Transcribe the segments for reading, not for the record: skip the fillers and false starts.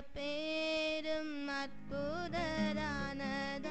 பேரும் அற்புதரானத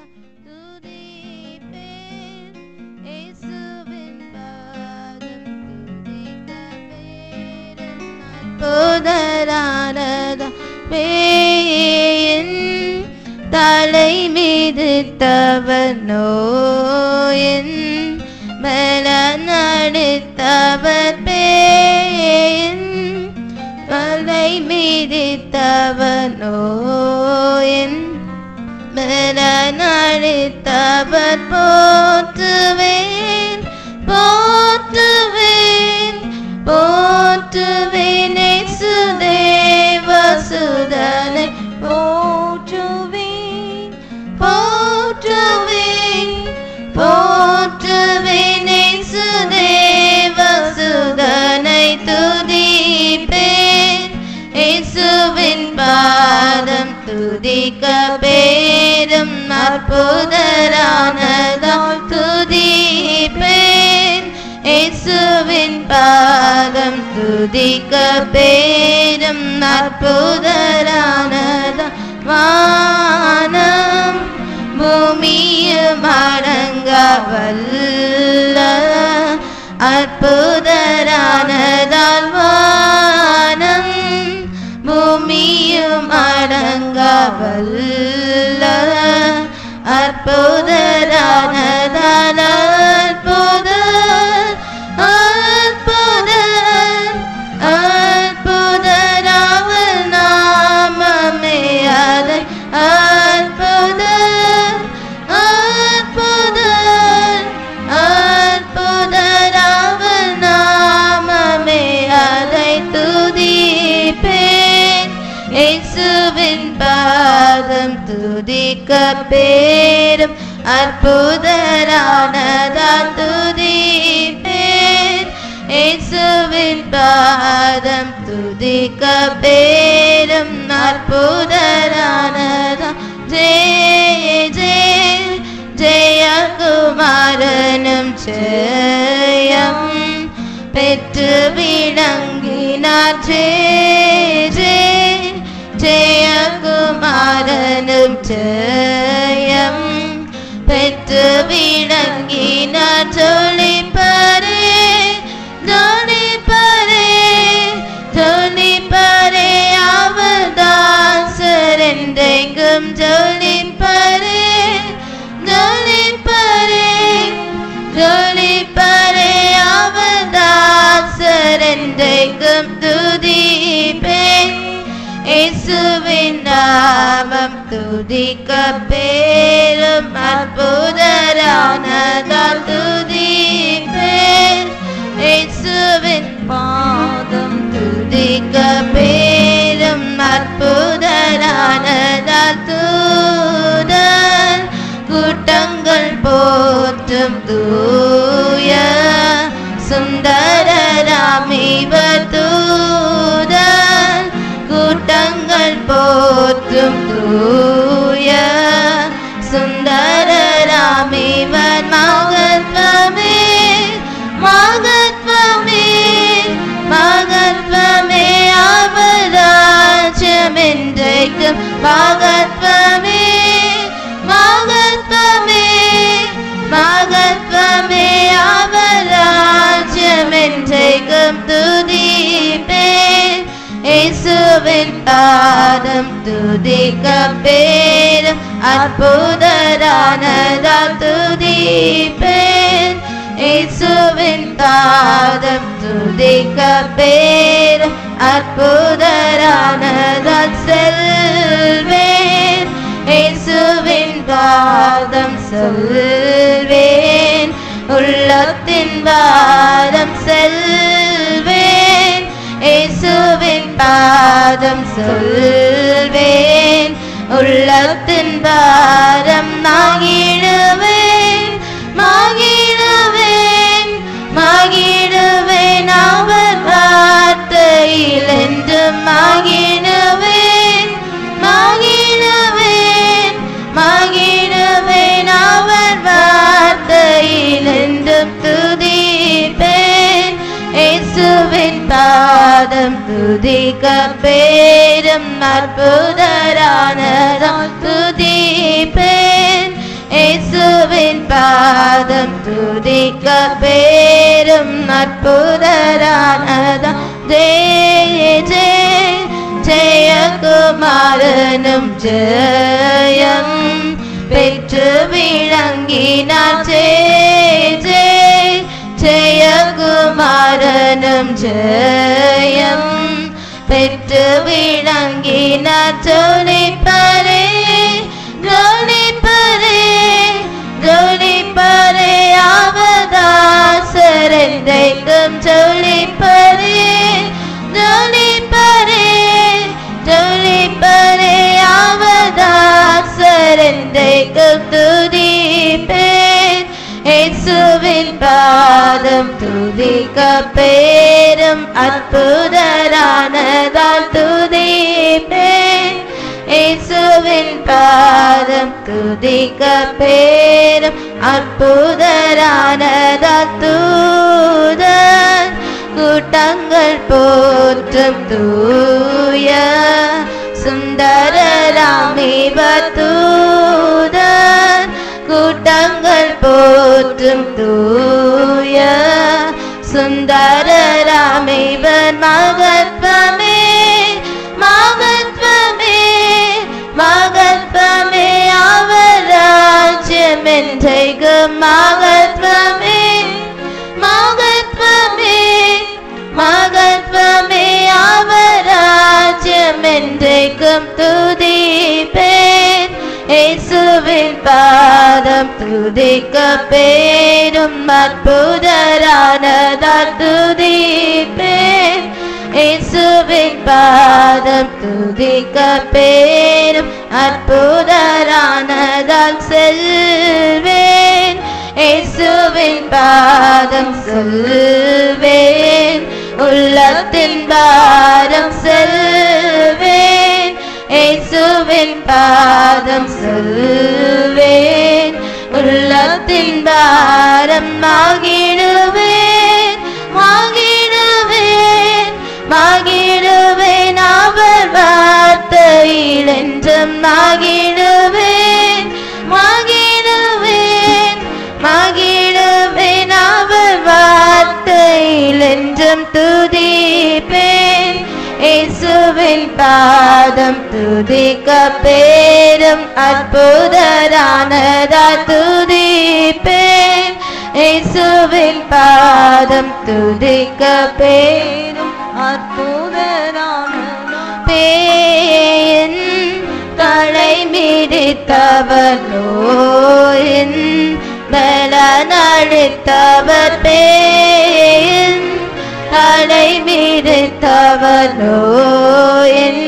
துதிப்பேன் இயேசுவின் பாதம் துதிக்க பேரும் அற்புதரானத பேயின் தலை மீதித்தவர் நோயின் மேல நடித்தவர் பேயின் தலை மீதித்தவர் நோயின் மேல நடித்தவர் போற்றுவேன் போற்றுவேன் போற்றுவேன் இயேசுதேவசுதனை போற்றுவேன் போற்றுவேன் போற்றுவேன் இயேசுதேவசுதனை துதிப்பேன் இயேசுவின் பாதம் துதிக்க பேரும் அற்புதரானதால் துதிப்பேன் இயேசுவின் பாதம் துதிக்க பேரும் அற்புதரானதால் வானம் பூமியும் அடங்கவல்ல அற்புதரானதால் வானம் பூமியும் அடங்கவல்ல அற்புதரானதால் அற்புத அற்புதர் அற்புதராவர் நாமமே அதை அற்புதர் அற்புதர் அற்புதராவர் நாமமே அதை துதிப்பேன் இயேசுவின் பாதம் துதிக்க பேரும் அற்புதரானதால் துதிப்பேன் இயேசுவின் பாதம் துதிக்க பேரும் அற்புதரானதால் ஜெய ஜெய ஜெயகுமாரனும் ஜெயம் பெற்று விளங்கினார் ஜெய ஜெய ஜெயகுமாரனும் ஜெயம் பெற்று விளங்கினார் ஜொலிப்பரே ஜொலிப்பரே ஜொலிப்பரே அவதாசர் என்றெங்கும் ஜொலிப்பரே ஜொலிப்பரே ஜொலிப்பரே அவதாசர் என்றெங்கும் துதிப்பேன் இயேசுவின் நாமம் துதிக்க பேரும் அற்புதரானதால் துதிப்பேன் இயேசுவின் பாதம் துதிக்க பேரும் அற்புதரானதால் தூதர் கூட்டங்கள் போற்றும் தூய சுந்தரராமிவர் தூதர் கூட்டங்கள் போற்றும் தூய சுந்தரராமிவர் மகத்வமே மகத்வமே மகத்வமே அவராஜ்யம் என்றைக்கும் மகத்வமே மகத்வமே மகத்வமே அவராஜ்யம் என்றைக்கும் துதிப்பேன் இயேசுவின் பாதம் துதிக்க பேரும் அற்புதரானதால் துதிப்பேன் இயேசுவின் பாதம் துதிக்க பேரும் அற்புதரானதால் செல்வேன் இயேசுவின் பாதம் சொல்வேன் உள்ளத்தின் வாரம் செல்வேன் இயேசுவின் பாதம் சொல்வேன் உள்ளத்தின் பாரம் மகிழுவேன் மகிழுவேன் மகிழுவேன் அவர் வார்த்தையில் என்றும் மகிழுவேன் மகிழுவேன் மகிழுவேன் அவர் வார்த்தையில் என்றும் துதிப்பேன் இயேசுவின் பாதம் பாதம் துதிக்க பேரும் அற்புதரானதால் துதிப்பேன் இயேசுவின் பாதம் துதிக்க பேரும் அற்புதரானதால் ஜெய ஜெய ஜெயகுமாரனும் ஜெயம் பெற்று விளங்கினார் ஜெய ஜெய ஜெயகுமாரனும் ஜெயம் பெற்று விளங்கினார் ஜொலிப்பரே ஜொலிப்பரே ஜொலிப்பரே அவதாசர் என்றைக்கும் ஜொலிப்பரே ஜொலிப்பரே ஜொலிப்பரே அவதாசர் என்றைக்கும் துதிப்பேன் இயேசுவின் பாதம் துதிக்க பேரும் அற்புதரானதால் துதிப்பேன் இயேசுவின் பாதம் துதிக்க பேரும் அற்புதரானதால் தூதர் கூட்டங்கள் போற்றும் தூய சுந்தரராமிவர் தூதர் கூட்டங்கள் போற்றும் தூய சுந்தரராமிவர் மகத்வமே மகத்வமே மகத்வமே அவர் ராஜ்யம் என்றைக்கும் மகத்வமே மகத்வமே மகத்வமே அவர் ராஜ்யம் என்றைக்கும் துதிப்பேன் இயேசுவின் பாதம் துதிக்க பேரும் அற்புதரானதால் துதிப்பேன் இயேசுவின் பாதம் துதிக்க பேரும் அற்புதரானதால் செல்வேன் இயேசுவின் பாதம் சொல்வேன் உள்ளத்தின் பாரம் செல்வேன் இயேசுவின் பாதம் சொல்வேன் உள்ளத்தின் பாரம் மகிழுவேன் மகிழுவேன் மகிழுவேன் அவர் வார்த்தையில் என்றும் மகிழுவேன் மகிழுவேன் மகிழுவேன் அவர் வார்த்தையில் என்றும் துதிப்பேன் இயேசுவின் பாதம் துதிக்க பேரும் அற்புதரானதால் துதிப்பேன் இயேசுவின் பாதம் துதிக்க பேரும் அற்புதரானதால் பேயின் தலை மிதித்தவர் நோயின் பலனளித்தவர் பேயின் தலை மிதித்தவர் நோயின்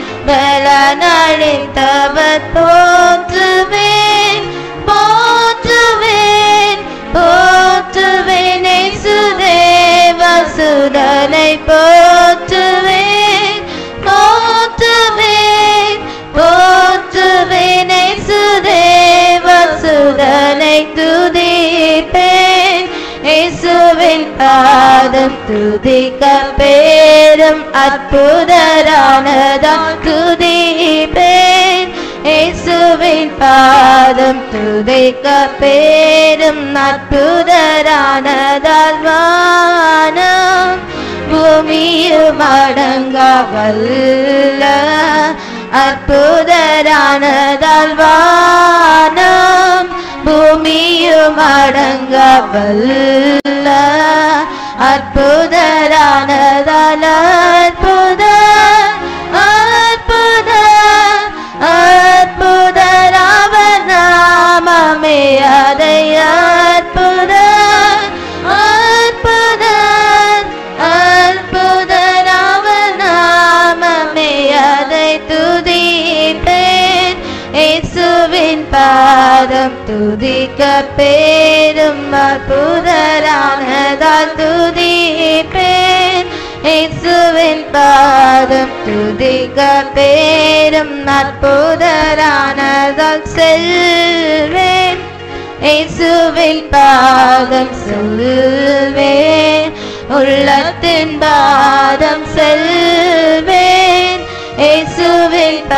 பலனளித்தவர் போற்றுவேன் போற்றுவேன் போற்றுவேன் இயேசுதேவசுதனை போற்றுவேன் போற்றுவேன் போற்றுவேன் இயேசுதேவசுதனை துதிப்பேன் இயேசுவின் பாதம் துதிக்க பேரும் அற்புதரானதால் துதிப்பேன் இயேசுவின் பாதம் துதிக்க பேரும் அற்புதரானதால் வானம் பூமியும் அடங்க வல்ல அற்புதரானதால் வானம் பூமியும் அடங்க வல்ல அற்புதரானதால் அற்புத அற்புத அற்புதராவர் நாமமே அதை அற்புத அற்புத அற்புதராவர் நாமமே அதை துதிப்பேன் இயேசுவின் பாதம் துதிக்க பேரும் அற்புதரானதால் துதிப்பேன் இயேசுவின் பாதம் துதிக்க பேரும் அற்புதரானதால் செல்வேன் இயேசுவின் பாதம் சொல்வேன் உள்ளத்தின் பாதம் செல்வேன்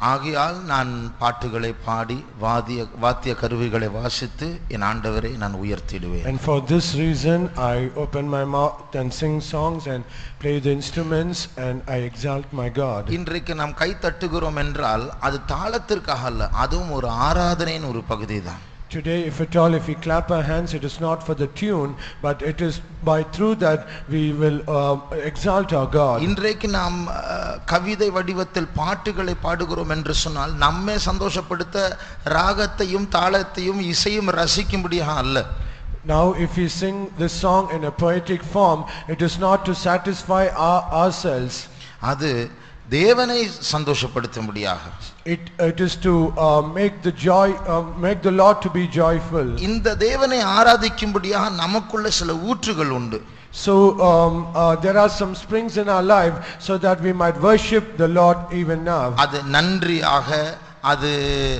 ஆகையால் நான் பாட்டுகளை பாடி வாத்திய கருவிகளை வாசித்து என் ஆண்டவரை நான் உயர்த்திடுவேன். And for this reason I open my mouth and sing songs and play the instruments and I exalt my God. இன்றைக்கு நாம் கை தட்டுகிறோம் என்றால் அது தாளத்திற்காக அல்ல, அதுவும் ஒரு ஆராதனையின் ஒரு பகுதிதான். Today, if at all, if we clap our hands, it is not for the tune, but it is by through that we will exalt our God. இன்றைக்கு நாம் கவிதை வடிவத்தில் பாட்டுகளை பாடுகிறோம் என்று சொன்னால் நம்மை சந்தோஷப்படுத்த ராகத்தையும் தாளத்தையும் இசையும் ரசிக்கும்படியாக அல்ல. Now, if we sing this song in a poetic form, it is not to satisfy ourselves. அது தேவனை சந்தோஷப்படுத்தும்படியாக. It is to make the Lord to be joyful. இந்த தேவனை ஆராதிக்கும்படியாக நமக்குள்ள சில ஊற்றுகள் உண்டு. So there are some springs in our life so that we might worship the Lord even now. அது நன்றியாக, அது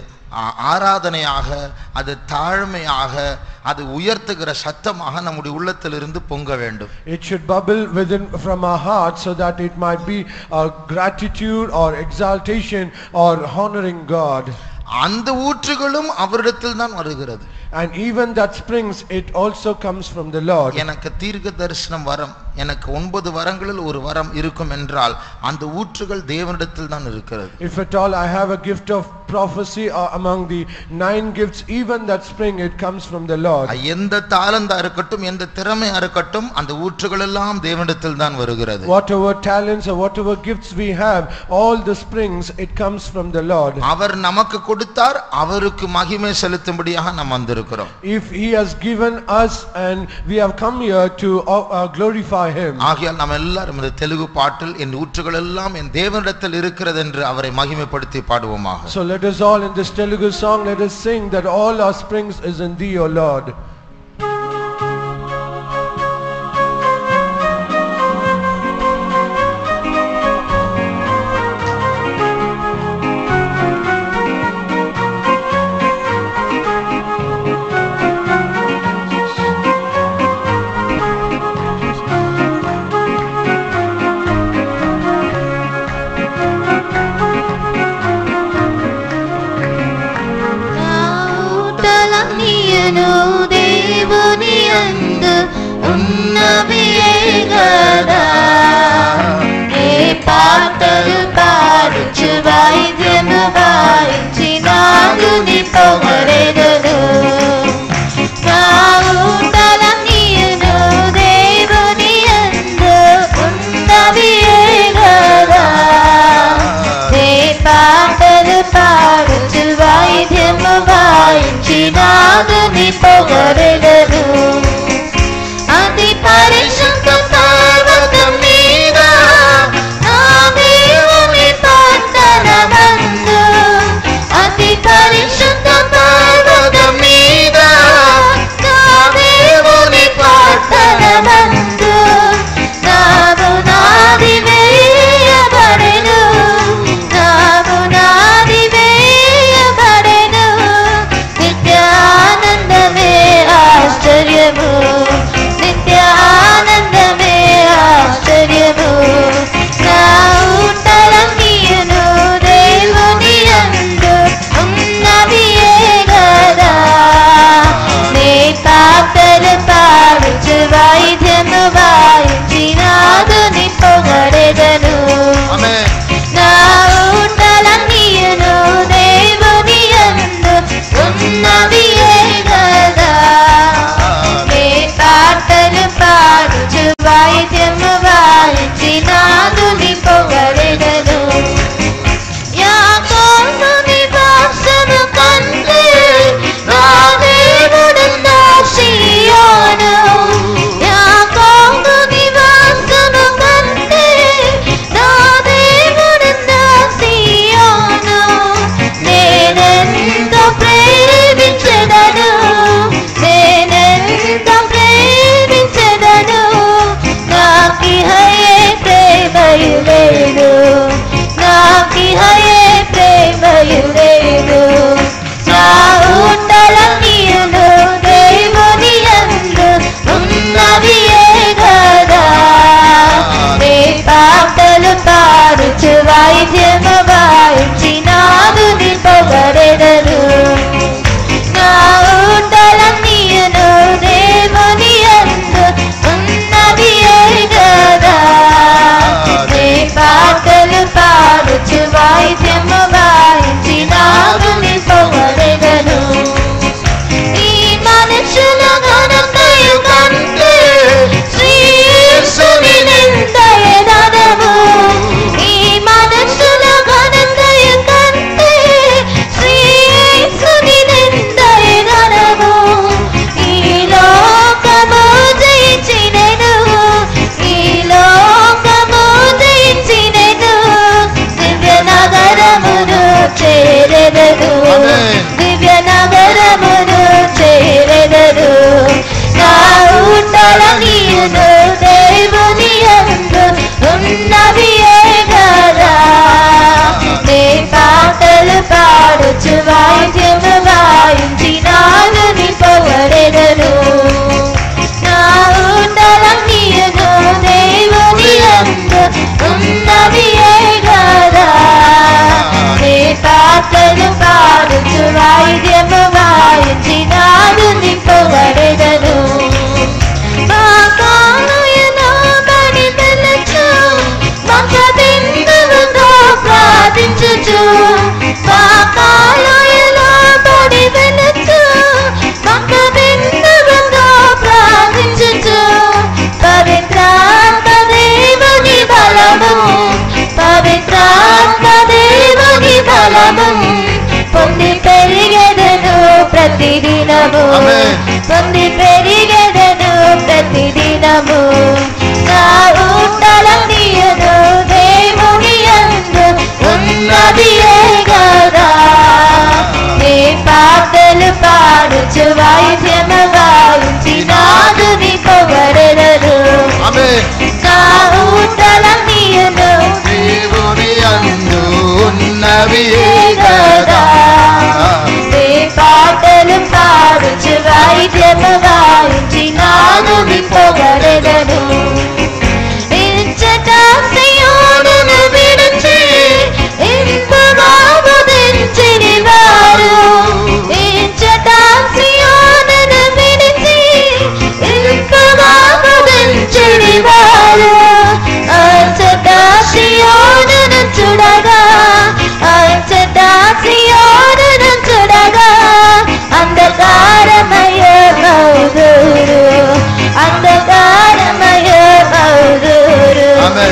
ஆராதனையாக, அது தாழ்மையாக, அது உயர்த்துகிற சத்தமாக நம்முடைய உள்ளத்திலிருந்து பொங்க வேண்டும். It should bubble within from our heart so that it might be gratitude or exaltation or honoring God. அந்த ஊற்றுகளும் அவரிடத்தில் தான் வருகிறது. And even that springs, it also comes from the Lord. எனக்கு தீர்க்க தரிசனம் வரம், எனக்கு 9 வரங்களில் ஒரு வரம் இருக்கும் என்றால் அந்த ஊற்றுகள் தேவனிடத்தில் தான் இருக்கிறது. If at all I have a gift of prophecy among the 9 gifts, even that spring, it comes from the Lord. எந்த தாளந்தா இருக்கட்டும், எந்த திறமையா இருக்கட்டும், அந்த ஊற்றுகள் எல்லாம் தேவனிடத்தில் தான் வருகிறது. Whatever talents or whatever gifts we have, all the springs, it comes from the Lord. அவர் நமக்கு கொடுத்தார், அவருக்கு மகிமை செலுத்தும்படியாக நாம் வந்திருக்கிறோம். If he has given us and we have come here to glorify him. ஆகையால் நாம் எல்லாரும் இந்த தெலுங்கு பாட்டில் என் ஊற்றுகள் எல்லாம் என் தேவனிடத்தில் இருக்கிறது என்று அவரை மகிமைப்படுத்தி பாடுவோமாக. So let us all in this Telugu song, let us sing that all our springs is in thee, O Lord. దేవుని యందు ఉన్నవియే గదా, ఏ పాటలు పాడుచు వాయిద్యము వాయించి నాదుని పొగరెదను. నా ఊటలన్నీయును దేవుని యందు ఉన్నవియే గదా, ఏ పాటలు పాడుచు వాయిద్యము వాయించి నాదుని పొగరెదను. అతి పరిశుద్ధ పర్వతం మీద నా దేవుని పట్టణమందు, అతి పరిశుద్ధ పర్వతం మీద నా దేవుని పట్టణమందు నాదు నాది వేయబడెను, నాదు నాది వేయబడెను. నిత్యానందమే ఆశ్చర్యము ప్రార్థించుచు పాకాలయలో పడి వెనుచు భక్త బిందువుతో ప్రార్థించుచు పవిత్రాత్మ దేవుని బలము పవిత్రాత్మ దేవుని బలము పొంది పెరిగెదను ప్రతిదినము పొంది పెరిగెదను ప్రతిదినము నా ఊటలన్నీయును దేవుని యందు ఉన్నదియే కదా నీ పాటలు పాడుచు వాయిద్యము వాయించి నాదుని పొగడెదను నా ఊటలన్నీయును దేవుని యందు ఉన్నవియే కదా నీ పాటలు పాడుచు వాయిద్యము వాయించి నాదుని పొగడెదను ఇచ్చట సియోనును విడిచి ఇంపుమాముదించిరి వారు ఇచ్చట సియోనును విడిచి ఇంపుమాముదించిరి వారు అచ్చట సియోనును చూడగా అచ్చట సియోనును చూడగా అంధకారమయ మౌదురు అంధకారమయ మౌదురు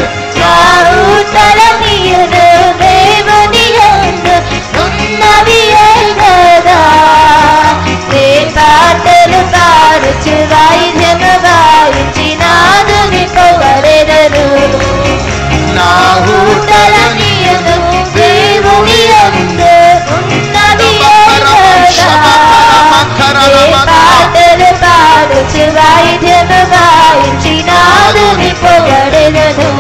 ఊటలనీయును దేవుని యందు ఉన్నవియే కదా నీ పాటలు పాడుచు వాయిద్యము వాయించి నాదుని పొగడెదను నా ఊటలనీయును దేవుని యందు ఉన్నవియే కదా నీ పాటలు పాడుచు వాయిద్యము వాయించి నాదుని పొగడెదను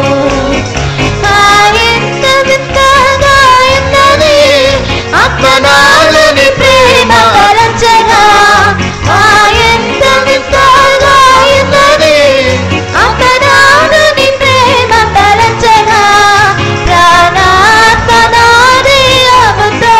ఎంత వింతగా ఉన్నది అప్పనాలని ప్రేమ తలంచగా ఎంత వింతగా ఉన్నది అప్పనాలని ప్రేమ తలంచగా ప్రాణాత్మనాది అముతో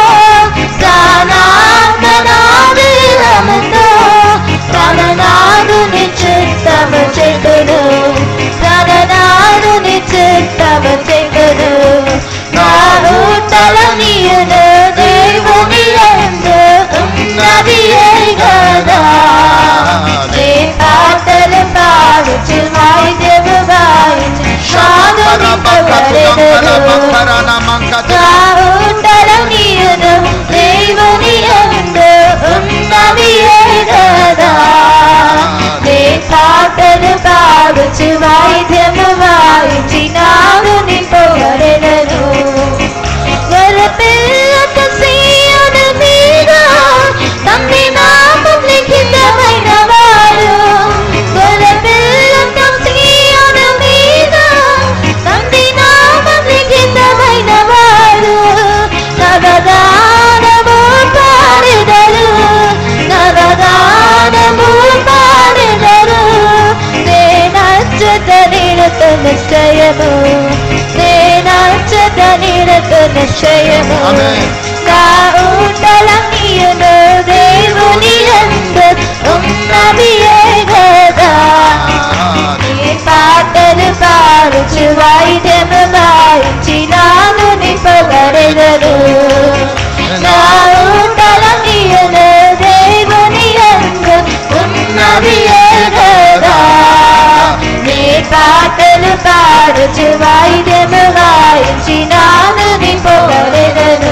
ప్రాణాత్మనాది అముతో ప్రాణనాదుని చిత్తము చెట్టును ప్రాణనాదుని చిత్తము చెట్టును నా ఊటలనీయును దేవుని యందు ఉన్నవియే కదా నీ పాటలు పాడుచు వాయిద్యము వాయించి నాదుని పొగడెదను నా ఊటలనీయును దేవుని యందు ఉన్నవియే కదా నీ పాటలు పాడుచు వాయిద్యము వాయించి నాదుని పొగడెదను గొర్రెపిల్లకు సీయోను మీద తండ్రి నామం లిఖితమైన వారు గొర్రెపిల్లకు సీయోను మీద తండ్రి నామం లిఖితమైన వారు నవగానము పాడెదరు నవగానము పాడెదరు నేనచ్యుత నిరత నిశ్చయము నేనచ్యుత నిరత నిశ్చయము నా ఊటలనీయును దేవుని యందు ఉన్నవియే కదా నీ పాటలు పాడుచు వాయిద్యము వాయించి నాదుని పొగడెదను నా ఊటలనీయును దేవుని యందు ఉన్నవియే కదా నీ పాటలు పాడుచు వాయిద్యము వాయించి నాదుని పొగడెదను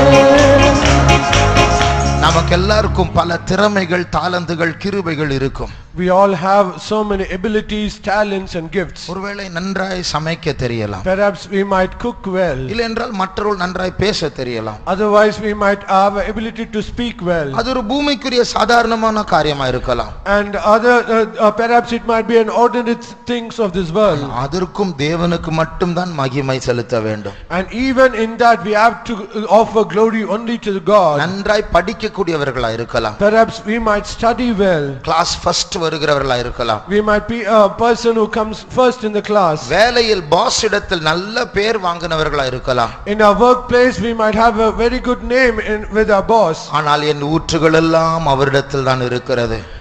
நமக்கெல்லாருக்கும் பல திறமைகள் தாளந்துகள் கிருபைகள் இருக்கும் We all have so many abilities, talents and gifts. ஒருவேளை நன்றாய் சமைக்க தெரியலாம் Perhaps we might cook well. இல்லை என்றால் மற்றவர்கள் நன்றாய் பேச தெரியலாம் Otherwise we might have ability to speak well. அது ஒரு பூமிக்குரிய சாதாரணமான காரியமா இருக்கலாம் And perhaps it might be an ordinary things of this world. அதற்கும் தேவனுக்கு மட்டும்தான் மகிமை செலுத்த வேண்டும். And even in that we have to offer glory only to God. நன்றாய் படிக்கக்கூடியவர்களா இருக்கலாம். Perhaps we might study well. Class first வருகிறவர்களா இருக்கலாம். We might be a person who comes first in the class. வேலையில் பாஸ் இடத்தில் நல்ல பேர் வாங்குனவர்களா இருக்கலாம். In our workplace we might have a very good name with our boss. ஆனால் என் ஊற்றுகள் எல்லாம் அவரிடத்தில் தான் இருக்கிறது.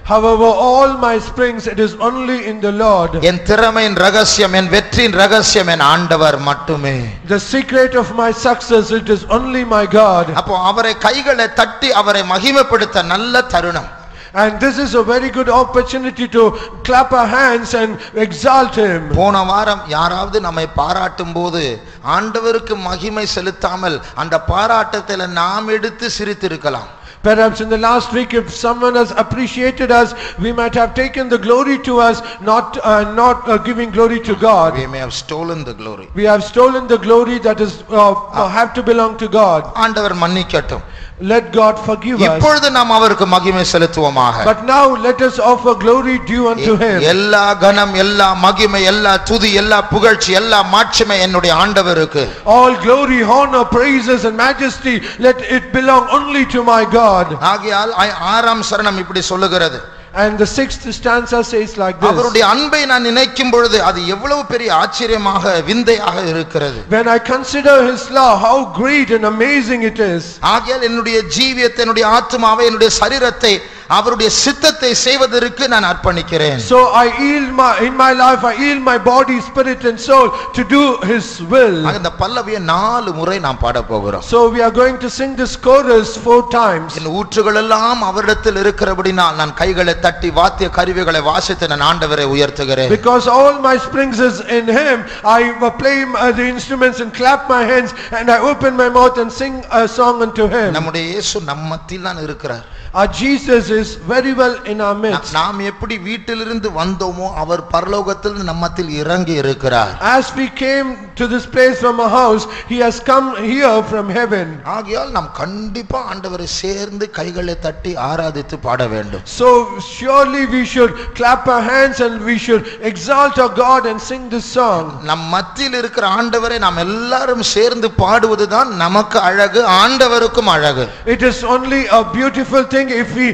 However, all my springs, it is only in the Lord. என் திறமையின் ரகசியம், என் வெற்றியின் ரகசியம் என் ஆண்டவர் மட்டுமே. The secret of my success, it is only my God. அப்போ அவரை கைகளை தட்டி அவரை மகிமைப்படுத்த நல்ல தருணம். And this is a very good opportunity to clap our hands and exalt him. போன வாரம் யாராவது நம்மை பாராட்டும் போது ஆண்டவருக்கு மகிமை செலுத்தாமல் அந்த பாராட்டத்தில் நாம் எடுத்து சிரித்திருக்கலாம். Perhaps in the last week, if someone has appreciated us, we might have taken the glory to us, not giving glory to God. We may have stolen the glory. We have stolen the glory that is have to belong to God. ஆண்டவர் மன்னிக்கட்டும். Let God forgive us. இப்பொழுது நாம் அவருக்கு மகிமை செலுத்துவோமாக. But now let us offer glory due unto him. எல்லா கனம், எல்லா மகிமை, எல்லா துதி, எல்லா புகழ்ச்சி, எல்லா மாட்சிமை என்னுடைய ஆண்டவருக்கு. All glory, honor, praises and majesty, let it belong only to my God. ஆகையால் ஆறாம் சரணம் இப்படி சொல்லுகிறது. And the sixth stanza says like this. அவருடைய அன்பை நான் நினைக்கும் பொழுது அது எவ்வளவு பெரிய ஆச்சரியமாக விந்தையாக இருக்கிறது. When I consider his love, how great and amazing it is. ஆகையால் என்னுடைய ஜீவியத்தை, என்னுடைய ஆத்துமாவை, என்னுடைய சரீரத்தை அவருடைய சித்தத்தை செய்வதற்கு நான் அர்ப்பணிக்கிறேன். So I yield in my life, I yield my body, spirit and soul to do his will. அந்த பல்லவியை 4 முறை நாம் பாட போகிறோம். So we are going to sing this chorus 4 times. என் ஊற்றுகள் எல்லாம் அவரிடத்தில் இருக்கிறபடினால் நான் கைகளை தட்டி வாத்திய கருவிகளை வாசித்து நான் ஆண்டவரை உயர்த்துகிறேன். Because all my springs is in him, I play the instruments and clap my hands and I open my mouth and sing a song unto him. நம்முடைய இயேசு நம்ம மத்தியில் தான் இருக்கிறார். Our Jesus is very well in our midst. நாம் எப்படி வீட்டிலிருந்து வந்தோமோ அவர் பரலோகத்திலிருந்து நம்மத்தில் இறங்கி இருக்கிறார். As we came to this place from a house, he has come here from heaven. ஆகையால் நாம் கண்டிப்பா ஆண்டவரை சேர்ந்து கைகளை தட்டி ஆராதித்து பாட வேண்டும். So surely we should clap our hands and we should exalt our God and sing this song. நம் மத்தியில் இருக்கிற ஆண்டவரை நாம் எல்லாரும் சேர்ந்து பாடுவதுதான் நமக்கு அழகு, ஆண்டவருக்கும் அழகு. It is only a beautiful thing if we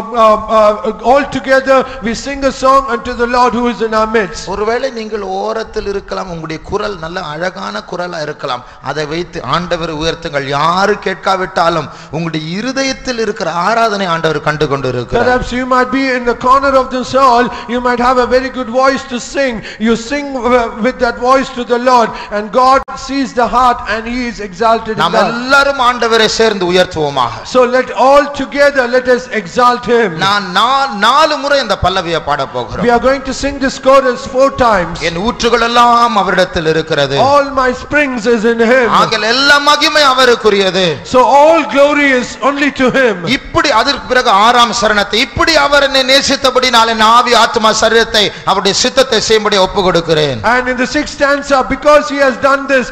all together we sing a song unto the Lord who is in our midst. ஒருவேளை நீங்கள் ஓரத்தில் இருக்கலாம், உங்களுடைய குரல் நல்ல அழகான குரலா இருக்கலாம், அதை வைத்து ஆண்டவரை உயர்த்துங்கள். யாரு கேட்காவிட்டாலும் உங்களுடைய இருதயத்தில் இருக்கிற ஆராதனை ஆண்டவர் கண்டு கொண்டு இருக்கிறார். Perhaps you might be in the corner of this hall, you might have a very good voice to sing, you sing with that voice to the Lord and God sees the heart and he is exalted in நாம் that. எல்லாரும் ஆண்டவரை சேர்ந்து உயர்த்துவோமாக. So let all together let us exalt him. நான் 4 முறை இந்த பல்லவியை பாட போகிறோம். We are going to sing this chorus 4 times. என் ஊற்றுகள் எல்லாம் அவரிடத்தில் இருக்கிறது. All my springs is in him. ஆகையால் எல்லா மகிமை அவருக்குரியது. So all glory is only to him. இப்படி அதற்கு பிறகு 6ஆம் சரணத்தை இப்படி அவர் என்னை நேசித்தபடினாலே என் ஆவி ஆத்துமா சரீரத்தை அவருடைய சித்தத்தை செய்யும்படி ஒப்புக்கொடுக்கிறேன். And in the 6th stanza, because he has done this,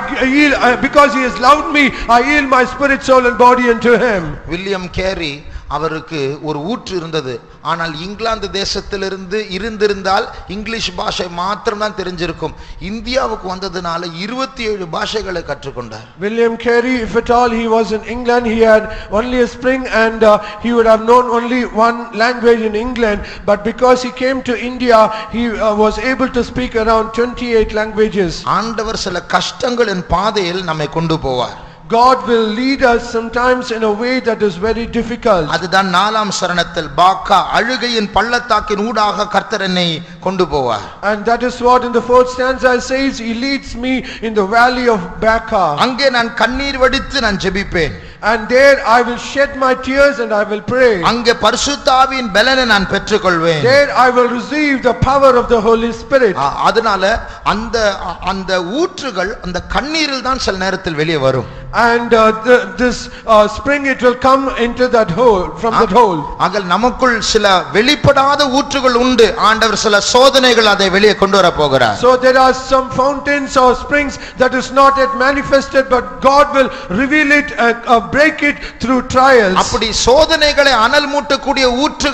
because he has loved me, I yield my spirit, soul and body unto him. William Carey அவருக்கு ஒரு ஊற்று இருந்தது. ஆனால் இங்கிலாந்து தேசத்திலிருந்து இருந்திருந்தால் இங்கிலீஷ் பாஷை மாத்திரம் தான் தெரிஞ்சிருக்கும். இந்தியாவுக்கு வந்ததனால 27 பாஷைகளை கற்றுக்கொண்டார். William Carey, if at all he was in England, he had only a spring and he would have known only one language in England, but because he came to India, he was able to speak around 28 languages. ஆண்டவர் சில கஷ்டங்களின் பாதையில் நம்மை கொண்டு போவார். God will lead us sometimes in a way that is very difficult. அதுதான் 4ஆம் சரணத்தில் பாக்கா அழுகையின் பள்ளத்தாக்கின் ஊடாக கர்த்தர் என்னை கொண்டு போவார். And that is what in the 4th stanza says, he leads me in the valley of Baca. அங்கே நான் கண்ணீர் வடித்து நான் ஜெபிப்பேன். And there I will shed my tears and I will pray. அங்கே பரிசுத்த ஆவியின் பலனை நான் பெற்றுக்கொள்வேன். There I will receive the power of the Holy Spirit. அதனால அந்த ஊற்றுகள் அந்த கண்ணீரில் தான் சில நேரத்தில் வெளியே வரும். And this spring it will come into that hole, from that hole. ஆக நமக்குள் சில வெளிப்படாத ஊற்றுகள் உண்டு. ஆண்டவர் சில சோதனைகள் அதை வெளியே கொண்டு வர போகிறார். So there are some fountains or springs that is not yet manifested, but God will reveal it and break it through trials. அப்படி சோதனைகளை அனல் மூட்டக்கூடிய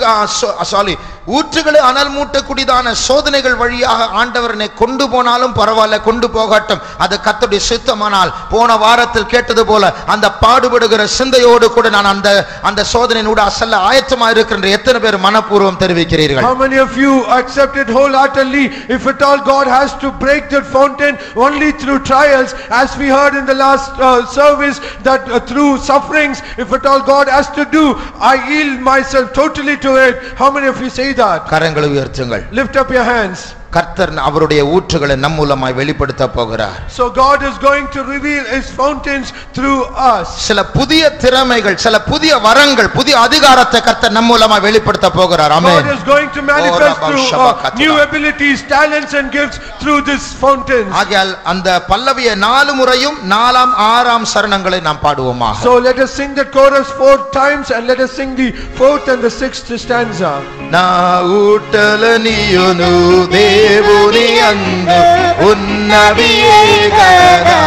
ஊற்றுகளை அனல் மூட்டக்கூடியதான சோதனைகள் வழியாக ஆண்டவரனை கொண்டு போனாலும் பரவாயில்ல, கொண்டு போகட்டும், அது கர்த்தருடைய சித்தமானால். போன வாரத்தில் கேட்ட கேட்டது போல அந்த பாடுபடுகிற சிந்தையோடு கூட நான் அந்த சோதனையோடு அசல்ல ஆயத்தமா இருக்கிறேன் எத்தனை பேர் மனப்பூர்வம் தெரிவிக்கிறீர்கள்? How many of you accepted wholeheartedly if at all God has to break that fountain only through trials, as we heard in the last service that through sufferings, if at all God has to do, I yield myself totally to it. How many of you say that? கரங்களை உயர்த்துங்கள். Lift up your hands. கர்த்தர் அவருடைய ஊற்றுகளை நம் மூலமாய் வெளிப்படுத்த போகிறார். So God is going to reveal his fountains through us. சில புதிய திறமைகள், சில புதிய வரங்கள், புதிய அதிகாரத்தை கர்த்தர் நம் மூலமாய் வெளிப்படுத்த போகிறார். ஆமென். God is going to manifest through new abilities, talents and gifts through this fountains. ஆகையால் அந்த பல்லவியை 4 முறையும் 4ஆம் 6ஆம் சரணங்களை நாம் பாடுவோமாக. So let us sing the chorus 4 times and let us sing the 4th and the 6th stanza. నా ఊటల నీయును దేవుని యందు ఉన్నవియే కదా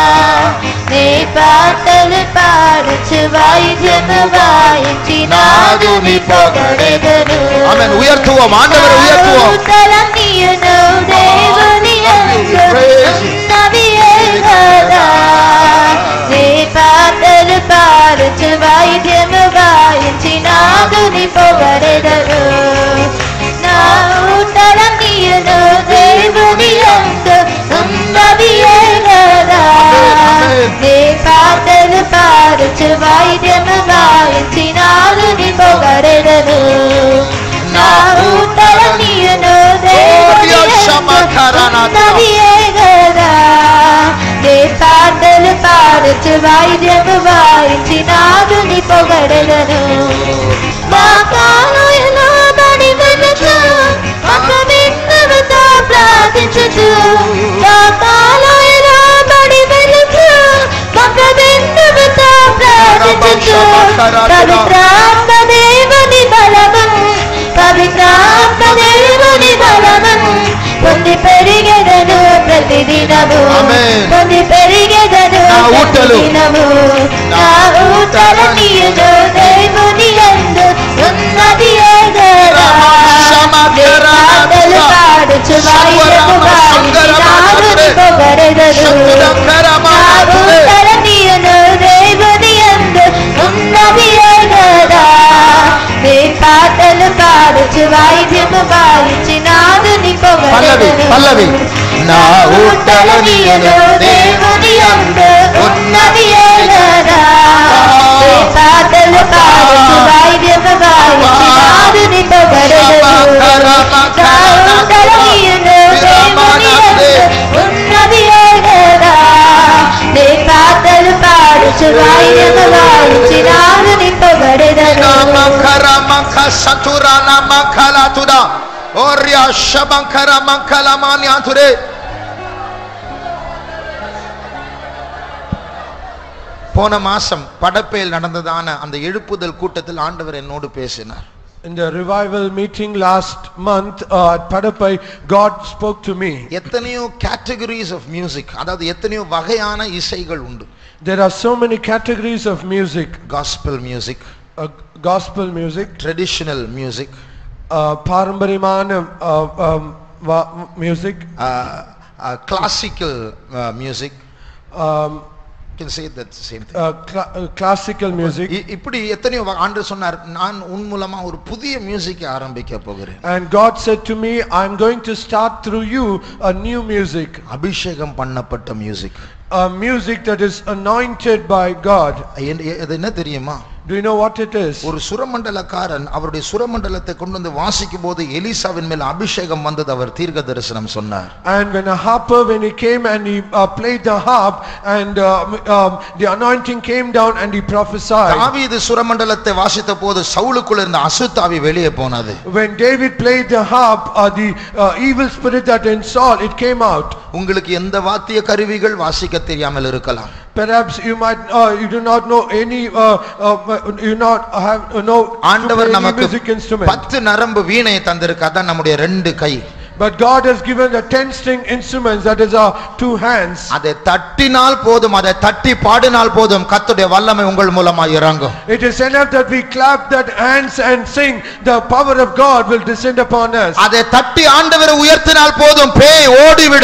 నీ పాటలు పాడుచు వాయిద్యము వాయించి నాదుని పొగడెదను. ఆమేన్. ఉయర్తుவோம், ఆండవரை ఉయర్తుவோம். నీయును దేవుని యందు ఉన్నవియే కదా నీ పాటలు పాడుచు వాయిద్యము వాయించి నాదుని పొగడెదను. నా ఊటల నీయును దేవుని యందు ఉన్నవియే కదా నీ పాటలు పాడుచు వాయిద్యము వాయించి నాదుని పొగడెదను. నా ఊటల నీయును దేవుని యందు ఉన్నవియే కదా నీ పాటలు పాడుచు వాయిద్యము వాయించి నాదుని పొగడెదను. మా కాలుయలో బడి వెలుచు ఒక విన్నవుతో ప్రార్థించుచు మా కాలుయలో బడి వెలుచు ఒక విన్నవుతో ప్రార్థించుచు పవిత్రాత్మ దేవుని బలము పవిత్రాత్మ దేవుని బలము పొంది పెరిగెదను ప్రతిదినము పొంది పెరిగెదను ప్రతిదినము. నా ఊటల నీయును దేవుని యందు ఉన్నవియే కదా నీ పాటలు పాడుచు వాయిద్యము వాయించి నాదుని పొగడెదను. నా ఊటల నీయును దేవుని యందు ఉన్నవియే కదా నీ పాటలు పాడుచు వాయిద్యము వాయించి నాదుని పొగడెదను. పల్లవి నా ఊటల నీయును దేవుని యందు ఉన్నవియే కదా నీ పాటలు పాడుచు వాయిద్యము వాయించి నాదుని పొగడెదను. నా ఊటల నీయును దేవుని యందు ఉన్నవియే కదా నీ పాటలు పాడుచు వాయిద్యము వాయించి నాదుని పొగడెదను. போன மாசம் படப்பேல் நடந்ததான அந்த எழுப்புதல் கூட்டத்தில் ஆண்டவர் என்னோடு பேசினார். In the revival meeting last month at Padapai, God spoke to me. எத்தனையோ categories of music, அதாவது எத்தனையோ வகையான இசைகள் உண்டு. There are so many categories of music. Gospel music, gospel music, traditional music, பாரம்பரியமான music, classical music. Can say that same thing. Classical music. இப்படி எத்தனையோ ஆண்டவர் சொன்னார், நான் உன் மூலமா ஒரு புதிய மியூசிக்கை ஆரம்பிக்க போகிறேன். And God said to me, I am going to start through you a new music. அபிஷேகம் பண்ணப்பட்ட music. A music that is anointed by God. அது என்ன தெரியுமா? Do you know what it is? ஒரு சுரமண்டலக்காரன் அவருடைய சுரமண்டலத்தை கொண்டு வந்து வாசிக்கும்போது எலிசாவின் மேல் அபிஷேகம் வந்தது அவர் தீர்க்க தரிசனம் சொன்னார். And when a harper, when he came and he played the harp and the anointing came down and he prophesied. தாவீது சுரமண்டலத்தை வாசித்த போது சவுலுக்குள்ள இருந்த அசுத்தாவி வெளியே போனது. When David played the harp, the evil spirit that in Saul, it came out. உங்களுக்கு எந்த வாத்திய கருவிகள் வாசிக்க தெரியாமல் இருக்கலாம். Perhaps you might you do not know any you not have no music instrument. 10 நரம்பு வீணையை தந்திருக்கு, அதான் நம்முடைய 2 கை. But God has given the 10-string instruments, that is our 2 hands. அதை தட்டினால் போதும், அதை தட்டி பாடினால் போதும், கர்த்தருடைய வல்லமை உங்கள் மூலமாய் இறங்கும். It is enough that we clap that hands and sing, the power of God will descend upon us. அதை தட்டி ஆண்டவரை உயர்த்தினால் போதும், பேய் ஓடிவிடும்.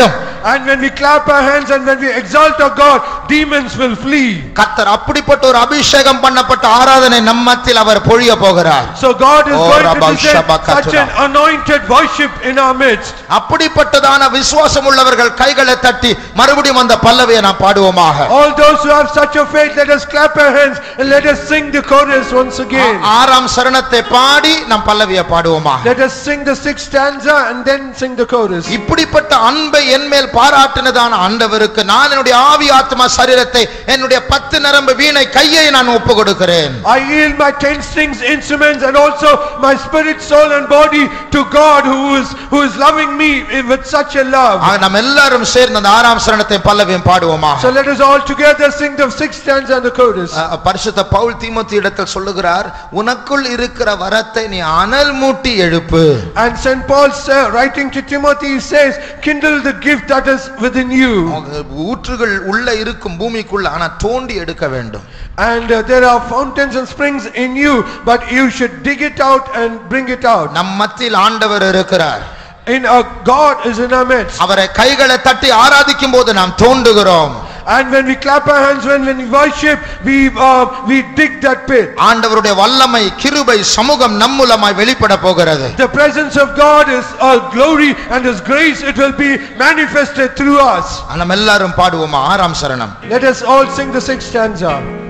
And when we clap our hands and when we exalt our God, demons will flee. கர்த்தர் அப்படிப்பட்ட ஒரு அபிஷேகம் பண்ணப்பட்ட ஆராதனை நம்மத்தில் அவர் பொழிய போகிறார். So God is going to present such an anointed worship in our midst. அப்படிப்பட்டதான விசுவாசம் உள்ளவர்கள் கைகளை தட்டி மறுபடியும் அந்த பல்லவியை நாம் பாடுவோமாக. All those who have such a faith, let us clap our hands and let us sing the chorus once again. ஆறாம் சரணத்தை பாடி நாம் பல்லவியை பாடுவோமாக. Let us sing the sixth stanza and then sing the chorus. இப்படிப்பட்ட அன்பை என்மேல் பாராட்டினதான ஆண்டவருக்கு நான் என்னுடைய ஆவி ஆத்மா சரீரத்தை என்னுடைய 10 நரம்பு வீணை கையை நான் ஒப்புக் கொடுக்கிறேன். I yield my 10 strings instruments and also my spirit, soul and body to God who is loving me with such a love. நாம் எல்லாரும் சேர்ந்து அந்த ஆறாம் சரணத்தை பல்லவியும் பாடுவோமாக. So let us all together sing the sixth stanza and the chorus. பரிசுத்த பவுல் தீமோத்தேயுவிடத்தில் சொல்லுகிறார், உனக்குள் இருக்கிற வரத்தை நீ அனல் மூட்டி எழுப்பு. And St. Paul writing to Timothy says, kindle the gift that is within you. ஊற்றுகள் உள்ள இருக்கும் பூமிக்குள்ள, ஆனா தோண்டி எடுக்க வேண்டும். And there are fountains and springs in you, but you should dig it out and bring it out. நம் மத்தியில் ஆண்டவர் இருக்கிறார். In our God is in our midst. அவரை கைகளை தட்டி ஆராதிக்கும் போது நாம் தோண்டுகிறோம். And when we clap our hands, when we worship, we dig that pit. ஆண்டவருடைய வல்லமை, கிருபை, சமூகம் நம் மூலமாய் வெளிப்பட போகிறது. The presence of God is our glory and His grace, it will be manifested through us. நாம் எல்லாரும் பாடுவோமா ஆறாம் சரணம். Let us all sing the sixth stanza.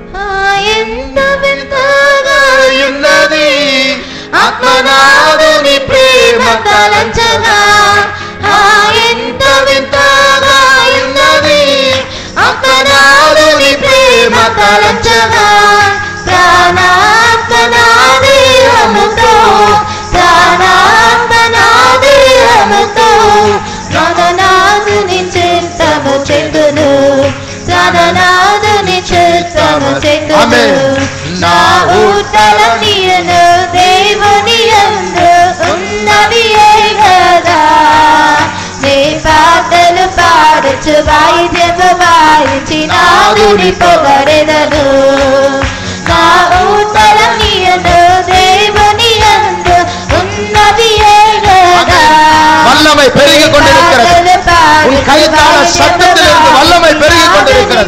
ఆత్మనాదుని ప్రేమ కలంచగా ఎంత వింతగా ఉన్నది ఆత్మనాదుని ప్రేమ కలంచగా ప్రాణాత్మనాదేహముతో ప్రాణాత్మనాదేహముతో ప్రాణనాదుని చిత్తము చెందును ప్రాణనాదుని చిత్తము చెందును నా ఉత్తరం నీయను దేవుని యందు ఉన్నదియే కదా నీ పాటలు పాడుచు వాయిద్యము వాయించి నాదుని పొగడెదను నా ఉత్తరం నీయను దేవుని యందు ఉన్నదియే కదా வல்லமை பெருகிக் கொண்டிருக்கிறது. உன் கைத்தாள சத்தத்திலிருந்து வல்லமை பெருகிக் கொண்டிருக்கிறது.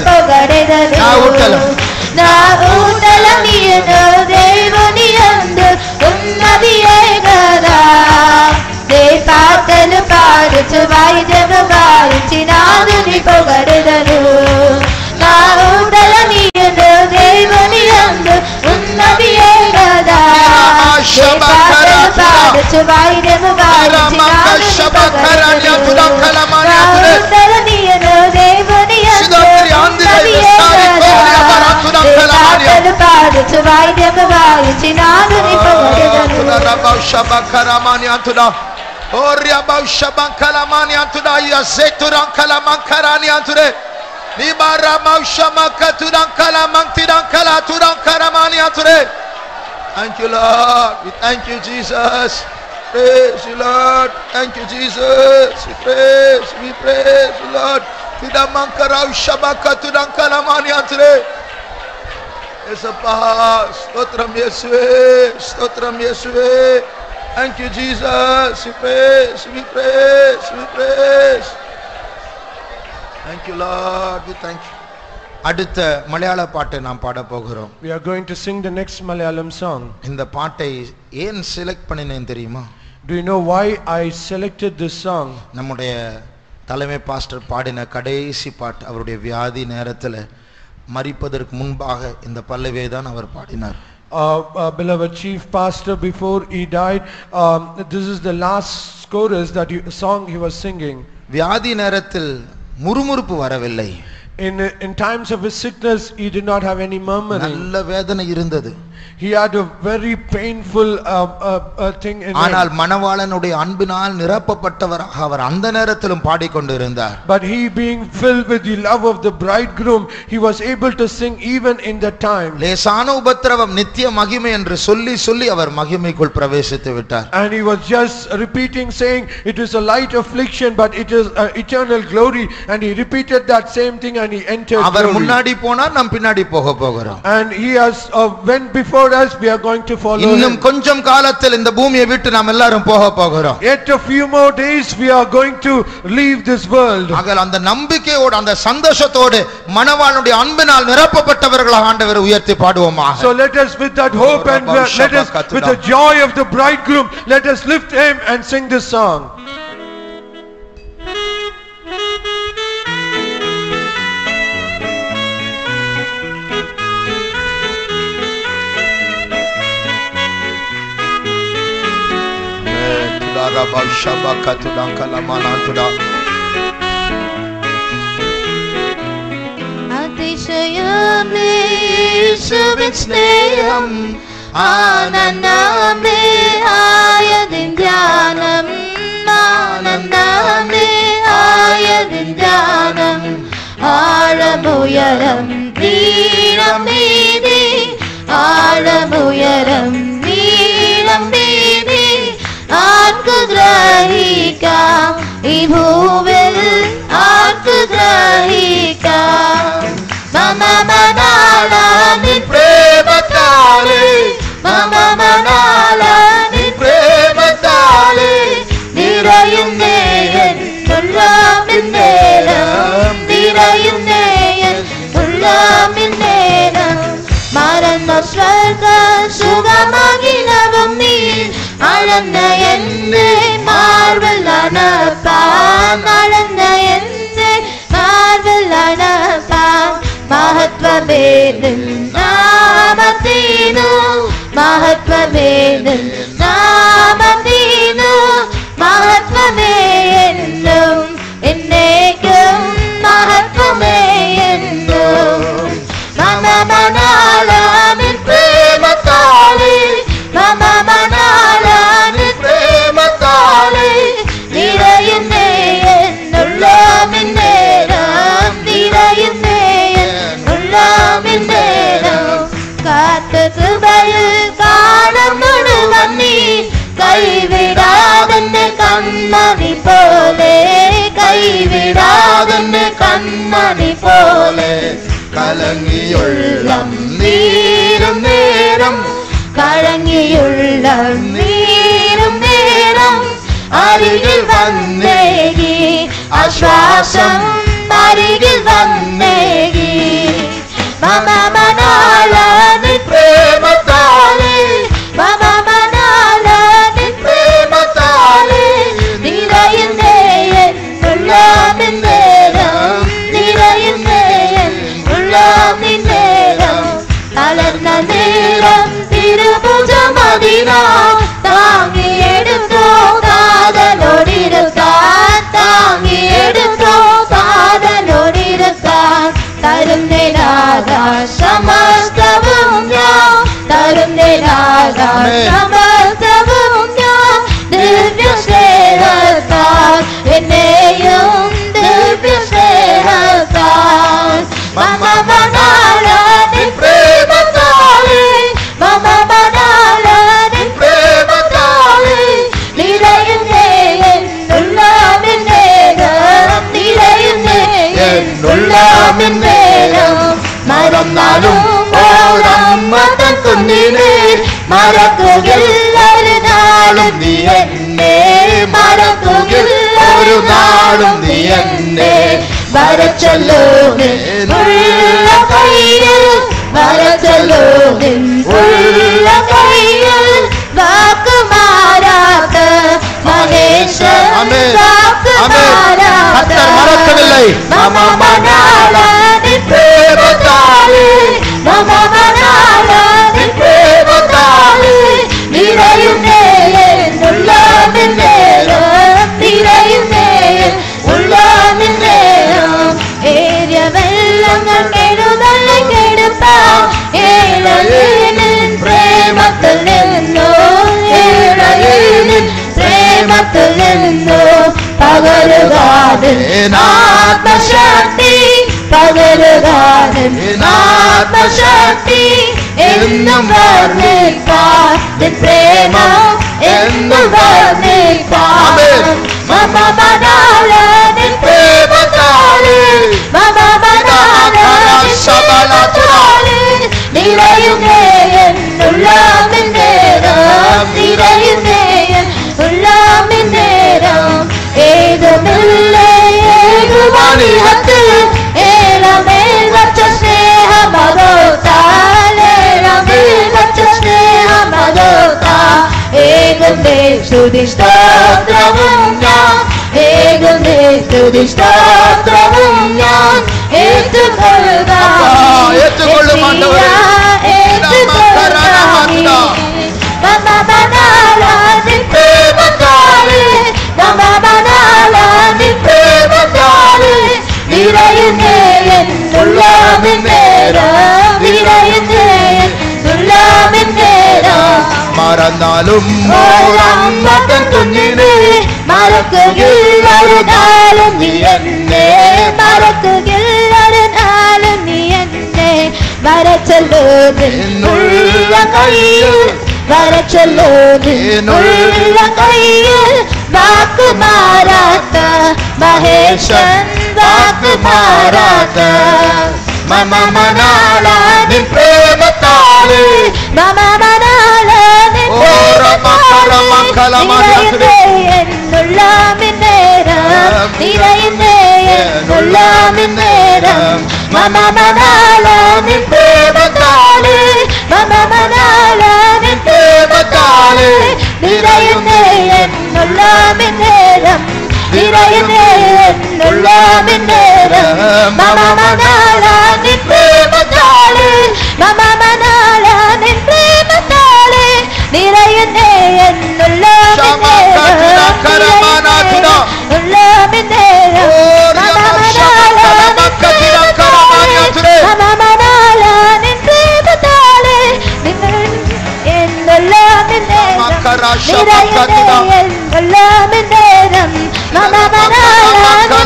నా ఊటలం నీయను దేవుని యందు ఉన్నదియే కదా నీ పాటలు పాడుచు వాయిద్యము వాయించి నాదుని పొగడెదను నా ఊటలం నీయను దేవుని యందు ఉన్నదియే కదా నీ పాటలు పాడుచు వాయిద్యము వాయించి నాదుని పొగడెదను నా ఊటలం నీయను దేవుని యందు ఉన్నదియే కదా పాటలు పాడుచు వాయిద్యము వాయించి నాదుని పొగడెదను Thank you, Lord. We thank you, Jesus. Praise you, Lord. Thank you, Jesus. We praise you, Lord. Tidamankara Shabakatudankala Maniatre. Esapa, Stotram Yesue, Stotram Yesue. Thank you, Jesus. We praise. Thank you, Lord. We thank you. அடுத்த மலையாள பாட்டை நாம் பாட போகிறோம். We are going to sing the next Malayalam song. இந்த பாட்டை ஏன் select பண்ணினேன் தெரியுமா? Do you know why I selected this song? நம்முடைய தலைமை பாஸ்டர் பாடின கடைசி பாட்டு அவருடைய வியாதி நேரத்தில் மரிப்பதற்கு முன்பாக இந்த பல்லவியை தான் அவர் பாடினார். Beloved chief pastor, before he died, this is the last chorus that song he was singing. வியாதி நேரத்தில் முறுமுறுப்பு வரவில்லை. In times of his sickness he did not have any murmuring. நல்ல வேதனை இருந்தது. He had a very painful thing in ஆனால் மணவாளனுடைய அன்பினால் நிரப்பப்பட்டவராக அவர் அந்த நேரத்திலும் பாடிக்கொண்டிருந்தார். But he being filled with the love of the bridegroom, he was able to sing even in that time. லேசான உபத்திரவம் நித்திய மகிமை என்று சொல்லி சொல்லி அவர் மகிமைக்குள் பிரவேசித்து விட்டார். And he was just repeating saying it is a light affliction but it is eternal glory, and he repeated that same thing and he entered our glory. முன்னாடி போனார், நாம் பின்னாடி போக போகிறோம். And he has went before before us, we are going to follow இன்னும் him. கொஞ்சம் காலத்தில் இந்த பூமியை விட்டு நாம் எல்லாரும் போக போகிறோம். Yet a few more days we are going to leave this world. ஆகையால் அந்த நம்பிக்கையோடு அந்த சந்தோஷத்தோடு மணவாளனுடைய அன்பினால் நிரப்பப்பட்டவர்களாக ஆண்டவரை உயர்த்தி பாடுவோமாக. So let us with that hope and let us with the joy of the bridegroom, let us lift him and sing this song. அதிசயமே இயேசுவின் ஸ்நேகம் ஆனந்தமே ஆயதின் தியானம் ஆனந்தமே ஆயதின் தியானம் ஆழமுயரம் நீளம் மீதி ஆழமுயரம் நீளம் மீதி ആർക്കു ഗ്രഹിക്കാം ഈ ഭൂവിൽ ആർക്കു ഗ്രഹിക്കാം മമ മനാളാനിൻ പ്രേമത്താലേ മമ മനാളാനിൻ പ്രേമത്താലേ നിറയും നേയൻ ഉള്ളാമിൻ നേരം നിറയും നേയൻ ഉള്ളാമിൻ നേരം മറന്ന സ്വർഗ സുഖമാകിനവും നീ അളന്ന എന്നെ മാർവലാണപ്പാൻ അളന്ന എന്നെ മാർവലാണപ്പാൻ മഹത്വമേനിൽ നാമത്തിനു മഹത്വമേനിൽ നാമത്തിനു മഹത്വമേ എന്നും എന്നേക്കും മഹത്വമേ എന്നും മമ മനാളാനിൻ പ്രേമത്താലേ മമ മനാളാനിൻ പ്രേമത്താലേ നിറയും നേയനുള്ളാമിൻ നേരം നിറയും നേയനുള്ളാമിൻ നേരം കാത്ത് കൃപയിൽ കാലം മുഴുവൻ നീ കൈവിടാതെന്നെ കണ്ണണി പോലെ കൈവിടാതെന്നെ കണ്ണണി പോലെ കലങ്ങിയുള്ളം നീരും നേരം കലങ്ങിയുള്ള നീരും നേരം അരികിൽ വന്നേകി ആശ്വാസം അരികിൽ വന്നേകി മമ മനാളാനിൻ പ്രേമത്താലേ മമ മനാളാനിൻ പ്രേമത്താലേ നിറയും നേയനുള്ളാമിൻ നേരം നിറയും നേയനുള്ളാമിൻ നേരം അലർന്ന നേരം തിരുഭുജമതിനാ താങ്ങിയെടുത്തോ കാതലോടിരുത്താൻ താങ്ങിയെടുത്തോ കാതലോടിരുത്താൻ തരുന്നേനാകാ സമസ്തവും ഞാൻ തരുന്നേനാകാ സമസ്തവും ഞാൻ ദിവ്യ സ്നേഹത്താൽ എന്നെയും ദിവ്യ സ്നേഹത്താൽ മമ മനാളാനിൻ പ്രേമത്താലേ മമ മനാളാനിൻ പ്രേമത്താലേ നിറയും നേയനുള്ളാമിൻ നേരം നിറയും നേയനുള്ളാമിൻ നേരം മറന്നാലും ഓരമ്മതൻ കുഞ്ഞിനെ മറക്കുകയില്ല ഒരു നാളും നീ എന്നെ മറക്കുകയില്ല ഒരു നാളും നീ എന്നെ വരച്ചല്ലോ ഉള്ള കയ്യിൽ വരച്ചല്ലോ ഉള്ള കയ്യിൽ വാക്കുമാരാത്ത മഹേശ്വരൻ വാക്കുമാരാത്ത മമ മനാളാനിൻ പ്രേമത്താലേ മമ മനാളാനിൻ പ്രേമത്താലേ നിറയും നേയനുള്ളാമിൻ നേരം നിറയും നേയനുള്ളാമിൻ നേരം ഏരിയ വെള്ളങ്ങൾ കെടുതല്ല കെടുപ്പാൻ ഏഴയനിൻ പ്രേമത്തിൽ നിന്നോ ഏഴയനിൻ പ്രേമത്തിൽ നിന്നോ പകരുകാതിൻ ആത്മശക്തി പകരുകാതിൻ ആത്മശക്തി എന്നും വർണ്ണിപ്പാൻ നിൻ പ്രേമം എന്നും വർണ്ണിപ്പാൻ മമ മനാളാനിൻ പ്രേമത്താലേ മമ മനാളാനിൻ പ്രേമത്താലേ നിറയും നേയനുള്ളാമിൻ സ്തുതി സ്തോത്രവും ഞാൻ ഏകുമേ സ്തുതി സ്തോത്രവും ഞാൻ ഏറ്റുകൊള്ളും ആണ്ടവരേ. മറന്നാലും മകൻ കുഞ്ഞിനെ മറക്കുകയൊരു നാളും നീ എന്നെ മറക്കുകയൊരു നാളും നീ എന്നെ വരച്ചല്ലോ നിന്നുള്ള കയ്യിൽ വരച്ചല്ലോ നിന്നുള്ള കയ്യിൽ വാക്ക് മാറാത്ത മഹേശൻ വാക്ക് മാറാത്ത മമ മനാള നിൻ പ്രേമത്താലേ മമ മനാള നിൻ പ്രേമത്താലേ എന്നുള്ള മിന്നേരം നിറയുന്നേ എന്നുള്ള മിന്നേരം മമ മനാള നിൻ പ്രേമത്താലേ മമ മനാള നിൻ പ്രേമത്താലേ നിറയുന്നേ എന്നുള്ള മിന്നേരം നിറയുന്നേ എന്നുള്ള മിന്നേരം മമ മനാള നിൻ പ്രേമത്താലേ മമ മനാള നിൻ പ്രേമത്താലേ നിറയുന്നേ എന്നുള്ള മിന്നേരം എന്നുള്ള മിന്നേരം മമ മനാള നിൻ പ്രേമത്താലേ എന്നുള്ള മിന്നേരം നിറയുന്നേ എന്നുള്ള മിന്നേരം മമ മനാള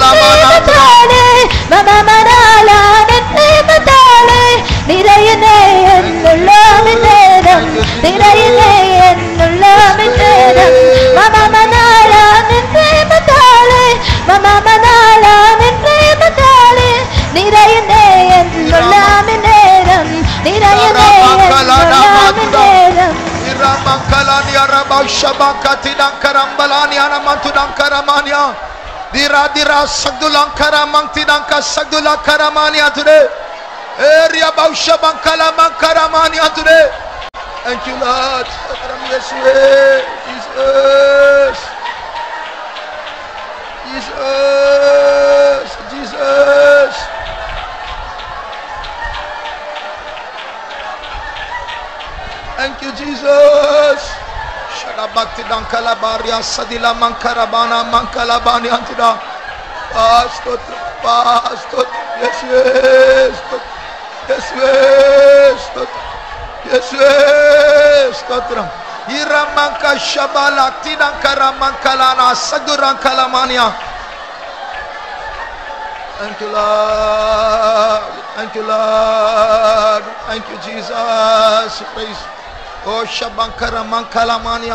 മമ മനാള നിൻ പ്രേമത്താലേ നിറയുന്നേ എന്നുള്ള മിന്നേരം നിറയുന്നേ എന്നുള്ള മിന്നേരം മമ മനാള നിൻ പ്രേമത്താലേ മമ മനാള നിൻ പ്രേമത്താലേ നിറയുന്നേ എന്നുള്ള മിന്നേരം നിറയുന്നേ എന്നുള്ള മിന്നേരം Ramakalani Arabashabakatina Karambalani Anamantudan Karamania Dira Sagdulan Karamantinanka Sagdula Karamania today. Area Baushabankala Mankaramania today. Thank you, Lord. Jesus. Jesus. Jesus. Thank you, Jesus. Shadabakti Dankala Baria Sadila Mankarabana Mankalabani Antida. Pastor. Yes. Iramanka Shabala Tidankara Mankalana Saduran Kalamania. Thank you, Lord. Thank you, Lord. Thank you, Jesus. Praise. Oh, Shabankara Mankalamania.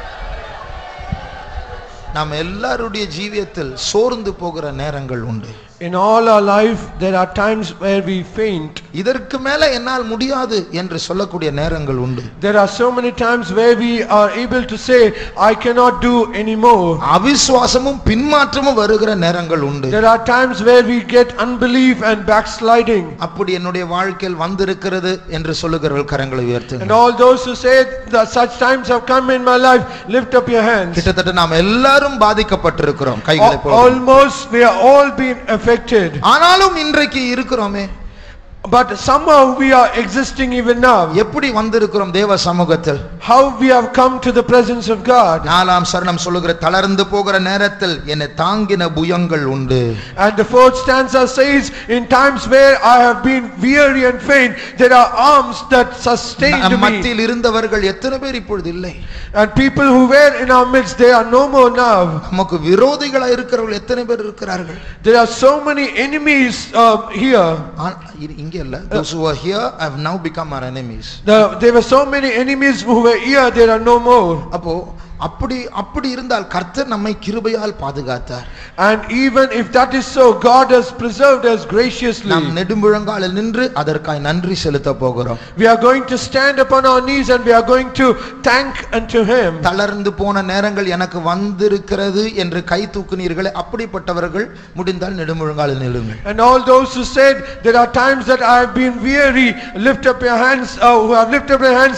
நாம் எல்லாருடைய ஜீவியத்தில் சோர்ந்து போகிற நேரங்கள் உண்டு. In all our life there are times where we faint. இதற்கு மேல என்னால் முடியாது என்று சொல்லக்கூடிய நேரங்கள் உண்டு. There are so many times where we are able to say I cannot do anymore. அவிசுவாசமும் பின்மாற்றமும் வருகிற நேரங்கள் உண்டு. There are times where we get unbelief and backsliding. அப்படி என்னுடைய வாழ்க்கையில் வந்திருக்கிறது என்று சொல்லுகிறவர்கள் கரங்களை உயர்த்துங்க. And all those who say that such times have come in my life, lift up your hands. கிட்டத்தட்ட நாம் எல்லாரும் பாதிக்கப்பட்டிருக்கிறோம். கைகளை போடுங்க. Almost we are all been affected. ஆனாலும் இன்றைக்கு இருக்கிறோமே. But somehow we are existing even now. எப்படி வந்திருக்கிறோம் தேவ சமூகத்தில்? How we have come to the presence of God. நாலாம் சரணம் சொல்லுகிற தளர்ந்து போகிற நேரத்தில் என்னை தாங்கின புயங்கள் உண்டு. And the fourth stanza says, in times where I have been weary and faint, there are arms that sustained me. மத்தியில் இருந்தவர்கள் எத்தனை பேர் இப்பொழுது இல்லை? And people who were in our midst, they are no more now. நமக்கு விரோதிகளா இருக்கிறவர்கள் எத்தனை பேர் இருக்கிறார்கள்? There are so many enemies here. இங்க இல்ல. Those who are here have now become our enemies. There were so many enemies who were here, there are no more. அப்போ அப்படி இருந்தால் கர்த்தர் நம்மை கிருபையால் பாதுகாத்தார். And even if that is so, God has preserved us graciously. நாம் நெடுமுழங்காலில் நின்று அதற்காய் நன்றி செலுத்த போகிறோம். We are going to stand upon our knees and we are going to thank unto him. தளர்ந்து போன நேரங்கள் எனக்கு வந்திருக்கிறது என்று கை தூக்குனீர்களே, அப்படிப்பட்டவர்கள் முடிந்தால் நெடுமுழங்காலில் நில்லுங்கள். And all those who said there are times that I have been weary, lift up your hands, who have lifted up their hands,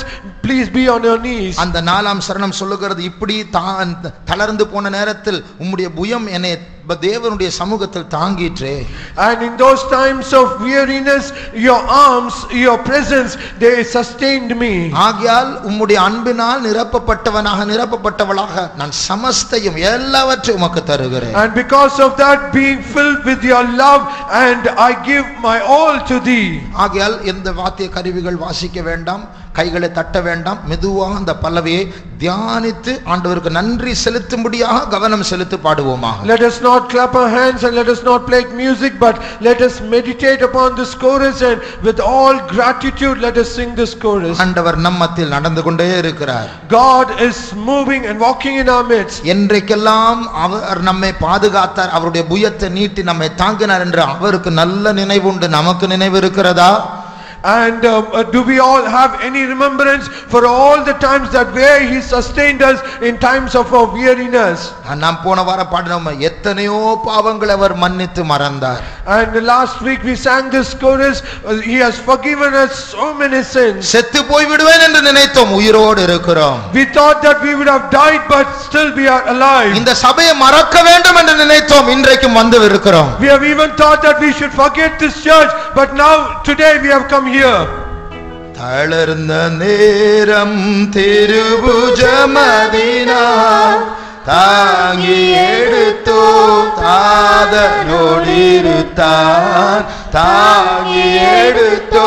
please be on your knees. அந்த நாலாம் சரணம் சொல்லுகிறது, இப்படி தளர்ந்து போன நேரத்தில் உம்முடைய புயம் என்னை தேவனுடைய சமூகத்தில் தாங்கிற்றே. And in those times of weariness, your arms, your presence, they sustained me. ஆகையால் உம்முடைய அன்பினால் நிரப்பப்பட்டவளாக நான் சமஸ்தையும் எல்லாவற்றையும் உமக்கு தருகிறேன். And because of that, being filled with your love, and I give my all to thee. ஆகையால் எந்த வாத்திய கருவிகள் வாசிக்க வேண்டாம், கைகளை தட்ட வேண்டாம், மெதுவாக அந்த பல்லவியை தியானித்து ஆண்டவருக்கு நன்றி செலுத்தும்படியாக கவனம் செலுத்தி பாடுவோமாக. Let us not clap our hands and let us not play music, but let us meditate upon this chorus, and with all gratitude let us sing this chorus. ஆண்டவர் நம்மத்தில் நடந்து கொண்டே இருக்கிறார். God is moving and walking in our midst. என்றைக்கெல்லாம் அவர் நம்மை பாதுகாத்தார், அவருடைய புயத்தை நீட்டி நம்மை தாங்கினார் என்று அவருக்கு நல்ல நினைவு உண்டு. நமக்கு நினைவு இருக்கிறதா? And do we all have any remembrance for all the times that where he sustained us in times of our weariness? நாம் போன வாரம் பாடினோம், எத்தனையோ பாவங்களை அவர் மன்னித்து மறந்தார். And last week we sang this chorus, he has forgiven us so many sins. செத்து போய் விடுவேன் என்று நினைத்தோம், உயிரோடு இருக்கிறோம். We thought that we would have died, but still we are alive. இந்த சபையை மறக்க வேண்டும் என்று நினைத்தோம், இன்றைக்கும் வந்து இருக்கிறோம். We have even thought that we should forget this church, but now today we have come here. தளர்ந்த நேரம் திருபுஜமதினால் தாங்கி எடுத்தோ தாதனோடிருத்தான், தாங்கி எடுத்தோ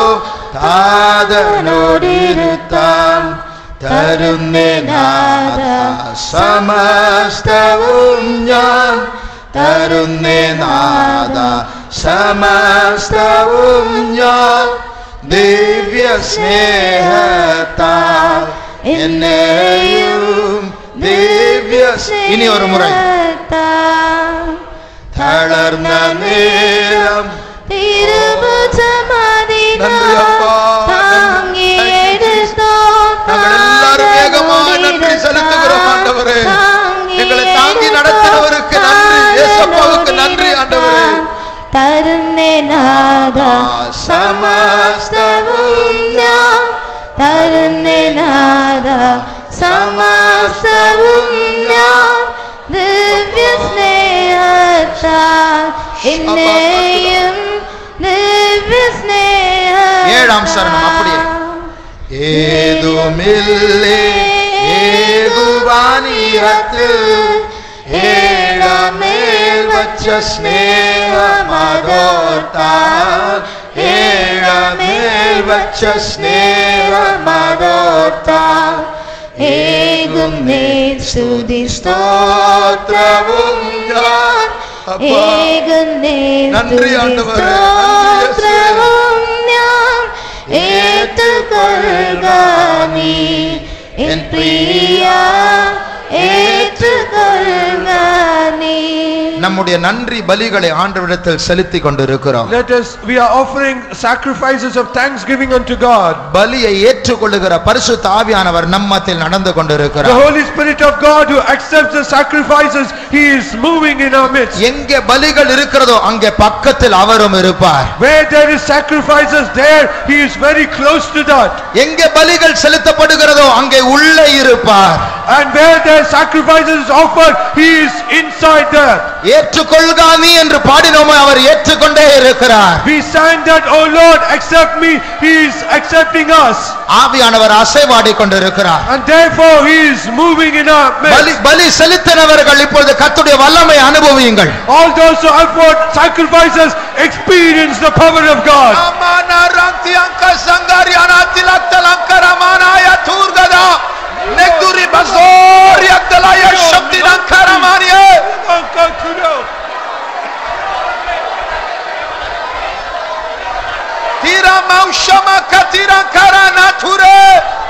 தாதனோடிருத்தான். തരുന്നേ നാഥ സമസ്തവും ഞാൻ, തരുന്നേ നാഥ സമസ്തവും ഞാൻ, ദിവ്യ സ്നേഹത്താൽ എന്നെയും ദിവ്യ. ഇനി ഒരു മുறை. തളർന്ന നേരം ഞങ്ങളെല്ലാവരും വേഗമായി നന്ദി സെலுത്തുகிறோம் ஆண்டவரே. எங்களை தாங்கி நடத்தினவருக்கு நன்றி, இயேசுவுக்கு நன்றி ஆண்டவரே. തരുന്നേ നാഥ സമസ്തവും ഞാൻ, തരുന്നേ നാഥ സമസ്തവും ഞാൻ, ദിവ്യ സ്നേഹത്താൽ എന്നെയും ദിവ്യ സ്നേഹത്താൽ. ஏழாம் சரணம் அப்படியே. ஏதுமில்லே ஏகுவானியத்தில் ஏழமேல் வச்ச ஸ்நேகமதோர்த்தால், ஏழமேல் வச்ச ஸ்நேகமதோர்த்தால், ஏகும் மேல் ஸ்துதி ஸ்தோத்திரவும் ഞാൻ. ഏകും മേൽ நன்றி ஆண்டவரே, സ്തോത്രവും ഞാൻ ഏറ്റുകൊള്ളുക നീ എൻ പ്രിയ, ഏറ്റുകൊള്ളുക നീ. நம்முடைய நன்றி பலிகளை ஆண்டவரிடத்தில் செலுத்திக் கொண்டிருக்கிறோம். We are offering sacrifices of thanksgiving unto God. பலியை ஏற்றுக்கொள்ளுகிற பரிசுத்த ஆவியானவர் நம்மத்தில் நடந்து The கொண்டிருக்கிறார். Holy Spirit of God who accepts the sacrifices, he is moving in our midst. எங்கே பலிகள் இருக்கிறதோ அங்கே பக்கத்தில் அவரும் இருப்பார். Where there is sacrifices, there he is very close to that. எங்கே பலிகள் செலுத்தப்படுகிறதோ அங்கே உள்ளே இருப்பார். And where there sacrifices is offered, he is inside there. ஏற்றுக்கொள்க நீ என்று பாடினோமே, அவர் ஏற்றுக்கொண்டே இருக்கிறார். We sang that, oh Lord, accept me, he is accepting us. ஆவியானவர் அசைவாடி கொண்டிருக்கிறார். And therefore he is moving in our midst. பலி செலுத்தினவர்கள் இப்பொழுது கர்த்தருடைய வல்லமை அனுபவியுங்கள். All those who offered sacrifices experience the power of God. Negduri bazor yakdalaya shabdidan karamaniye. Tira maushama katira karana ture.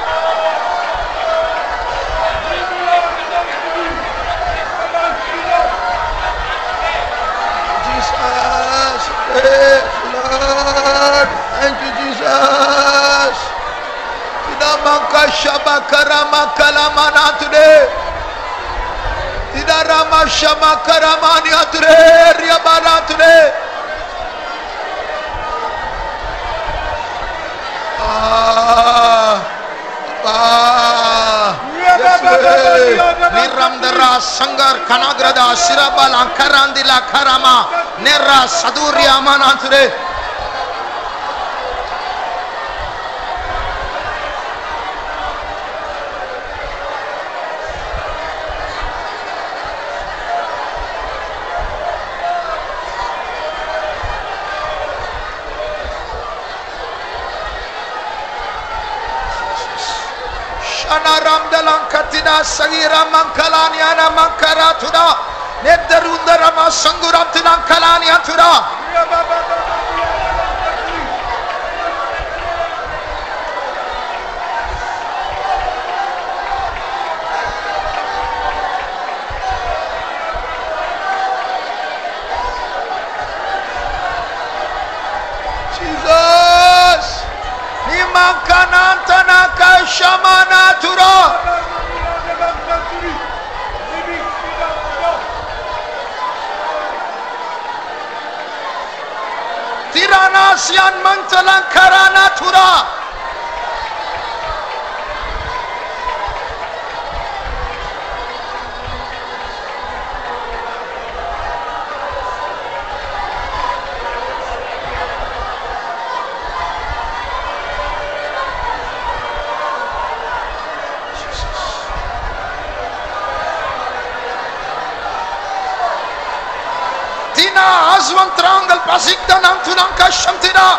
Jesus, praise Lord, thank you Jesus. Manka shabakarama kalamana today. Tidarama shamakarama today. Riabana today. Niramdara Sangar Kanagrada Sirabala Karandila Karama Nera Sadurya Mananture. Ramdalan Katina Sagira Mankalani Ana Mankara Tura Nedarundarama Sanguram Tinankalani Antura. Jesus Nimankanantana Kashamana Tura. Tirana Sian Mantalan Karana Tura. Aswan Trangal Pasikta Nantunanka Shamtina.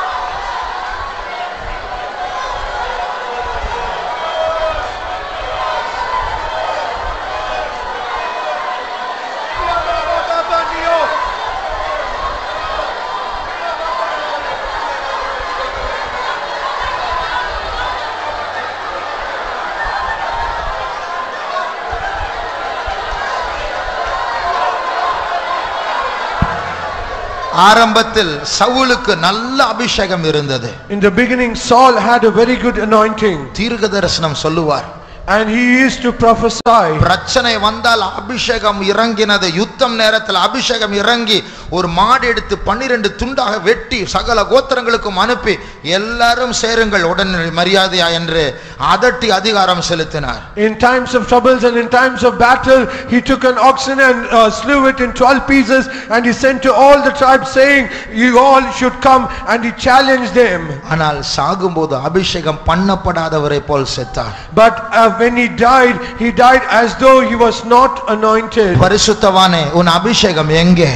ஆரம்பத்தில் சவுலுக்கு நல்ல அபிஷேகம் இருந்தது. In the beginning Saul had a very good anointing. தீர்க்கதரிசனம் சொல்லுவார். And he used to prophesy. பிரச்சனை வந்தால் அபிஷேகம் இறங்கினது. யுத்தம் நேரத்தில் அபிஷேகம் இறங்கி ஒரு மாடு எடுத்து 12 துண்டாக வெட்டி சகல கோத்திரங்களுக்கும் அனுப்பி எல்லாரும் சேருங்கள் உடனே மரியாதையா என்று அதட்டி அதிகாரம் செலுத்தினார். In times of troubles and in times of battle he took an oxen and slew it in 12 pieces and he sent to all the tribes saying you all should come, and he challenged them. ஆனால் சாகும்போது அபிஷேகம் பண்ணப்படாதவரை போல் செத்தார். But when he died as though he was not anointed. பரிசுத்தவானே உன் அபிஷேகம் எங்கே?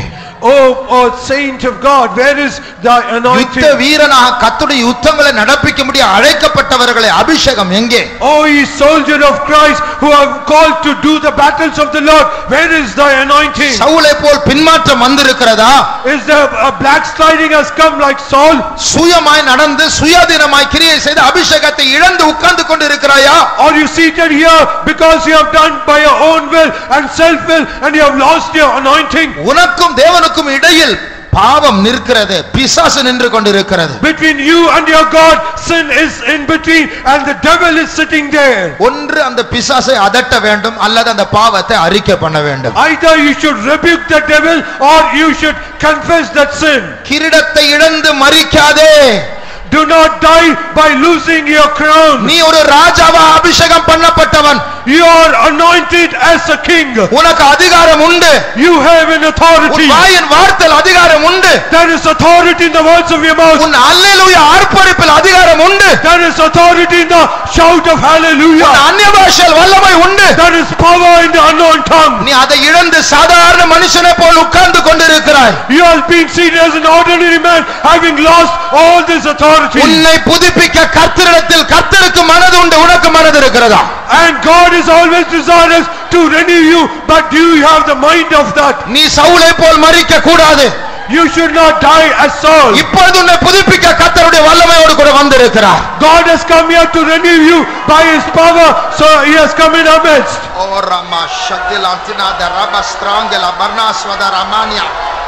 Oh saint of God, where is the anointing? யுத்த வீரனாக கர்த்தருடைய யுத்தங்களை நடப்பிக்க முடிய அழைக்கப்பட்டவர்களே அபிஷேகம் எங்கே? Oh ye soldier of Christ who are called to do the battles of the Lord, where is the anointing? சவுலை போல் பின்மாற்றம் வந்திருக்கிறதா? Is the backsliding has come like Saul? சுயமாய் நடந்து சுயாதீனமாய் கிரியை செய்து அபிஷேகத்தை இழந்து உட்கார்ந்து கொண்டிருக்கிறாயா? Are you seated here because you have done by your own will and self will and you have lost your anointing? உனக்கும் தேவனுக்கும் இடையில் பாவம் நிற்கிறது, பிசாசு நின்று கொண்டிருக்கிறது. Between you and your God sin is in between and the devil is sitting there. ஒன்று அந்த பிசாசை அதட்ட வேண்டும் அல்லது அந்த பாவத்தை அறிக்கை பண்ண வேண்டும். Either you should rebuke the devil or you should confess that sin. கிரீடத்தை இழந்து மரிக்காதே. Do not die by losing your crown. நீ ஒரு ராஜாவா அபிஷேகம் பண்ணப்பட்டவன். You are anointed as a king. உனக்கு அதிகாரம் உண்டு. You have an authority. உன் வாயின் வார்த்தையில் அதிகாரம் உண்டு. There is authority in the words of your mouth. உன் அல்லேலூயா ஆர்ப்பரிப்பில் அதிகாரம் உண்டு. There is authority in the shout of hallelujah. உன் அந்நிய பாஷையில் வல்லமை உண்டு. There is power in the unknown tongue. நீ அதை இழந்து சாதாரண மனுஷனை போல் உட்கார்ந்து கொண்டிருக்கிறாய். You are being seen as an ordinary man having lost all this authority. உன்னை புதுப்பிக்க கர்த்தரிடத்தில் கர்த்தருக்கு மனது உண்டு, உனக்கு மனது இருக்கிறதா? And God is always desirous to renew you, but do you have the mind of that? நீ சவுலை போல் மரிக்க கூடாது. You should not die as Saul. இப்பொழுது உன்னை புதுப்பிக்க கர்த்தருடைய வல்லமையோடு கூட வந்திருக்கிறார். God has come here to renew you by his power, so he has come in our midst. O Rama Shadilantina da Rabastrangela Barnaswada Ramania.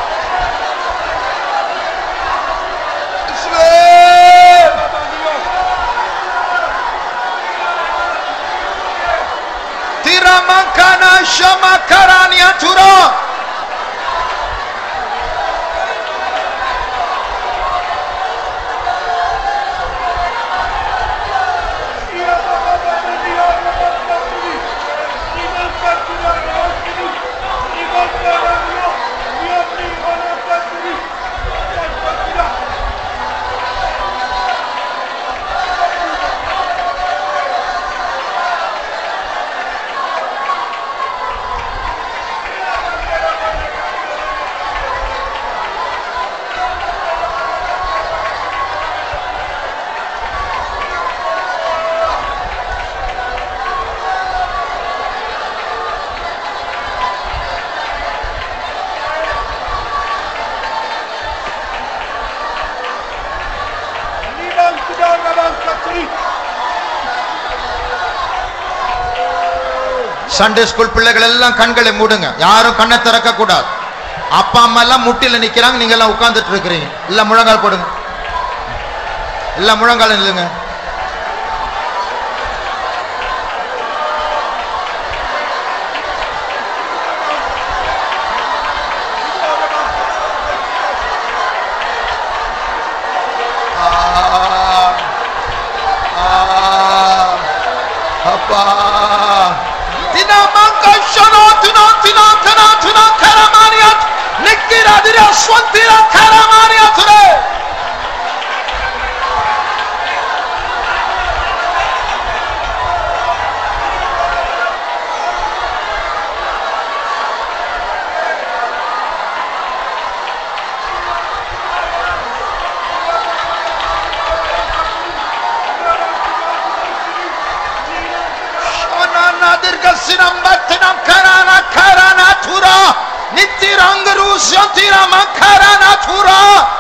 Tiramankana Shamakarania Tura. Sunday school பிள்ளைகள் எல்லாம் கண்களை மூடுங்க, யாரும் கண்ணை திறக்க கூடாது. அப்பா அம்மா எல்லாம் முட்டில நிக்கிறாங்க, நீங்க எல்லாம் உட்கார்ந்துட்டு இருக்கிறீங்க. எல்லாம் முழங்கால் போடுங்க, எல்லாம் முழங்கால் இல்லைங்க. அப்பா தினா மங்க ஷனோ தினா தினா தினா தினா கரமானியாத் நிக்கிரா திரா ஸ்வந்திரா கரமானியாத்ரே Sinam batinam karana karana thura nittirangaru syantira makarana thura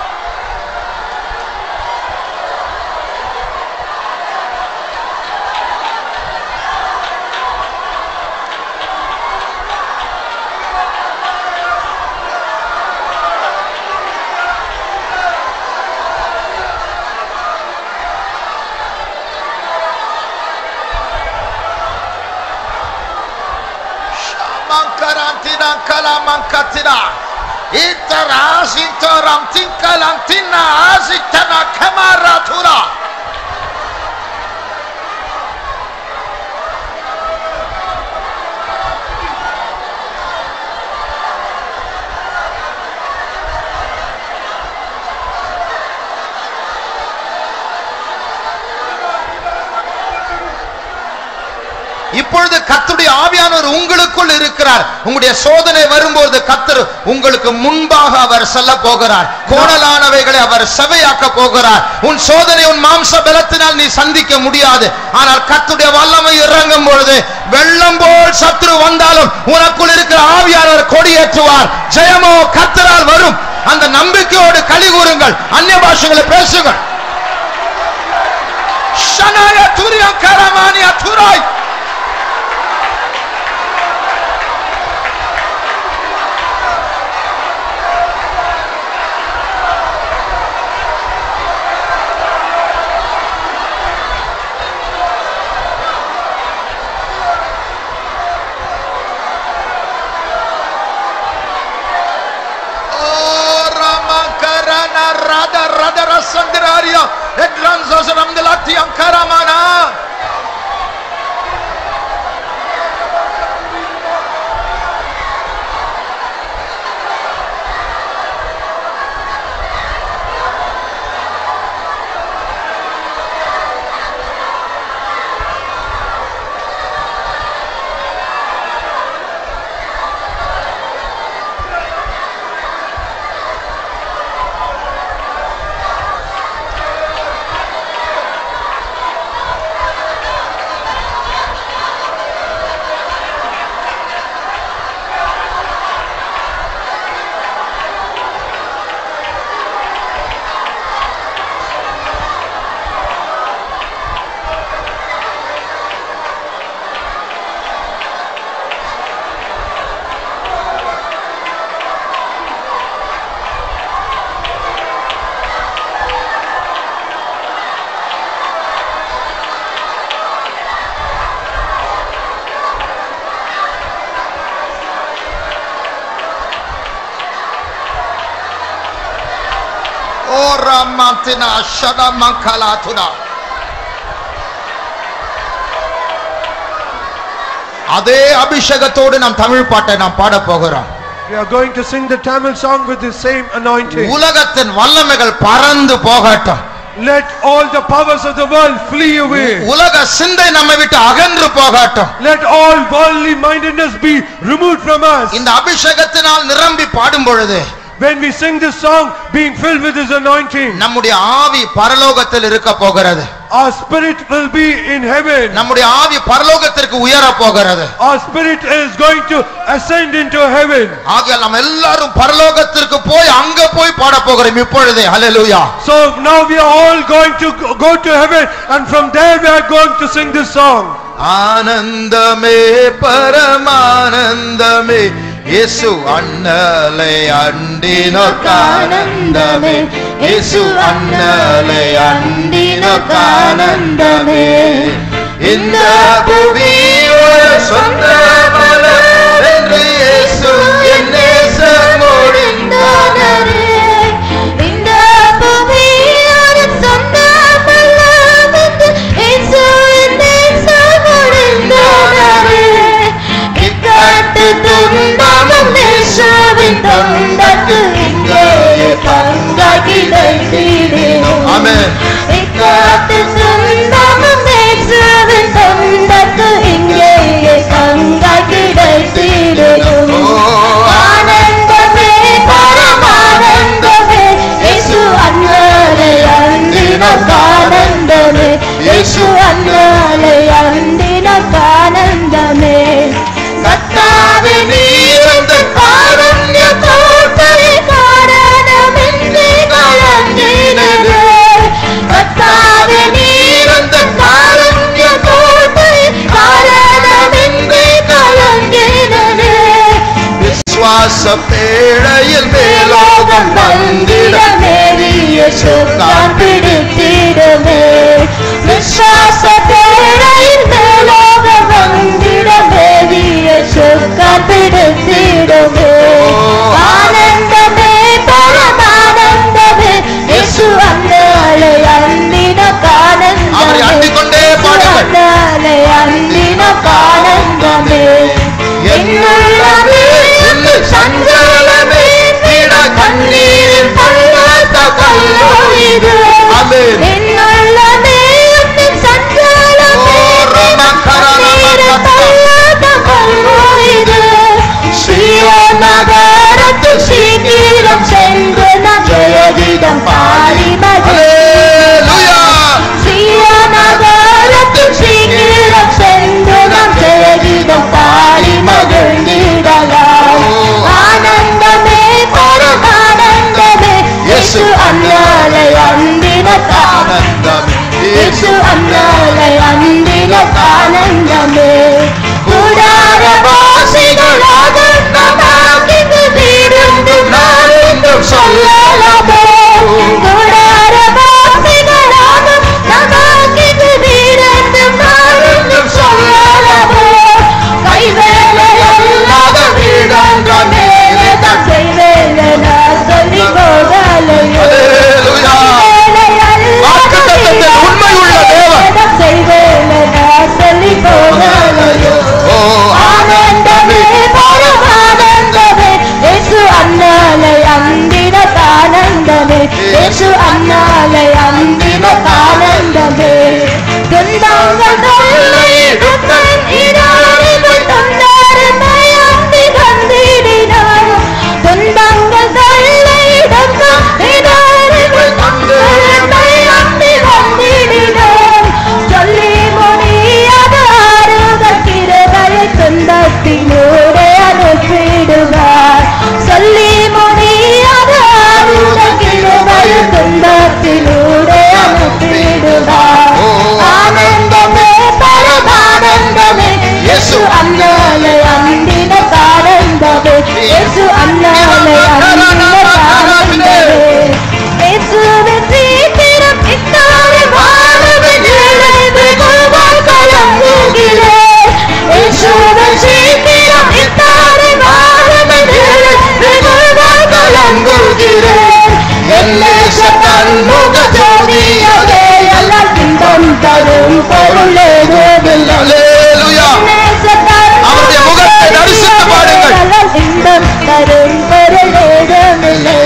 Kalamankatina itarasintoram tinkalantina asitana kamaratura இப்பொழுது கர்த்தருடைய ஆவியானவர் உங்களுக்குள் இருக்கிறார். உங்களுடைய சோதனை வரும்போது கர்த்தர் உங்களுக்கு முன்பாக அவர் செல்ல போகிறார். கோணலானவைகளை அவர் செவையாக்க போகிறார். உன் சோதனை உன் மாம்ச பலத்தினால் நீ சந்திக்க முடியாது. ஆனால் கர்த்தருடைய வல்லமை இறங்கும் பொழுது வெள்ளம் போல் சத்துரு வந்தாலும் உனக்குள் இருக்கிற ஆவியானவர் கொடியேற்றுவார். ஜெயமோ கர்த்தரால் வரும். அந்த நம்பிக்கையோடு களி கூறுங்கள், அந்நிய பாஷைகளை பேசுங்கள். ஷனாய துரியா கரமானியா துராய் Sangraria edranzazram delati ankaramana Mantina shada mankalatuna அதே அபிஷேகத்தோடு நாம் தமிழ் பாட்டை நாம் பாட போகிறோம். We are going to sing the Tamil song with the same anointing. உலகத்தின் வல்லமைகள் பறந்து போகட்டும். Let all the powers of the world flee away. உலக சிந்தை நம்மை விட்டு அகன்று போகட்டும். Let all worldly mindedness be removed from us. இந்த அபிஷேகத்தினால் நிரம்பி பாடும் பொழுது when we sing this song being filled with his anointing, நம்முடைய ஆவி பரலோகத்தில் இருக்க போகிறது. Our spirit will be in heaven. நம்முடைய ஆவி பரலோகத்திற்கு உயர போகிறது. Our spirit is going to ascend into heaven. ஆகையால் நாம் எல்லாரும் பரலோகத்திற்கு போய் அங்க போய் பாட போகிறோம் இப்பொழுதே. ஹalleluya. So now we are all going to go to heaven, and from there we are going to sing this song. ஆனந்தமே பரமானந்தமே இயேசு அண்ணலை அண்டினோர்க்கானந்தமே இயேசு அண்ணலை அண்டினோர்க்கானந்தமே இந்த புவி ஒரு சொந்தமல்ல என்று இயேசு என் நேசம் முடிந்தாரே இந்த புவி ஒரு சொந்தமல்ல என்று இயேசு என் நேசம் முடிந்தாரே இக்கட்டு துன்பமும் நேசவின் தொண்டக்கு இங்கேயே பங்காய் கிடைத்திடும் ஆமென் இக்கட்டு துன்பமும் நேசவின் தொண்டக்கு இங்கேயே பங்காய் கிடைத்திடும் ஆனந்தமே பரமானந்தமே இயேசு அண்ணலை அண்டினோர்க்கானந்தமே இயேசு அண்ணலை அண்டினோர்க்கானந்தமே கர்த்தாவே நீர் எந்தன் காருண்ய கோட்டை காரணமின்றி கலங்கினதே கர்த்தாவே நீர் எந்தன் காருண்ய கோட்டை காரணமின்றி கலங்கினதே விசுவாச பேழையில் மேலோகம் வந்திட மேரிய சொற்கான் பிடித்திடமே விசுவாச பேழையில் மேலோகம் வந்திட மேரிய சொற்கான் பிடித்திடமே ஆனந்தமே பரமானந்தமே இயேசு அண்ணலை அவரை அண்டிக்கொண்டே பாடுங்கள். அண்ணலை அண்டினோர்க்கானந்தமே என்னுள்ளமே சஞ்சலமே திட கண்ணீரில் பள்ளத்த கல்லோ இது ஆமென் என்னுள்ளமே சஞ்சலமே கண்ணீரில் பள்ளத்த கல்லோ இது சீயோன் நகரத்தில் சீக்கிரம் சென்று நாம் ஜெயகீதம் பாடி ஹல்லேலூயா சீயோன் நகரத்தில் சீக்கிரம் சென்று நாம் ஜெயகீதம் பாடி மகிழ்ந்திடலாம் ஆனந்தமே பரமானந்தமே இயேசு அண்ணலை அண்டினோர்க்கானந்தமே இயேசு அண்ணலை அண்டினோர்க்கானந்தமே கூடாரவாசிகளாக நமக்கு வீடுண்டும் நாளென்றும் சொல்லலாமோ கூடாரவாசிகளாக நமக்கு வீடுண்டும் நாளென்றும் சொல்லலாமோ கைவேலை அல்லாத வீடொன்ற மேலே தான் கைவேலை நான் சொல்லி போகலையோ ஹல்லேலூயா வாக்குத்தத்தத்தில் உண்மை உள்ள தேவன் செய்வேலை நான் சொல்லி போகலையோ ஓ ஆனந்தமே பரமானந்தமே இயேசு அண்ணலை அண்டினோர்க்கானந்தமே இயேசு அண்ணலை அண்டினோர்க்கானந்தமே துன்பங்கள் தொல்லையிடுத்தன் இராணிகள் தொண்டருமை அண்டி வந்திடினார் துன்பங்கள் தொல்லையிடுத்தன் இராணிகள் தொண்டருமை அண்டி வந்திடினார் சொல்லி முடியாத ஆறுதல் கிருபையை துன்பத்தினூடே அனுப்பிடுவார் சொல்லி முடியாத ஆறுதல் கிருபையை துன்பத்தினூடே அனுப்பிடுவார் ஆனந்தமே பரமானந்தமே இயேசு அண்ணலை அண்டினோர்க்கானந்தமே இயேசு அண்ணலை அண்டினோர்க்கானந்தமே இயேசுவின் சீக்கிரம் இத்தாரை வானவின் இழைந்து கொள்வாய் கலங்குகிறேன் இயேசுவின் சீக்கிரம் இத்தாரை வானவின் இழைந்து கொள்வாய் கலங்குகிறேன் என்னேச தன்முக ஜோதியவே எல்லாம் இன்பம் தரும் பொருள் ஏதுமில்லை ஹல்லேலூயா அவருடைய முகத்தை தரிசித்து பாடுங்கள் இன்பம் தரும் பொருள் ஏதுமில்லை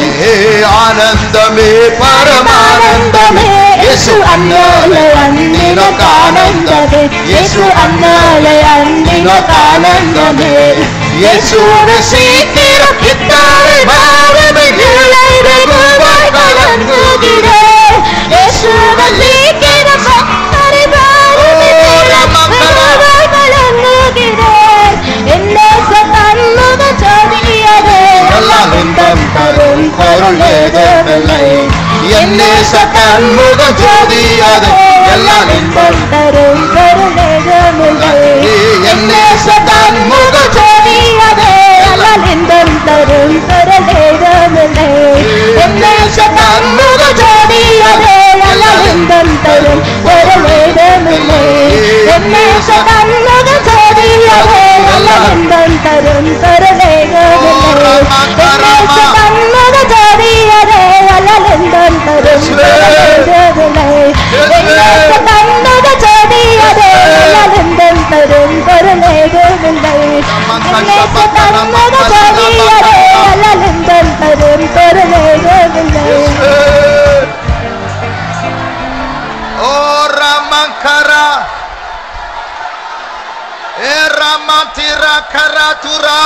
ஆனந்தமே பரமானந்தமே இயேசு அண்ணலை அண்டினோர்க்கானந்தமே இயேசு அண்ணலை அண்டினோர்க்கானந்தமே இயேசுவே சீக்கிரம் இத்தாரை வானவின் இழைந்து கொள்வாய் கலங்குகிறேன் இயேசுவே சீக்கிரம் இத்தாரை வானவின் இழைந்து கொள்வாய் கலங்குகிறேன் என்னேச தன்முக ஜோதியவே எல்லாம் இன்பம் தரும் பொருள் ஏதுமில்லை என்னேச தன்முக ஜோதியாது எல்லாம் இன்பம் தரும் பொருள் ஏதுமில்லை Ramatira Karatura.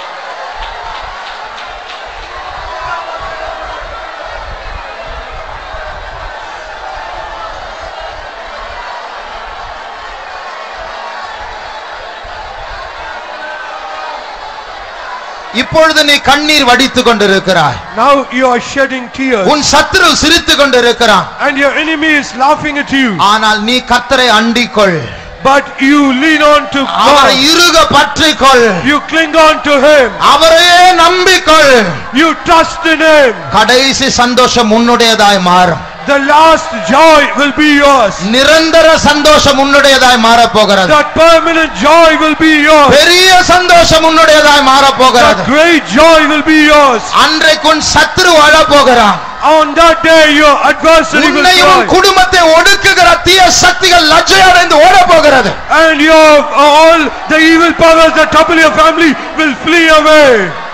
இப்பொழுது நீ கண்ணீர் வடித்துக் கொண்டிருக்கிறாய். Now you are shedding tears. உன் சத்துரு சிரித்துக் கொண்டிருக்கிறான். And your enemy is laughing at you. ஆனால் நீ கர்த்தரை அண்டிக்கொள். But you lean on to அவரை God. இறுக பற்றிக்கொள். You cling on to Him. அவரையே நம்பிக்கொள். You trust in Him. கடைசி சந்தோஷம் உன்னுடையதாய் மாறும். The last joy will be yours. நிரந்தர சந்தோஷம் உன்னுடையதாய் மாறப் போகிறது. That permanent joy will be yours. பெரிய சந்தோஷம் உன்னுடையதாய் மாறப் போகிறது. That great joy will be yours. அன்றைக்கு உன் சத்துரு அழப் போகிறான். On that day your adversary will உன்னையும் cry. குடும்பத்தை ஒடுக்குகிற தீய சக்திகள் லஜ்ஜையடைந்து ஓடப் போகிறது. And all the evil powers that trouble your family will flee away.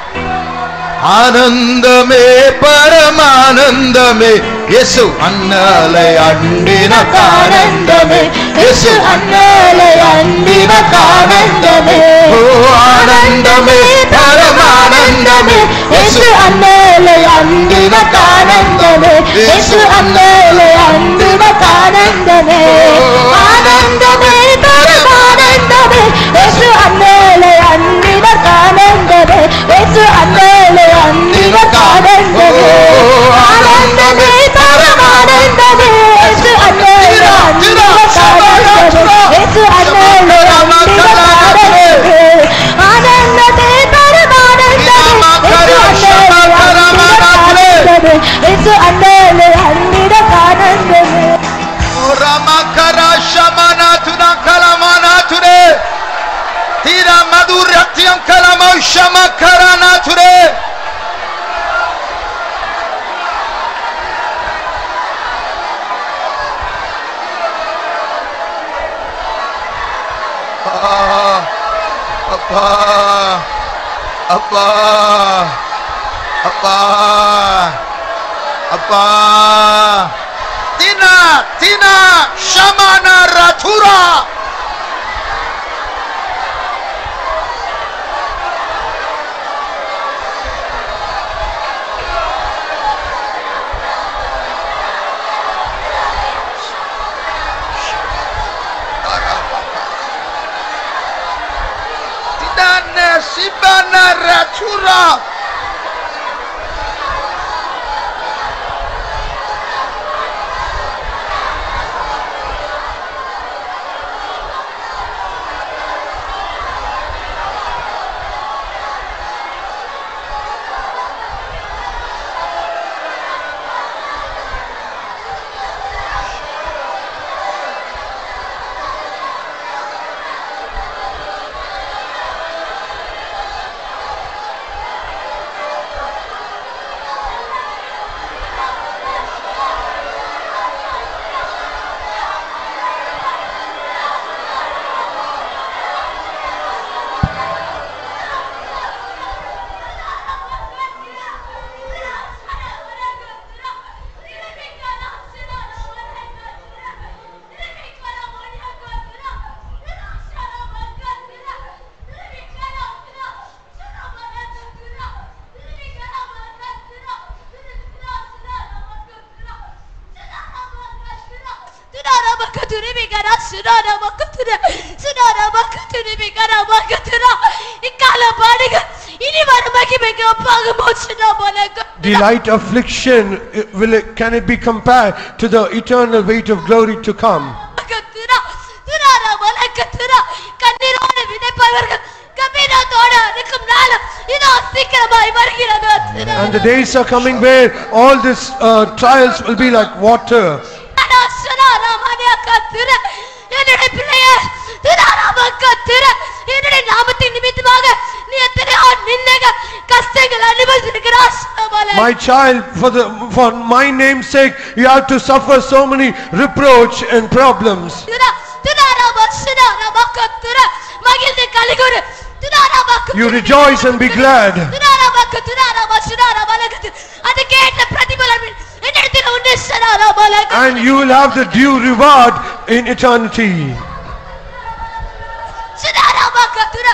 ஆனந்தமே பரமானந்தமே இயேசு அண்ணலை அண்டின ஆனந்தமே இயேசு அண்ணலை அண்டின ஆனந்தமே ஓ ஆனந்தமே பரமானந்தமே இயேசு அண்ணலை அண்டின ஆனந்தமே இயேசு அண்ணலை அண்டின ஆனந்தமே ஆனந்தமே பரமானந்தமே இயேசு அண்ணலை அண்டின ஆனந்தமே இயேசு அண்ணலை அண்டின ஆனந்தமே ஆனந்தமே பரமானந்தமே இயேசு அண்ணலை அண்டின ஆனந்தமே இயேசு அண்ணலை அண்டின ஆனந்தமே ஆனந்தமே பரமானந்தமே இயேசு அண்ணலை அண்டின ஆனந்தமே ரமகரா ஷமனா துனா கலமனா துரே தீரா மதுரத்யம் கலமோ ஷமகரனா துரே அப்பா அப்பா அப்பா அப்பா தினா தினா ஷமனா ரதுரா Sibana Ratura Delight affliction can it be compared to the eternal weight of glory to come? And the days are coming where all these trials will be like water. My child, for my name's sake, you have to suffer so many reproach and problems. You rejoice and be glad. And you will have the due reward in eternity.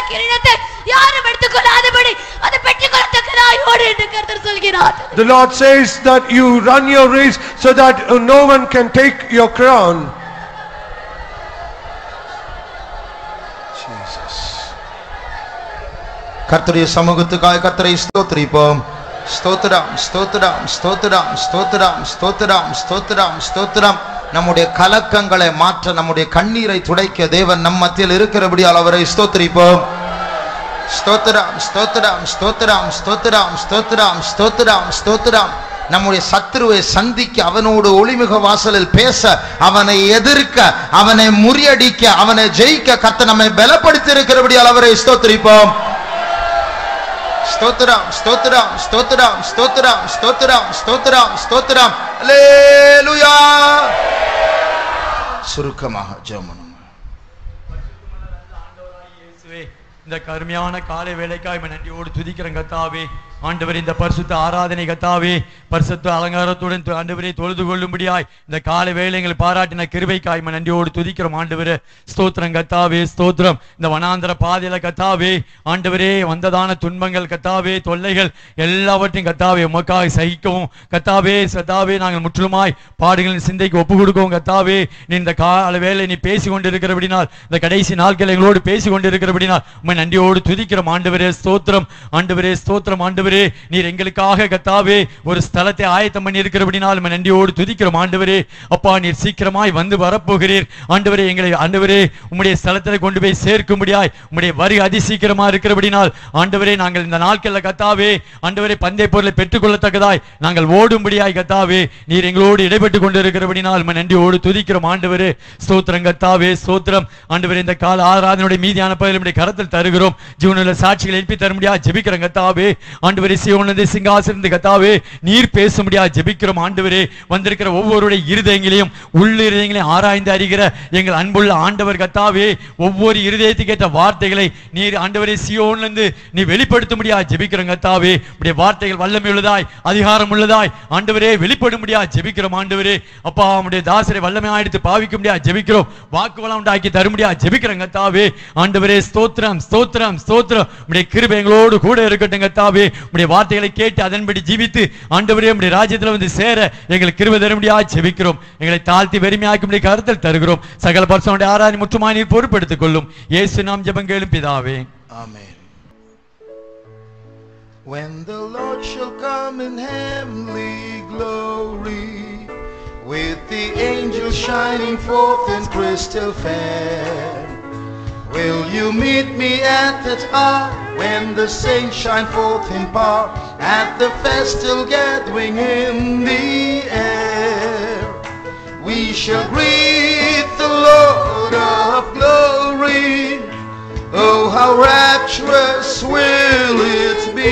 கிரீடத்தை யாரும் எடுத்துக்கொள்ளாதபடி அதை பெற்றுக்கொள்ளத்தக்கதாய் ஓடு என்று கர்த்தர் சொல்கிறார். The Lord says that you run your race so that no one can take your crown. கர்த்தருடைய சமூகத்துக்காக கர்த்தரை ஸ்தோத்திரிப்போம். ஸ்தோத்திரம் ஸ்தோத்திரம் ஸ்தோத்திரம் ஸ்தோத்திரம் ஸ்தோத்திரம் ஸ்தோத்திரம் ஸ்தோத்திரம். நம்முடைய கலக்கங்களை மாற்ற, நம்முடைய கண்ணீரை துடைக்க தேவன் நம் மத்தியில் இருக்கிறபடியால் அவரை ஸ்தோத்திரிப்போம். ஸ்தோத்திரம் ஸ்தோத்திரம் ஸ்தோத்திரம் ஸ்தோத்திரம் ஸ்தோத்திரம் ஸ்தோத்திரம் ஸ்தோத்திரம். நம்முடைய சத்துருவை சந்திக்க, அவனோடு ஒளிமிக வாசலில் பேச, அவனை எதிர்க்க, அவனை முறியடிக்க, அவனை ஜெயிக்க கர்த்தர் நம்மை பலப்படுத்தி இருக்கிறபடியால் அவரை ஸ்தோத்திரிப்போம். ஸ்தோத்திரம் ஸ்தோத்திரம் ஸ்தோத்திரம் ஸ்தோத்திரம் ஸ்தோத்திரம் ஸ்தோத்திரம் ஸ்தோத்திரம். அல்லேலூயா. சுருக்கமாக ஜெபம் பண்ணுங்க. இந்த கருமையான காலை வேளைக்காய் நன்றியோடு துதிக்கிறேன் கர்த்தாவே. ஆண்டவர் இந்த பரிசுத்த ஆராதனை கர்த்தாவே பரிசுத்த அலங்காரத்துடன் ஆண்டவரே தொழுது கொள்ளும்படியாய் இந்த காலை வேளைகளை பாராட்டின கிருபைக்காய் நன்றியோடு துதிக்கிறோம் ஆண்டவரே. ஸ்தோத்திரம் கர்த்தாவே ஸ்தோத்திரம். இந்த வனாந்தர பாதையில கர்த்தாவே ஆண்டவரே வந்ததான துன்பங்கள் கர்த்தாவே தொல்லைகள் எல்லாவற்றையும் கர்த்தாவே உமக்காய் சகிக்கவும் கர்த்தாவே சதாவே நாங்கள் முற்றிலுமாய் பாடுகளின் சிந்தைக்கு ஒப்பு கொடுக்கவும் கர்த்தாவே. நீ இந்த கால வேளை நீ பேசி கொண்டிருக்கிறபடினால், இந்த கடைசி நாட்கள் எங்களோடு பேசி கொண்டிருக்கிறபடினால் உம்மை நன்றியோடு துதிக்கிறோம் ஆண்டவரே. ஸ்தோத்திரம் ஆண்டவரே ஸ்தோத்திரம் ஆண்டவரே. நீர் எங்களுக்காக கர்த்தாவே ஒரு ஸ்தலத்தை ஆயத்தம் பண்ணி இருக்கிறபடினால் உம்மை நன்றியோடு துதிக்கிறோம் ஆண்டவரே. அப்பா நீர் சீக்கிரமாய் வந்து வரப்போகிறீர் ஆண்டவரே. எங்களை ஆண்டவரே உம்முடைய ஸ்தலத்தில் கொண்டு போய் சேர்க்கும்படியாய் உம்முடைய வருகை அதிசீக்கிரமா இருக்கிறபடினால் ஆண்டவரே நாங்கள் இந்த நாட்களில் கர்த்தாவே ஆண்டவரே பந்தய பொருளை பெற்றுக்கொள்ளத்தக்கதாய் நாங்கள் ஓடும்படியாய் கர்த்தாவே நீர் எங்களோடு இடைப்பட்டு கொண்டிருக்கிறபடினால் உம்மை நன்றியோடு துதிக்கிறோம் ஆண்டவரே. ஸ்தோத்திரம் கர்த்தாவே ஸ்தோத்திரம் ஆண்டவரே. இந்த கால ஆராதனையுடைய மீதியான பகுதியில் உம்முடைய கரத்தில் தருகிறோம். ஜீவனுள்ள சாட்சிகளை எழுப்பி தரும்படியா ஜெபிக்கிறோம் கர்த்தாவே. ஆண்டவரே சீயோனிலிருந்து சிங்காசனத்திலிருந்து கர்த்தாவே நீர் பேசும்படியா ஜெபிக்கிறோம் ஆண்டவரே. வந்திருக்கிற ஒவ்வொருடைய இருதயங்களையும் உள்ளிருதயங்களையும் ஆராய்ந்து அறிகிற எங்கள் அன்புள்ள ஆண்டவர் கர்த்தாவே ஒவ்வொரு இருதயத்துக்கு ஏற்ற வார்த்தைகளை நீர் ஆண்டவரே சீயோனிலிருந்து நீ வெளிப்படுத்தும்படியா ஜெபிக்கிறோம் கர்த்தாவே. உம்முடைய வார்த்தைகள் வல்லமை உள்ளதாய் அதிகாரம் உள்ளதாய் ஆண்டவரே வெளிப்படும்படியா ஜெபிக்கிறோம் ஆண்டவரே. அப்பா உம்முடைய தாசரை வல்லமையா எடுத்து பாவிக்கும்படியா ஜெபிக்கிறோம். வாக்குவலம் உண்டாக்கி தரும்படியா ஜெபிக்கிறோம் கர்த்தாவே. ஆண்டவரே ஸ்தோத்திரம் ஸ்தோத்திரம் ஸ்தோத்திரம். உம்முடைய கிருபை எங்களோடு கூட இருக்கட்டும் கர்த்தாவே. உம்முடைய வார்த்தைகளை கேட்டு அதன்படி ஜீவித்து ஆண்டவரே உம்முடைய ராஜ்யத்தில் வந்து சேர எங்களுக்கு கிருபை தரும்படியா ஜெபிக்கிறோம். எங்களை தாழ்த்தி வெறுமையாக்கி கருத்தில் தருகிறோம். சகல பரிசுத்தமுடைய ஆராதனை முற்றுமாய் நீர் பொறுப்பெடுத்துக் கொள்ளும். இயேசு நாமம் ஜெபம் கேளும் பிதாவே. Amen. When the Lord shall come in heavenly glory, with the angels shining forth in crystal fair, will you meet me at that hour when the saints shine forth in power at the festal gathering in the air? We shall greet the Lord of glory. Oh, how rapturous will it be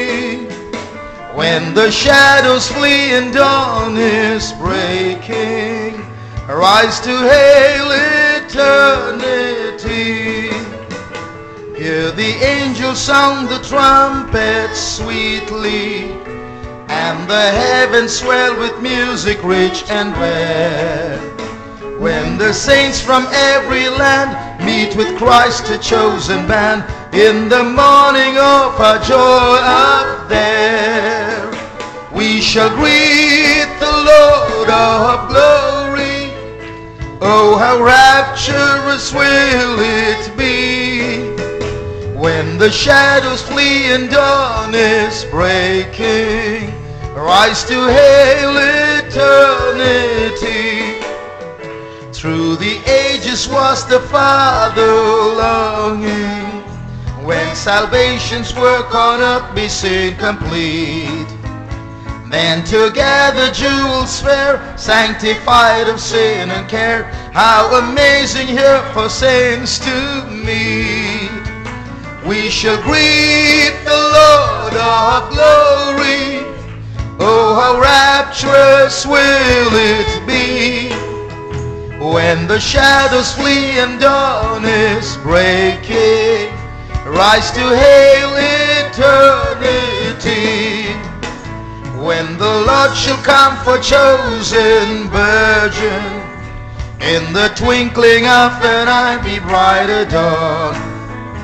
when the shadows flee and dawn is breaking. Rise to hail eternity. Hear the angels sound the trumpet sweetly, and the heavens swell with music rich and rare. When the saints from every land meet with Christ, a chosen band, in the morning of our joy up there, we shall greet the Lord of glory. Oh, how rapturous will it be when the shadows flee and dawn is breaking. Rise to hail eternity. Through the ages was the Father longing, when salvation's work on earth be seen complete. Then together jewels fair, sanctified of sin and care, how amazing here for saints to meet. We shall greet the Lord of glory. Oh, how rapturous will it be when the shadows flee and dawn is breaking. Rise to hail eternity. When the Lord shall come for chosen virgin, in the twinkling of an eye be brighter dawn.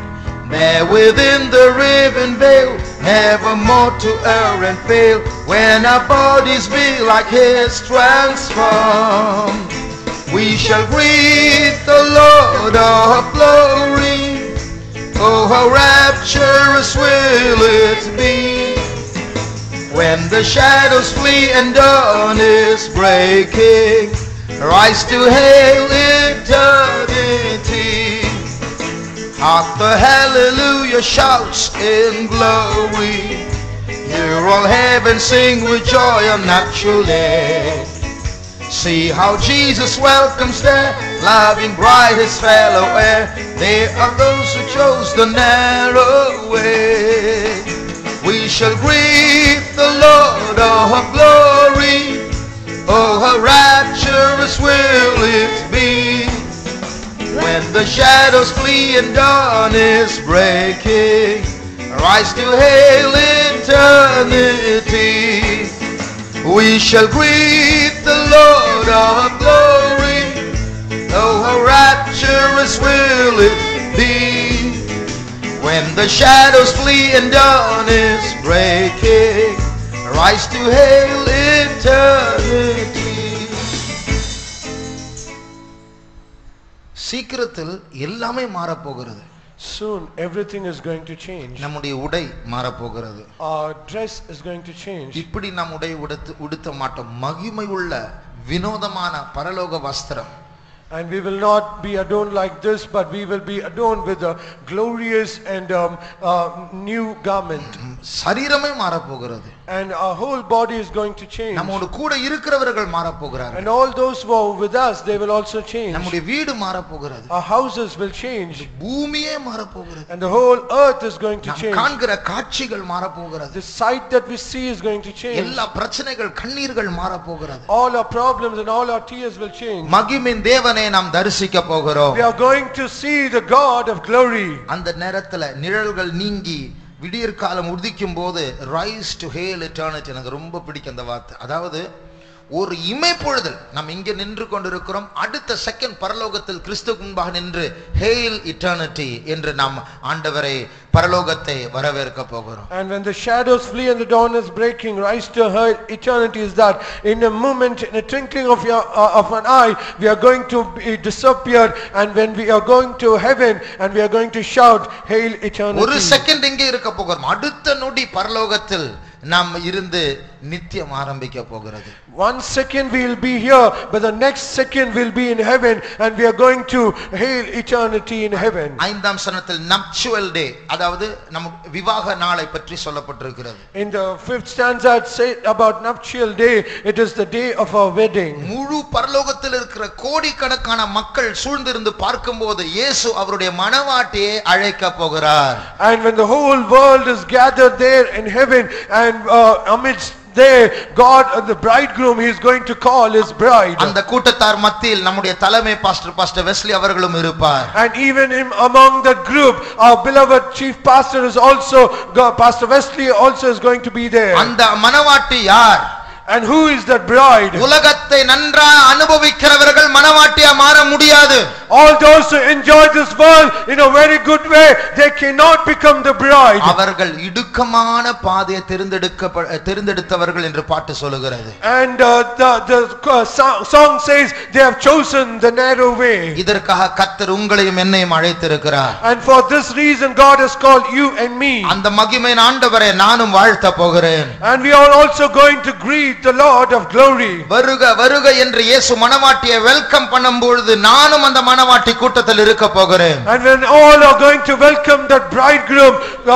There within the riven veil, never more to err and fail, when our bodies be like His transformed. We shall greet the Lord of glory. Oh, how rapturous will it be, when the shadows flee and dawn is breaking, rise to hail eternity. Hark the hallelujah shouts in glory. Hear all heaven sing with joy unnaturally. See how Jesus welcomes their loving bride, His fellow heir. They are those who chose the narrow way. We shall greet the Lord of glory. Oh, how rapturous will it be, when the shadows flee and dawn is breaking, rise to hail eternity. We shall greet the Lord of glory. Oh, how rapturous will it be, when the shadows flee and dawn is breaking, rise to hail eternity. சீக்கிரத்தில் எல்லாமே மாறப் போகிறது. Soon everything is going to change. நம்முடைய உடை மாறப் போகிறது. Our dress is going to change. இப்படி நாம் உடை உடுத்த மாட்டோம். மகிமை உள்ள வினோதமான பரலோக வஸ்திரம். And we will not be adorned like this, but we will be adorned with a glorious and new garment. சரீரமே மாறப் போகிறது. And our whole body is going to change. நம்மோடு கூட இருக்கிறவர்கள் மாறப் போகிறார்கள். And all those who are with us, they will also change. நம்முடைய வீடு மாறப் போகிறது. Our houses will change. பூமியே மாறப் போகிறது. And the whole earth is going to change. காண்கிற காட்சிகள் மாறப் போகிறது. The sight that we see is going to change. எல்லா பிரச்சனைகள் கண்ணீர்கள் மாறப் போகிறது. All our problems and all our tears will change. மகிமையின் தேவனை நாம் தரிசிக்க போகிறோம். We are going to see the God of glory. அந்த நேரத்துல நிழல்கள் நீங்கி விடியற் காலம் உதிக்கும் போது ரைஸ் டு ஹேல் எட்டர்னிட்டி. எனக்கு ரொம்ப பிடிக்கும் அந்த வார்த்தை. அதாவது ஒரு இமைப்பொழுதில் நாம் இங்கே நின்று கொண்டிருக்கிறோம், அடுத்த செகண்ட் பரலோகத்தில் கிறிஸ்துவுக்கு முன்பாக நின்று ஹேல் இட்டர்னிட்டி என்று நாம் ஆண்டவரை பரலோகத்தை வரவேற்க போகிறோம். And when the shadows flee and the dawn is breaking, rise to her eternity is that in a moment, in a twinkling of an eye, we are going to be disappeared, and when we are going to heaven and we are going to shout hail eternity. ஒரு second இங்கே இருக்க போகிறோம், அடுத்த நொடி பரலோகத்தில் நாம் இருந்து நித்தியம் ஆரம்பிக்க போகிறது. 1 second we will be here, but the next second we'll be in heaven, and we are going to hail eternity in heaven. ஐந்தாம் சனத்தில் nuptial day, அதாவது நம்ம விவாக நாளை பற்றி சொல்லப்பட்டிருக்கிறது. In the 5th stanza it says about nuptial day, it is the day of our wedding. முழு பரலோகத்தில் இருக்கிற கோடிக்கணக்கான மக்கள் சூழ்ந்திருந்து பார்க்கும்போது இயேசு அவருடைய மணவாட்டியை அழைக்க போகிறார். And when the whole world is gathered there in heaven, and amidst there God, the bridegroom, he is going to call his bride. அந்த கூட்டத்தார் மத்தியில் நம்முடைய தலைமை பாஸ்டர் வெஸ்லி அவர்களும் இருப்பார். And even among that group, our beloved chief pastor is also, Pastor Wesley also is going to be there. அந்த மணவாட்டி யார்? And who is that bride? உலகத்தை நன்றாக அனுபவிக்கிறவர்கள் மணவாட்டியா மாற முடியாது. All those who enjoy this world in a very good way, they cannot become the bride. அவர்கள் இடுக்கமான பாதையை தேர்ந்தெடுத்தவர்கள் என்று பாட்டு சொல்லுகிறது. And the song says they have chosen the narrow way. இதற்காக கர்த்தர் உங்களையும் என்னையும் அழைத்திருக்கிறார். And for this reason God has called you and me. அந்த மகிமையின் ஆண்டவரை நானும் வாழ்த்த போகிறேன். And we are also going to greet the Lord of glory. வருக வருக என்று இயேசு மணவாட்டியை வெல்கம் பண்ணும்போது நானும் அந்த மணவாட்டி கூட்டத்தில் இருக்க போகிறேன். And when all are going to welcome that bridegroom,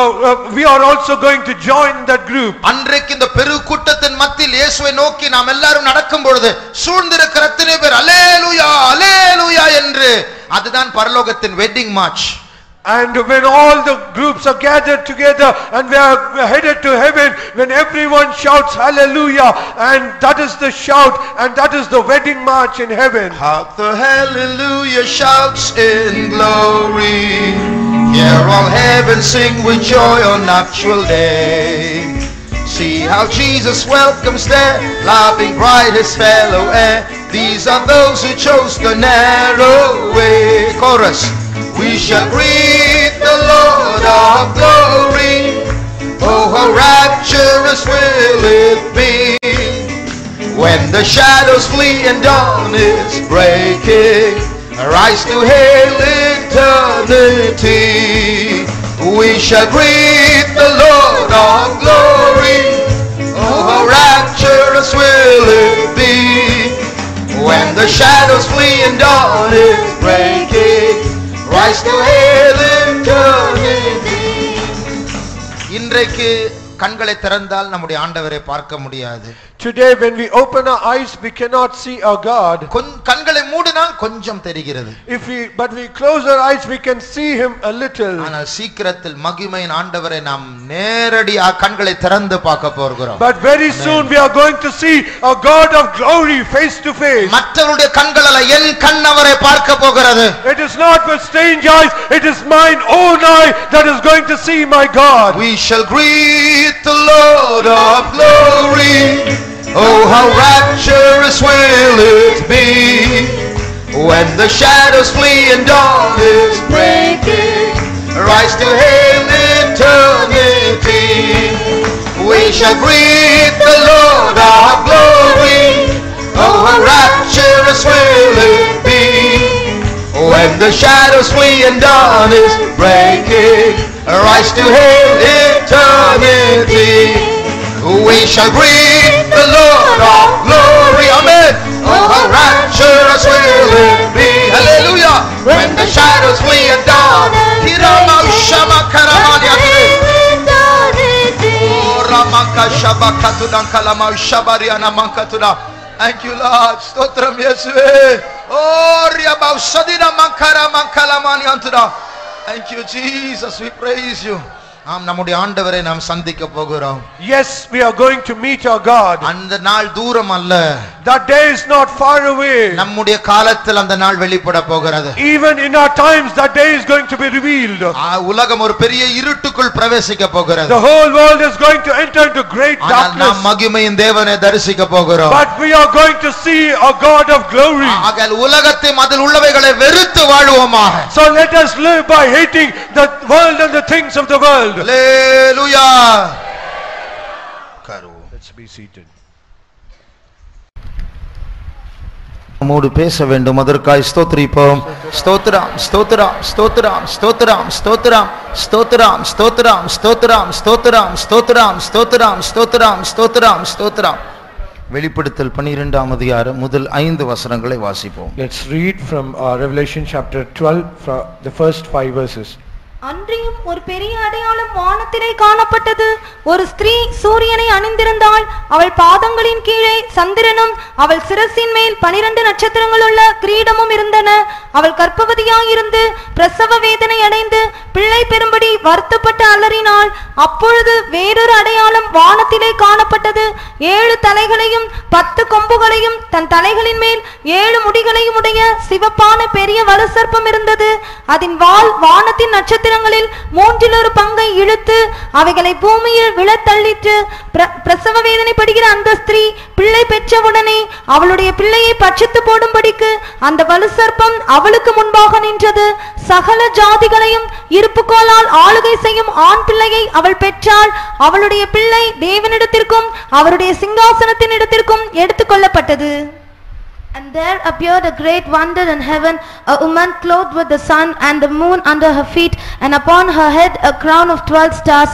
we are also going to join that group. அன்றைக்கு இந்த பெரு கூட்டத்தின் மத்தியில் இயேசுவை நோக்கி நாம் எல்லாரும் நடக்கும் பொழுது சூழ்ந்திருக்கிற அத்தனை பேர் அல்லேலூயா அல்லேலூயா என்று, அதுதான் பரலோகத்தின் wedding march. And when all the groups are gathered together and we are headed to heaven, when everyone shouts hallelujah, and that is the shout, and that is the wedding march in heaven. Hark the hallelujah shouts in glory. Hear all heaven sing with joy on nuptial day. See how Jesus welcomes their loving bride, his fellow heir. These are those who chose the narrow way. Chorus. We shall greet the Lord of glory. Oh, how rapturous will it be when the shadows flee and dawn is breaking. Rise to hail eternity. We shall greet the Lord of glory. Oh, how rapturous will it be when the shadows flee and dawn is breaking. Rise to hail eternity. இன்றைக்கு கண்களை திறந்தால் நம்முடைய ஆண்டவரை பார்க்க முடியாது. Today when we open our eyes we cannot see our God. கண்களை மூடினால் கொஞ்சம் தெரிகிறது. But we close our eyes we can see him a little. ஆனால் சீக்கிரத்தில் மகிமையின் ஆண்டவரை நாம் நேரடியாக கண்களை திறந்து பார்க்க போகிறோம். But very soon we are going to see a God of glory face to face. மற்றவருடைய கண்கள் அல்ல, என் கண் அவரை பார்க்க போகிறது. It is not with strange eyes, it is mine own eye that is going to see my God. We shall greet the Lord of glory. Oh, how rapturous will it be when the shadows flee and dawn is breaking. Rise to hail eternity. We shall greet the Lord of glory. Oh, how rapturous will it be when the shadows flee and dawn is breaking. Rise to hail eternity. We shall greet the Lord of glory. Amen. Oh, how rapturous will it be. Hallelujah. When the shadows flee and dawn. Hirama Shama Karamania. Oh, Ramaka Shabakatudan Kalama Shabariana Mankatuna. Thank you, Lord. Stotram Yesue. Oh, Riaba Sadina Mankara Mankalamani Antuna. Thank you, Jesus. We praise you. நாம் நம்முடைய ஆண்டவரை நாம் சந்திக்க போகிறோம். Yes, we are going to meet our God. அந்த நாள் தூரம் அல்ல. That day is not far away. நம்முடைய காலத்தில் அந்த நாள் வெளிப்பட போகிறது. Even in our times that day is going to be revealed. உலகம் ஒரு பெரிய இருட்டுக்குள் பிரவேசிக்க போகிறது. The whole world is going to enter into great darkness. நாம் மகிமையின் தேவனை தரிசிக்க போகிறோம். But we are going to see a God of glory. ஆகையால் உலகத்தை அதில் உள்ளவைகளை வெறுத்து வாழுவோமாக. So let us live by hating the world and the things of the world. Hallelujah. Let's be seated. நம்மோடு பேச வேண்டும். அதற்காய் ஸ்தோத்திரிப்போம். ஸ்தோத்திரம் ஸ்தோத்திரம் ஸ்தோத்திரம் ஸ்தோத்திரம் ஸ்தோத்திரம் ஸ்தோத்திரம் ஸ்தோத்திரம் ஸ்தோத்திரம் ஸ்தோத்திரம் ஸ்தோத்திரம் ஸ்தோத்திரம் ஸ்தோத்திரம் ஸ்தோத்திரம் ஸ்தோத்திரம். வெளிப்படுத்தல் 12ஆம் அதிகாரம் முதல் 5 வசனங்களை வாசிப்போம். Let's read from Revelation chapter 12 from the first 5 verses. அன்றியும் ஒரு பெரிய அடையாளம் வானத்திலே காணப்பட்டது. ஒரு ஸ்திரீ சூரியனை அணிந்திருந்தாள். அவள் பாதங்களின் கீழே சந்திரனும் அவள் சிரசின் மேல் 12 நட்சத்திரங்கள் உள்ள கிரீடமும் இருந்தன. அவள் கர்ப்பவதியாயிருந்து பிரசவ வேதனை அடைந்து பிள்ளை பெறும்படி வருத்தப்பட்டு அலறினாள். அப்பொழுது வேறொரு அடையாளம் வானத்திலே காணப்பட்டது. 7 தலைகளையும் 10 கொம்புகளையும் தன் தலைகளின் மேல் 7 முடிகளையும் உடைய சிவப்பான பெரிய வலுசர்ப்பம் இருந்தது. அதன் வால் வானத்தின் நட்சத்திரங்களில் 1/3 பங்கை இழுத்து அவைகளை பூமியில் விழத்தள்ளிற்று. பிரசவ வேதனைப்படுகிற அந்த ஸ்திரீ பிள்ளை பெற்றவுடனே அவளுடைய பிள்ளையை பட்சித்து போடும்படிக்கு அந்த வலுசர்ப்பம் அவளுக்கு முன்பாக நின்றது. சகல ஜாதிகளையும் இருப்புக்கோலால் ஆளுகை செய்யும் ஆண் பிள்ளையை அவள் பெற்றாள். அவளுடைய பிள்ளை தேவனிடத்திற்கும் அவருடைய சிங்காசனத்தின் இடத்திற்கும் எடுத்துக்கொள்ளப்பட்டது. And there appeared a great wonder in heaven, a woman clothed with the sun and the moon under her feet, and upon her head a crown of 12 stars.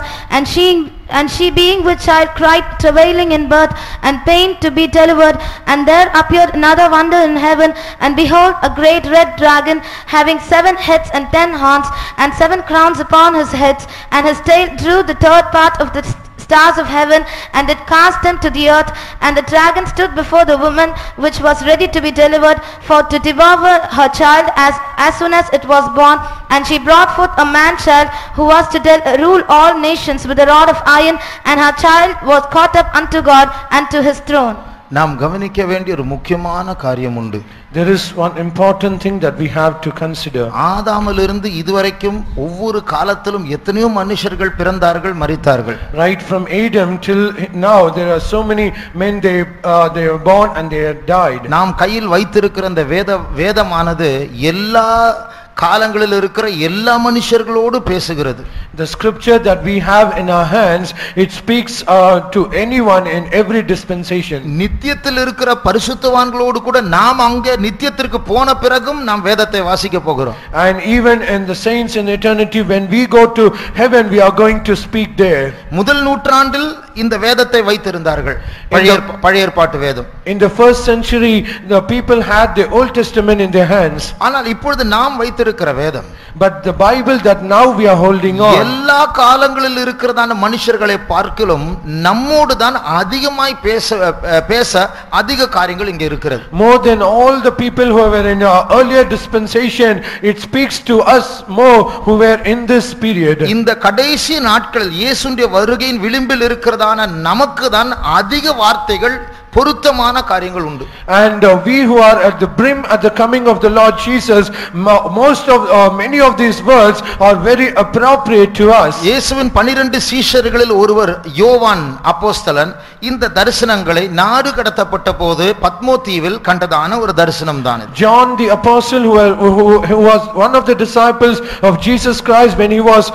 And she being with child cried, travailing in birth and pain to be delivered. And there appeared another wonder in heaven, and behold, a great red dragon, having 7 heads and 10 horns, and 7 crowns upon his heads, and his tail drew the 3rd part of the stars of heaven, and it cast them to the earth. And the dragon stood before the woman which was ready to be delivered, for to devour her child as soon as it was born. And she brought forth a man child, who was to rule all nations with a rod of iron, and her child was caught up unto God and to his throne. நாம் கவனிக்க வேண்டிய ஒரு முக்கியமான காரியம் உண்டு. There is one important thing that we have to consider. ஆதாமிலிருந்து இதுவரைக்கும் ஒவ்வொரு காலத்திலும் எத்தனையோ மனுஷர்கள் பிறந்தார்கள், மரித்தார்கள். Right from Adam till now there are so many men they were born and they died. நாம் கையில் வைத்திருக்கிற அந்த வேதமானது எல்லா காலங்களில் இருக்கிற எல்லா மனுஷர்களோடு பேசுகிறது. The scripture that we have in our hands, it speaks to anyone in every dispensation. நித்தியத்தில் இருக்கிற பரிசுத்தவான்களோடு கூட நாம் அங்கே நித்தியத்திற்கு போன பிறகும் நாம் வேதத்தை வாசிக்க போகிறோம். And even in the saints in eternity, when we go to heaven, we are going to speak there. முதல் நூற்றாண்டில் இந்த வேதத்தை வைத்திருந்தார்கள், பழைய ஏற்பாட்டு வேதம். In the first century, the people had the Old Testament in their hands. ஆனால் இப்பொழுது நாம் வைத்திருக்கிற வேதம், but the Bible that now we are holding on, எல்லா காலங்களில் இருக்கிறதான மனுஷர்களை பார்க்கிலும் நம்மோடு தான் அதிகமாய் பேச அதிக காரியங்கள் இங்கே இருக்கிறது. More than all the people who were in our earlier dispensation, it speaks to us more who were in this period. இந்த கடைசி நாட்களில் இயேசுவின் வருகையின் விளிம்பில் இருக்கிறதான நமக்கு தான் அதிக வார்த்தைகள் பொருத்தமான காரியங்கள் உண்டு. And we who are at the brim at the coming of the Lord Jesus, many of these words are very appropriate to us. இயேசுவின் 12 சீஷர்களில் ஒருவர் யோவான் அப்போஸ்தலன் இந்த தரிசனங்களை நாடு கடத்தப்பட்ட போது பத்மோ தீவில் கண்டதான ஒரு தரிசனம் தான். John the apostle, who was one of the disciples of Jesus Christ, when he was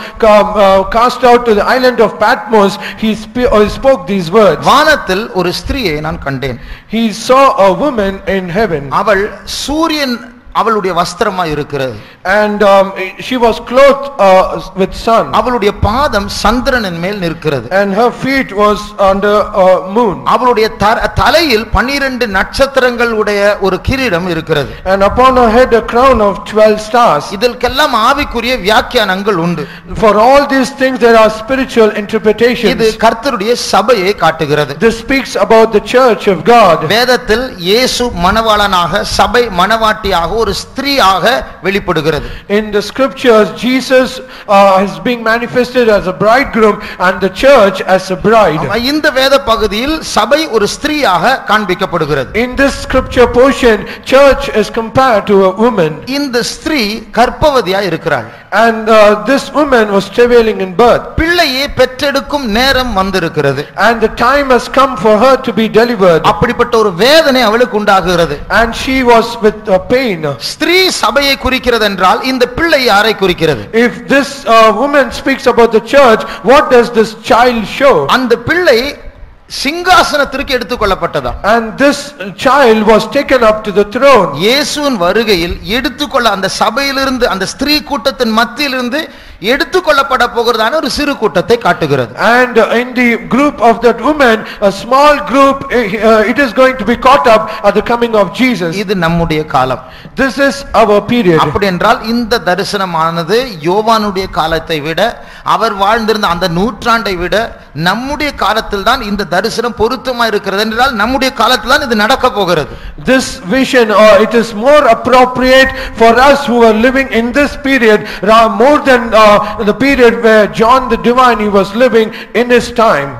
cast out to the island of Patmos, he spoke these words. வானத்தில் ஒரு ஸ்திரியை நான் கண்டேன். He saw a woman in heaven. அவள் சூரியன் அவளுடைய வஸ்திரமாய் இருக்கிறது. And she was clothed with sun. அவளுடைய பாதம் சந்திரனின் மேல் நிற்கிறது. And her feet was under moon. அவளுடைய தலையில் 12 நட்சத்திரங்கள் உடைய ஒரு கிரீடம் இருக்கிறது. And upon her head a crown of 12 stars. இதற்கெல்லாம் ஆவிக்குரிய வியாக்கியானங்கள் உண்டு. For all these things there are spiritual interpretations. இது கர்த்தருடைய சபையை காட்டுகிறது. This speaks about the church of God. வேதத்தில் இயேசு மணவாளனாக, சபை மணவாட்டியாக, ஒரு ஸ்திரீயாக வெளிப்படுகிறது. In the scriptures, Jesus is being manifested as a bridegroom and the church as a bride. இந்த வேத பகுதியில் சபை ஒரு ஸ்திரீயாக காண்பிக்கப்படுகிறது. In this scripture portion, church is compared to a woman. இந்த ஸ்திரீ கர்ப்பவதியாய் இருக்கிறாள். And this woman was travailing in birth. பிள்ளையை பெற்றெடுக்கும் நேரம் வந்திருக்கிறது. And the time has come for her to be delivered. அப்படிப்பட்ட ஒரு வேதனை அவளுக்கு உண்டாகிறது. And she was with pain. ஸ்திரீ சபையை குறிக்கிறது என்றால் இந்த பிள்ளை யாரை குறிக்கிறது? If this woman speaks about the church, what does this child show? அந்த பிள்ளை சிங்காசனத்திற்கு எடுத்துக்கொள்ளப்பட்டதா? And this child was taken up to the throne. இயேசுவின் வருகையில் எடுத்துக்கொள்ள அந்த சபையிலிருந்து, அந்த ஸ்திரீ கூட்டத்தின் மத்தியிலிருந்து எடுத்துக்கொள்ளப்பட போகிறதான ஒரு சிறு கூட்டத்தை காட்டுகிறது. And in the group of that woman, a small group, it is going to be caught up at the coming of Jesus. இது நம்முடைய காலம். This is our period. அப்படி என்றால் இந்த தரிசனமானது யோவானுடைய காலத்தை விட, அவர் வாழ்ந்திருந்த அந்த நூற்றாண்டை விட நம்முடைய காலத்தில் தான் இந்த தரிசனம் பொருத்தமா இருக்கிறது என்றால் நம்முடைய காலத்தில் தான் இது நடக்க போகிறது. This vision, it is more appropriate for us who are living in this period more than the period where John the Divine, he was living in his time.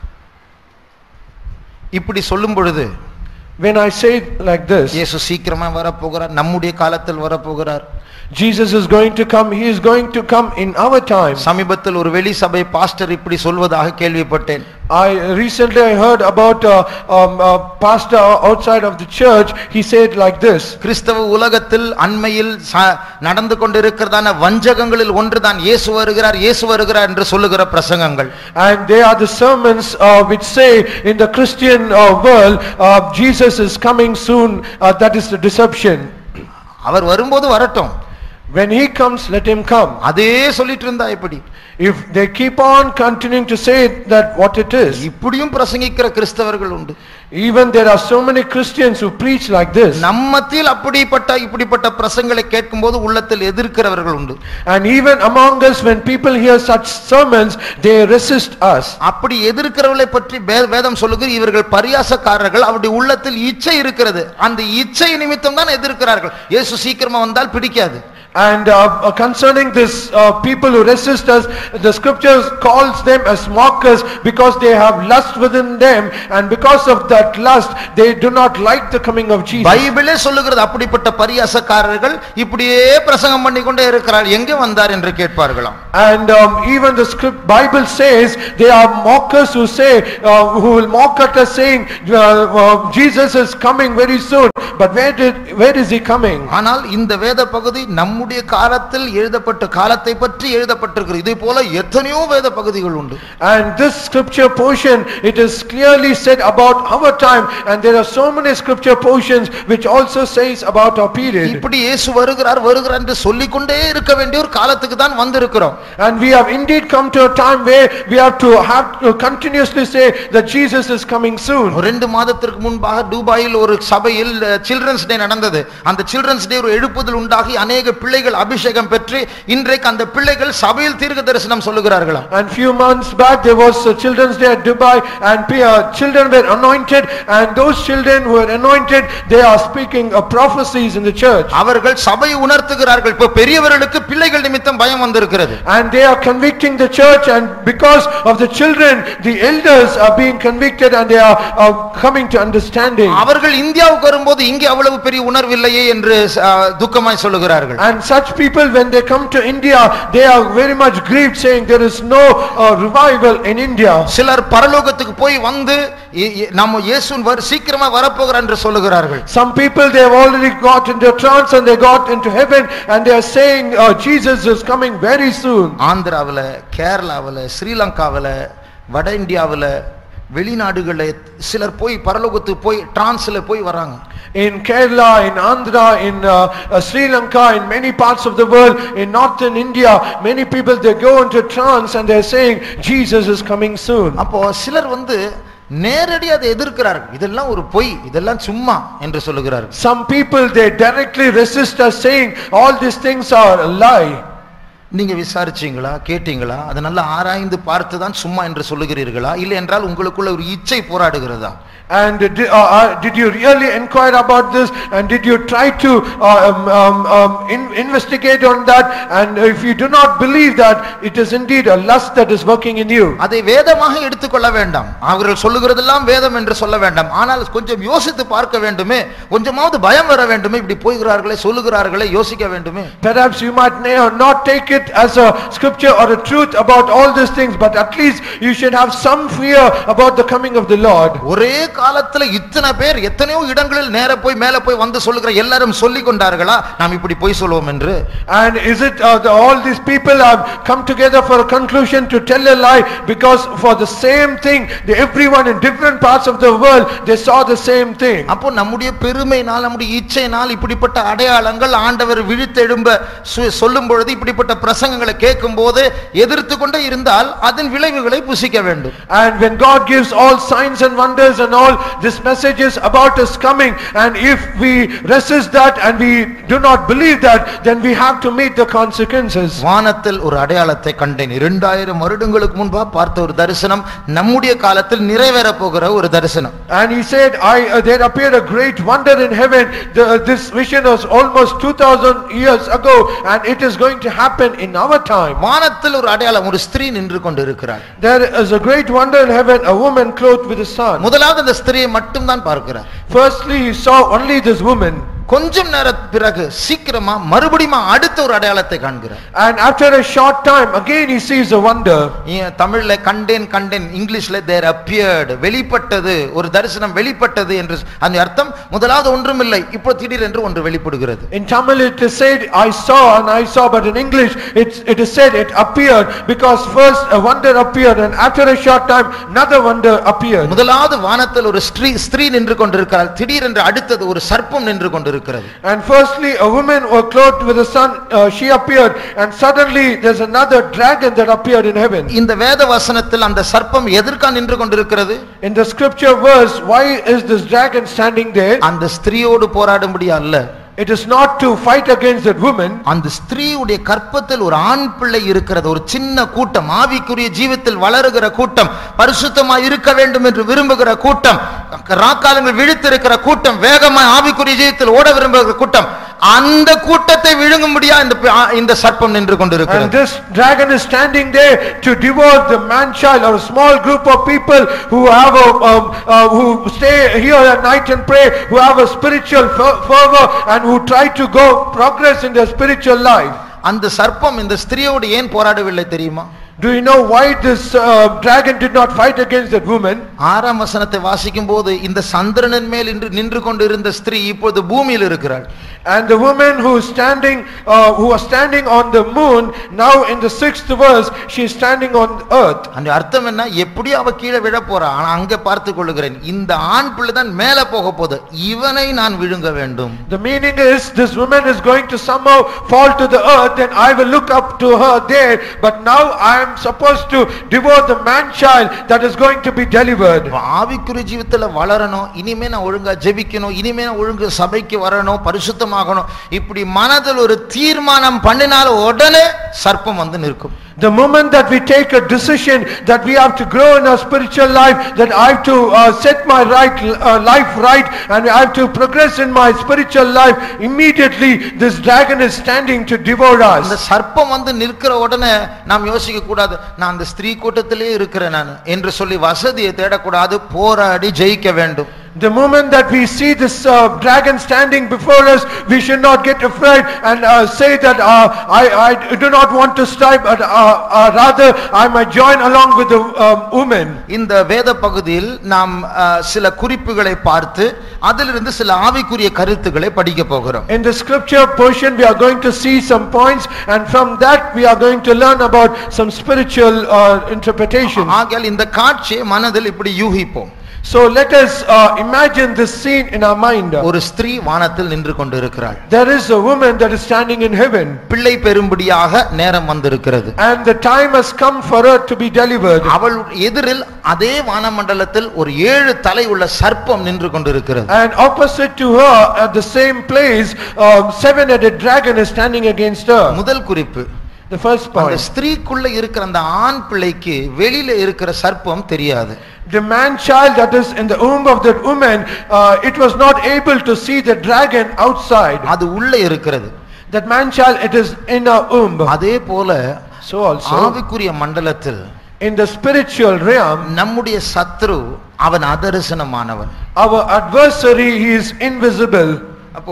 இப்படி சொல்லும் பொழுது, when I say like this, இயேசு சீக்கிரமா வர போகிறார், நம்முடைய காலத்தில் வர போகிறார். Jesus is going to come. He is going to come in our time. சமீபத்தில் ஒரு வெளி சபை பாஸ்டர் இப்படி சொல்வதாக கேள்விப்பட்டேன். I recently heard about a pastor outside of the church. He said like this: கிறிஸ்தவ உலகத்தில் அண்மையில் நடந்து கொண்டிருக்கிறதான வஞ்சகங்களில் ஒன்றுதான் இயேசு வருகிறார், இயேசு வருகிறார் என்று சொல்லுகிற பிரசங்கங்கள். And they are the sermons which say in the Christian world, Jesus is coming soon. That is the deception. அவர் வரும்போது வரட்டும். When he comes, let him come. அதே சொல்லிட்டு இருந்தா எப்படி? If they keep on continuing to say that what it is, இப்படியும் பிரசங்கிக்கிற கிறிஸ்தவர்கள் உண்டு. even there are so many Christians who preach like this. நம்மத்தில் இப்படிப்பட்ட பிரசங்களை கேட்கும்போது உள்ளத்தில் எதிர்க்கிறவர்கள் உண்டு. And even among us, when people hear such sermons, they resist us. அப்படி எதிர்க்கிறவர்களை பற்றி வேதம் சொல்லுகிறது, இவர்கள் பரியாசக்காரர்கள், அவருடைய உள்ளத்தில் இச்சை இருக்கிறது, அந்த இச்சை நிமித்தம் தான் எதிர்க்கிறார்கள். இயேசு சீக்கிரமா வந்தால் பிடிக்காது. And concerning this, people who resist us, the scriptures calls them as mockers because they have lust within them, and because of that lust they do not like the coming of Jesus. பைபிளே சொல்லுகிறது அப்படிப்பட்ட பரியாசக்காரர்கள் இப்படியே பிரசங்கம் பண்ணிக்கொண்டே இருக்கிறார், எங்கே வந்தார் என்று கேட்பார்களாம். And even the Bible says they are mockers who say, who will mock at us saying, Jesus is coming very soon, but where is he coming? ஆனால் இந்த வேத பகுதி நம்முடைய நம்முடைய காலத்தில் எழுதப்பட்ட காலத்தை பற்றி எழுதப்பட்டிருக்கிறது. இதே போல எத்தனையோ வேத பகுதிகள் உண்டு. And this scripture portion, it is clearly said about our time, and there are so many scripture portions which also says about our period. இப்படி இயேசு வருகிறார் வருகிறார் என்று சொல்லிக்கொண்டே இருக்க வேண்டிய ஒரு காலத்துக்கு தான் வந்திருக்கிறோம். And we have indeed come to a time where we have to continuously say that Jesus is coming soon. 2 மாதத்திற்கு முன்பாக துபாயில் ஒரு சபையில் சில்ட்ரன்ஸ் டே நடந்தது. அந்த சில்ட்ரன்ஸ் டே ஒரு எழுப்புதல் உண்டாகி अनेक பிள்ளைகள் அபிஷேகம் பெற்று இன்றைக்கு அந்த பிள்ளைகள் சபையில் தீர்க்க தரிசனம் சொல்லுகிறார்களாம். And few months back there was a children's day at Dubai, and children were anointed, and those children who were anointed, they are speaking prophecies in the church. அவர்கள் சபையை உணர்த்துகிறார்கள். இப்ப பெரியவர்களுக்கு பிள்ளைகள் நிமித்தம் பயம் வந்திருக்கிறது. And they are convicting the church, and because of the children the elders are being convicted, and they are coming to understanding. அவர்கள் இந்தியாவுக்கு வரும்போது இங்கே அவ்வளவு பெரிய உணர்வு இல்லையே என்று துக்கமாய் சொல்லுகிறார்கள். And such people when they come to India, they are very much grieved, saying there is no revival in India. சிலர் பரலோகத்துக்கு போய் வந்து நம்ம இயேசு சீக்கிரமா வரப்போகிறார் என்று சொல்லுகிறார்கள். Some people they have already got into trance and they got into heaven, and they are saying Jesus is coming very soon. ஆந்திராவுல, கேரளாவுல, ஸ்ரீலங்காவுல, வட இந்தியாவுல, வெளிநாடுகளே சிலர் போய் பரலோகத்துக்கு போய் டிரான்ஸ்ல போய் வராங்க. In Kerala, in Andhra, in Sri Lanka, in many parts of the world, in northern India, many people they go into trance and they are saying Jesus is coming soon. அப்போ சிலர் நேரடியாக அதை எதிர்க்கிறார்கள். இதெல்லாம் ஒரு பொய், இதெல்லாம் சும்மா என்று சொல்லுகிறார்கள். Some people they directly resist us, saying all these things are a lie. நீங்க விசாரிச்சீங்களா, கேட்டீங்களா, அதை நல்லா ஆராய்ந்து பார்த்து தான் சும்மா என்று சொல்லுகிறீர்களா, இல்லை என்றால் உங்களுக்குள்ள ஒரு இச்சை போராடுகிறதா? And did you really inquire about this, and did you try to investigate on that? And if you do not believe that, it is indeed a lust that is working in you. அதை வேதமாக எடுத்துக்கொள்ள வேண்டாம். அவர்கள் சொல்லுகிறதெல்லாம் வேதம் என்று சொல்ல வேண்டாம். ஆனால் கொஞ்சம் யோசித்து பார்க்க வேண்டுமே, கொஞ்சமாவது பயம் வர வேண்டுமே. இப்படி போகிறார்களே, சொல்லுகிறார்களே, யோசிக்க வேண்டுமே. Perhaps you might not take it as a scripture or a truth about all these things, but at least you should have some fear about the coming of the Lord. ஒரே காலத்துல இத்தனை பேர் எத்தனையோ இடங்களில் நேர போய் மேல போய் வந்து சொல்லுகிற எல்லாரும் சொல்லிக் கொண்டார்களா நாம் இப்படி போய் சொல்லுவோம் என்று? And is it all these people have come together for a conclusion to tell a lie, because for the same thing everyone in different parts of the world they saw the same thing? அப்போ நம்முடைய பெருமையினால், நம்முடைய இச்சையினால் இப்படிப்பட்ட அடையாளங்கள் ஆண்டவர் விழித்தெழும்ப சொல்லும் பொழுது, இப்படிப்பட்ட பிரசங்கங்களை கேட்கும்போது எதிர்த்து கொண்டே இருந்தால் அதன் விளைவுகளை புசிக்க வேண்டும். And when God gives all signs and wonders and all this message is about his coming, and if we resist that and we do not believe that, then we have to meet the consequences. வானத்தில் ஒரு அடையாளத்தை கண்டேன். 2000 வருடங்களுக்கு முன்பா பார்த்த ஒரு தரிசனம் நம்முடைய காலத்தில் நிறைவேற போகிற ஒரு தரிசனம். And he said, there appeared a great wonder in heaven. This vision was almost 2000 years ago, and it is going to happen in our time. வானத்தில் ஒரு அடையாளம், ஒரு ஸ்திரீ நின்று கொண்டிருக்கிறார். There is a great wonder in heaven, a woman clothed with a sun. முதலாவது அந்த ஸ்திரியை மட்டும் தான் பார்க்கிறார். Firstly he saw only this woman. கொஞ்சம் நேர பிறகு சீக்கிரமா மறுபடியும் அடுத்த ஒரு அடையாளத்தை காண்கிறார். And after a short time again he sees a wonder. தமிழ்ல கண்டேன் இங்கிலீஷ்ல there appeared, வெளிப்பட்டது, ஒரு தரிசனம் வெளிப்பட்டது என்று அந்த அர்த்தம். முதலாவது ஒன்றும் இல்லை, இப்போ திடீரென்று ஒன்று வெளிப்படுகிறது. In Tamil it is said I saw, but in English it is said it appeared, because first a wonder appeared and after a short time another wonder appeared. முதலாவது வானத்தில் ஒரு ஸ்திரீ நின்று கொண்டிருக்கிறாள். திடீரென்று அடுத்தது ஒரு சர்ப்பம் நின்று கொண்டிருக்கிறது. And firstly a woman was clothed with the sun, she appeared, and suddenly there's another dragon that appeared in heaven. இந்த வேத வசனத்தில் அந்த சர்ப்பம் எதற்காக நின்று கொண்டிருக்கிறது? In the scripture verse, why is this dragon standing there? அந்த ஸ்திரீயோடு போராடும்படியா அல்ல. It is not to fight against that woman. அந்த ஸ்திரீயுடைய கற்பத்தில் ஒரு ஆண் பிள்ளை இருக்கிறது. ஒரு சின்ன கூட்டம், ஆவிக்குரிய ஜீவித்தில் வளருகிற கூட்டம், பரிசுத்தமாய் இருக்க வேண்டும் என்று விரும்புகிற கூட்டம், ராக்காலங்கள் விழித்திருக்கிற கூட்டம், வேகமாய் ஆவிக்குரிய ஜீவித்தில் ஓட விரும்புகிற கூட்டம், அந்த கூட்டத்தை விழுங்கும்படியா இந்த சர்ப்பம் நின்று கொண்டிருக்கிறது. And this dragon is standing there to devour the man child, or a small group of people who have who stay here at night and pray, who have a spiritual fervor and who try to progress in their spiritual life. அந்த சர்ப்பம் இந்த ஸ்திரியோடு ஏன் போராடவில்லை தெரியுமா? Do you know why this dragon did not fight against that woman? ஆறாம் வசனத்தை வாசிக்கும் போது இந்த சந்திரனின் மேல் நின்று கொண்டிருந்த ஸ்திரீ இப்போது பூமியில் இருக்கிறாள். And the woman who was standing on the moon, now in the 6th verse she is standing on earth. அந்த அர்த்தம் என்ன? எப்படி அவ கீழே விழ போறா, ஆனா அங்க பார்த்து கொள்ளுகிறேன், இந்த ஆண் பிள்ளை தான் மேலே போக போகுது, இவனை நான் விழுங்க வேண்டும். The meaning is this woman is going to somehow fall to the earth and I will look up to her there, but now I am supposed to devour the man child that is going to be delivered. ஆவிக்குரிய ஜீவிதத்துல வளரணும், இனிமே நான் ஒழுங்கா ஜெபிக்கணும், இனிமே நான் ஒழுங்கா சபைக்கு வரணும், பரிசுத்தமாகணும், இப்படி மனதில் ஒரு தீர்மானம் பண்ணினால் உடனே சர்ப்பம் வந்து நிற்கும். The moment that we take a decision that we have to grow in our spiritual life, that I have to set my life right and I have to progress in my spiritual life, immediately this dragon is standing to devour us. அந்த சர்ப்பம் வந்து நிற்கிற உடனே நாம் யோசிக்க கூடாது, நான் அந்த ஸ்திரீ கூட்டத்திலே இருக்கிறேன் நான் என்று சொல்லி வசதியை தேடக்கூடாது, போராடி ஜெயிக்க வேண்டும். The moment that we see this dragon standing before us, we should not get afraid and say that I do not want to strive, but rather I might join along with the woman. இந்த வேத பகுதியில் நாம் சில குறிப்புகளை பார்த்து அதிலிருந்து சில ஆவிக்குரிய கருத்துக்களை படிக்க போகிறோம். In the scripture portion we are going to see some points, and from that we are going to learn about some spiritual interpretation. ஆகையால் இந்த காட்சியை மனதில் இப்படி யூகிப்போம். So let us imagine this scene in our mind. ஒரு ஸ்திரீ வானத்தில் நின்று கொண்டிருக்கிறாள். There is a woman that is standing in heaven. பிள்ளை பெறும்படியாக நேரம் வந்திருக்கிறது. And the time has come for her to be delivered. அவள் எதிரில் அதே வானமண்டலத்தில் ஒரு 7 தலை உள்ள சர்ப்பம் நின்று கொண்டிருக்கிறது. And opposite to her at the same place, 7-headed dragon is standing against her. முதல் குறிப்பு, the first point, அந்த ஸ்திரீக்குள்ள இருக்கிற அந்த ஆண் பிள்ளைக்கு வெளியில இருக்கிற சர்ப்பம் தெரியாது. The man child that is in the womb of that woman, it was not able to see the dragon outside. அது உள்ளே இருக்கிறது. That man child, it is in her womb. அதே போல So also ஆவிக்குரிய மண்டலத்தில் in the spiritual realm, நம்முடைய சத்ரு அவன் அதர்சனமானவன். our adversary, he is invisible. அப்போ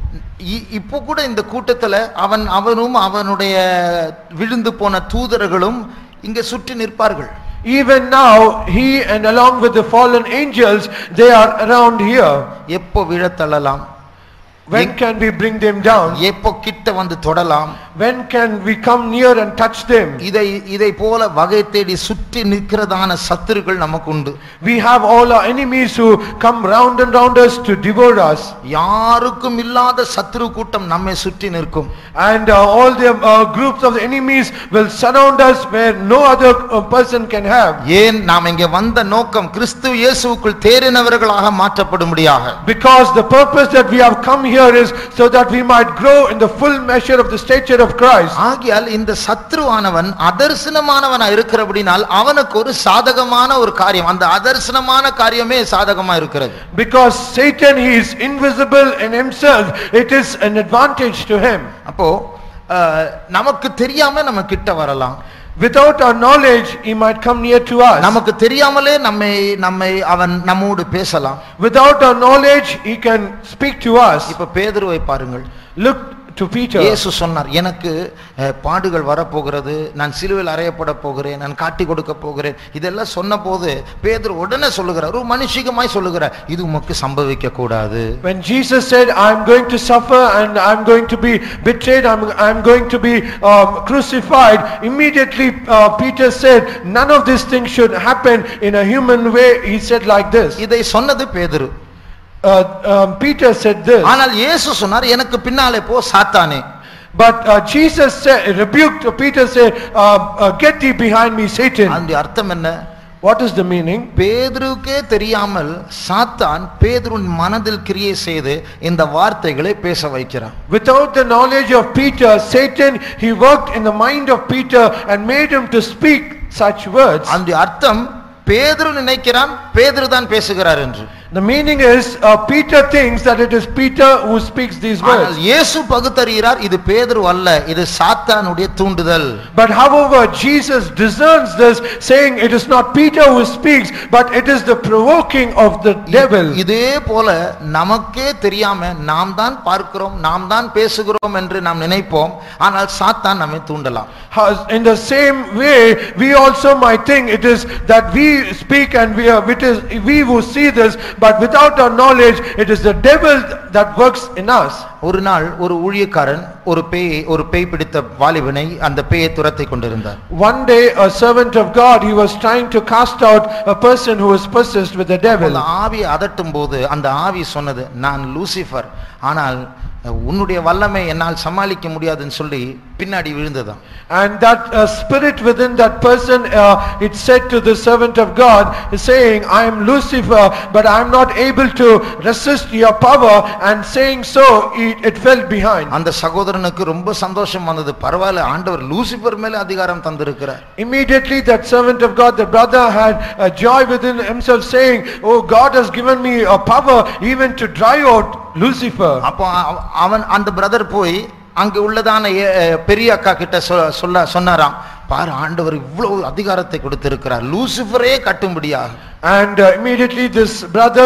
இப்போ கூட இந்த கூட்டத்துல அவனும் அவனுடைய விழுந்து போன தூதர்களும் இங்க சுற்றி நிற்பார்கள். Even now he and along with the fallen angels, they are around here. எப்போ விழத்தள்ளலாம்? When can we bring them down? எப்போ கிட்ட வந்து தொடலாம்? When can we come near and touch them? இதை போல வகை தேடி சுற்றி நிற்கிறதான சத்துருக்கள் நமக்கு உண்டு. We have all our enemies who come round and round us to devour us. யாருக்கும் இல்லாத சத்துரு கூட்டம் நம்மை சுற்றி நிற்கும். And all the groups of the enemies will surround us where no other person can have. ஏன் நாம் இங்கே வந்த நோக்கம் கிறிஸ்து இயேசுவுக்குள் தேறினவர்களாக மாற்றப்படும்படியாக. Because the purpose that we have come here is so that we might grow in the full measure of the stature of Christ. ஆகையால் இந்த சத்ருவானவன் அதர்சனமானவனா இருக்கிறபடினால் அவனுக்கு ஒரு சாதகமான ஒரு காரியம், அந்த அதர்சனமான காரியமே சாதகமா இருக்கிறது. Because Satan, he is invisible in himself, it is an advantage to him. அப்போ நமக்கு தெரியாம நம்ம கிட்ட வரலாம். Without our knowledge, he might come near to us. நமக்கு தெரியாமலே நம்மை அவன் நம்மோடு பேசலாம். Without our knowledge, he can speak to us. இப்ப பேதுருவை பாருங்கள். Look to Peter. இயேசு சொன்னார், எனக்கு பாடுகள் வரப்போகிறது, நான் சிலுவையில் அறையப்பட போகிறேன், நான் காட்டி கொடுக்க போகிறேன், இதெல்லாம் சொன்னபோது பேதுரு உடனே சொல்லுகிறார், ஒரு மனுஷிகமாய் சொல்லுகிறார், இது உமக்கு சம்பவிக்க கூடாது. When Jesus said, I am going to suffer and I am going to be betrayed, I am going to be crucified, immediately Peter said, none of these things should happen in a human way. He said like this. இதை சொன்னது பேதுரு. Peter said this. ஆனால் இயேசு சொன்னார், எனக்கு பின்னாலே போ சாத்தானே. But Jesus said, rebuked Peter, said, get thee behind me, Satan. அந்த அர்த்தம் என்ன? What is the meaning? பேதுருக்கே தெரியாமல் சாத்தான் பேதுருவின் மனதில் கிரியை செய்து இந்த வார்த்தைகளை பேச வைக்கிறான். Without the knowledge of Peter, Satan, he worked in the mind of Peter and made him to speak such words. அந்த அர்த்தம் பேதுரு நினைக்கிறான் பேதுரு தான் பேசுகிறார் என்று. The meaning is Peter thinks that it is Peter who speaks these ஆனால் words. இயேசு பகுத்தறிகிறார் இது பேதுரு அல்ல, இது சாத்தானுடைய தூண்டுதல். But however, Jesus discerns this, saying it is not Peter who speaks, but it is the provoking of the devil. இதே போல நமக்கே தெரியாம நாம் தான் பார்க்கிறோம், நாம் தான் பேசுகிறோம் என்று நாம் நினைப்போம். ஆனால் சாத்தான் நம்மை தூண்டலாம். In the same way, we also might think it is that we speak and we who see this, but without our knowledge, it is the devil that works in us. ஒரு நாள் ஒரு ஊழியக்காரன் ஒரு பேய் பிடித்த வாலிபனை அந்த பேயை துரத்தி கொண்டிருந்தார். One day a servant of God, he was trying to cast out a person who was possessed with the devil. அந்த ஆவி அதட்டும் போது அந்த ஆவி சொன்னது, நான் லூசிஃபர், ஆனால் உன்னுடைய வல்லமை என்னால் சமாளிக்க முடியாதுன்னு சொல்லி பின்னாடி விழுந்ததாம். And that spirit within that person, it said to the servant of God, saying, I am Lucifer, but I am not able to resist your power, and saying so, it fell behind. அந்த சகோதரனுக்கு ரொம்ப சந்தோஷம் வந்தது. பரவாயில்லை, ஆண்டவர் Lucifer மேல அதிகாரம் தந்திருக்கிறார். Immediately that servant of God, the brother, had a joy within himself, saying, oh, God has given me a power even to drive out Lucifer. அப்போ அவன் அந்த பிரதர் போய் அங்க உள்ளதான பெரிய அக்கா கிட்ட சொன்னாராம், பாரு ஆண்டவர் இவ்வளவு அதிகாரத்தை கொடுத்திருக்கிறார், லூசிஃபரே கட்டும்படியாக. And immediately this brother,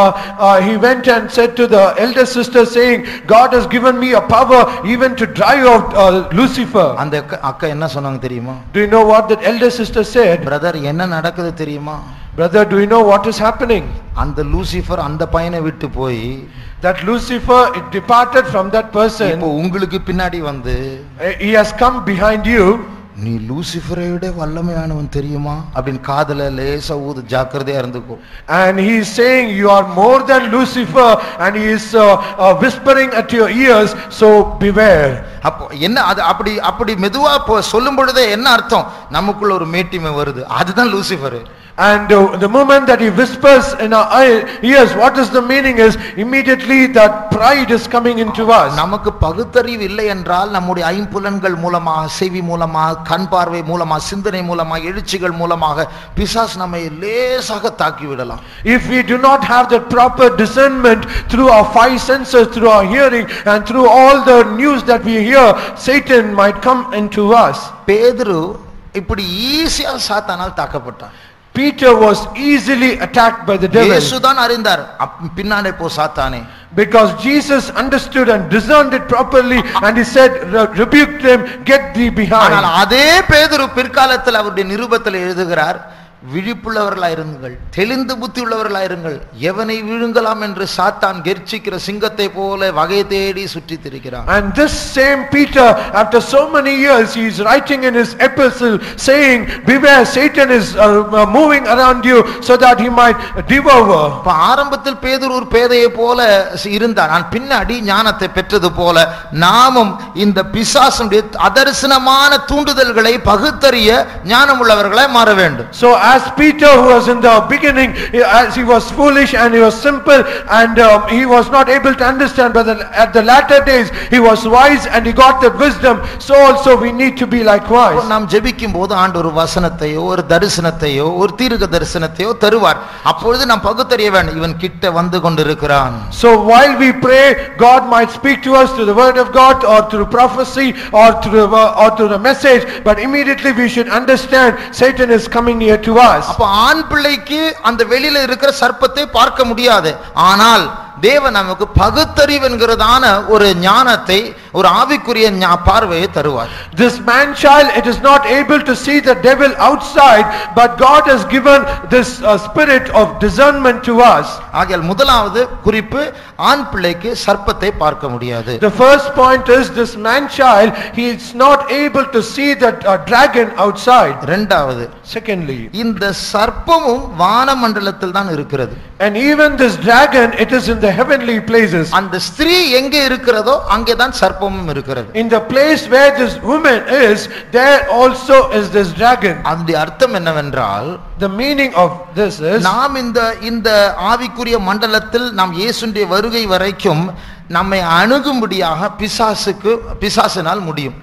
he went and said to the elder sister, saying, God has given me a power even to drive out Lucifer. அந்த அக்கா என்ன சொன்னாங்க தெரியுமா? Do you know what that elder sister said? Brother, என்ன நடக்குது தெரியுமா? Brother, do you know what is happening? அந்த Lucifer அந்த பையனை விட்டு போய் That Lucifer, it departed from that person. இப்போ உங்களுக்கு பின்னாடி வந்து He has come behind you. நீ லூசிஃபரை விட வல்லமையானவன் தெரியுமா அப்படின்னு காதுல லேசா ஊது, ஜாக்கிரதையா இருந்துக்கோ. And he is saying you are more than Lucifer, and he is whispering at your ears, so beware. அப்போ என்ன அது அப்படி மெதுவா சொல்லும் பொழுதே என்ன அர்த்தம்? நமக்குள்ள ஒரு மேட்டிமை வருது, அதுதான் Lucifer. And the moment that he whispers in our ears, what is the meaning is immediately that pride is coming into us. நமக்கு பகுத்தறிவு இல்லை என்றால் நம்முடைய ஐம்புலன்கள் மூலமாக, செவி மூலமாக, கண் பார்வை மூலமாக, சிந்தனை மூலமாக, எழுச்சிகள் மூலமாக பிசாசு நம்மை லேசாக தாக்கி விடலாம். If we do not have the proper discernment through our five senses, through our hearing and through all the news that we hear, Satan might come into us. பேதுரு இப்படி ஈஸியா சாத்தானால் தாக்கப்பட்டான். Peter was easily attacked by the devil. இயேசுதான் அறிந்தார், பின்னாலே போ சாத்தானே. Because Jesus understood and discerned it properly, and he said, rebuke them, get thee behind. ஆனால் அதே பேதுரு பிற்காலத்தில் அவருடைய நிருபத்தில் எழுதுகிறார், விழிப்புள்ளவர்களாயிருங்கள், தெளிந்த புத்தி உள்ளவர்களாயிருங்கள், எவனை விழுங்கலாம் என்று சாத்தான் கெர்ச்சிக்கிற சிங்கத்தை போல வகை தேடி சுற்றி திரிகிறான். And this same Peter, after so many years, he is writing in his epistle saying, beware, Satan is moving around you so that he might devour. ஆரம்பத்தில் பேதுரு ஒரு பேதையை போல இருந்தார், நான் பின்னாடி ஞானத்தை பெற்றது போல நாமும் இந்த பிசாசுடைய அதர்சனமான தூண்டுதல்களை பகுத்தறிய ஞானம் உள்ளவர்களாய் மாற வேண்டும். So as Peter, who was in the beginning, as he was foolish and he was simple, and he was not able to understand, but at the latter days he was wise and he got the wisdom, so also we need to be likewise. நாம் ஜெபிக்கும் போது ஆண்டவர் ஒரு வசனத்தையோ ஒரு தரிசனத்தையோ ஒரு தீர்க்க தரிசனத்தையோ தருவார். அப்பொழுது நாம் பகுத்தறிய வேண்டும், இவன் கிட்ட வந்து கொண்டிருக்கிறான். So while we pray, God might speak to us through the word of God or through prophecy or through the message, but immediately we should understand Satan is coming near to us. அப்ப ஆண் பிள்ளைக்கு அந்த வெளியில இருக்கிற சர்ப்பத்தை பார்க்க முடியாது, ஆனால் தேவன் நமக்கு பகுத்தறிவு என்கிறதான ஒரு ஞானத்தை, ஒரு ஆவிக்குரிய பார்வையை தருவார். This man child, it is not able to see the devil outside, but God has given this spirit of discernment to us. ஆகையால் முதலாவது குறிப்பு, ஆண் பிள்ளைக்கு சர்ப்பத்தை பார்க்க முடியாது. The first point is this man child, he is not able to see that dragon outside. இரண்டாவது, Secondly, இந்த சர்ப்பமும் வானமண்டலத்தில் தான் இருக்கிறது. and even this dragon, it is in the heavenly places. அந்த ஸ்திரீ எங்கே இருக்கிறதோ அங்கே தான் சர்ப்பமும் இருக்கிறது. In the place where this woman is, there also is this dragon. அதனுடைய அர்த்தம் என்னவென்றால், The meaning of this is, நாம் இந்த ஆவிக்குரிய மண்டலத்தில் நாம் இயேசுவின் வருகை வரைக்கும் நம்மை அணுகும்படியாக பிசாசினால் முடியும்.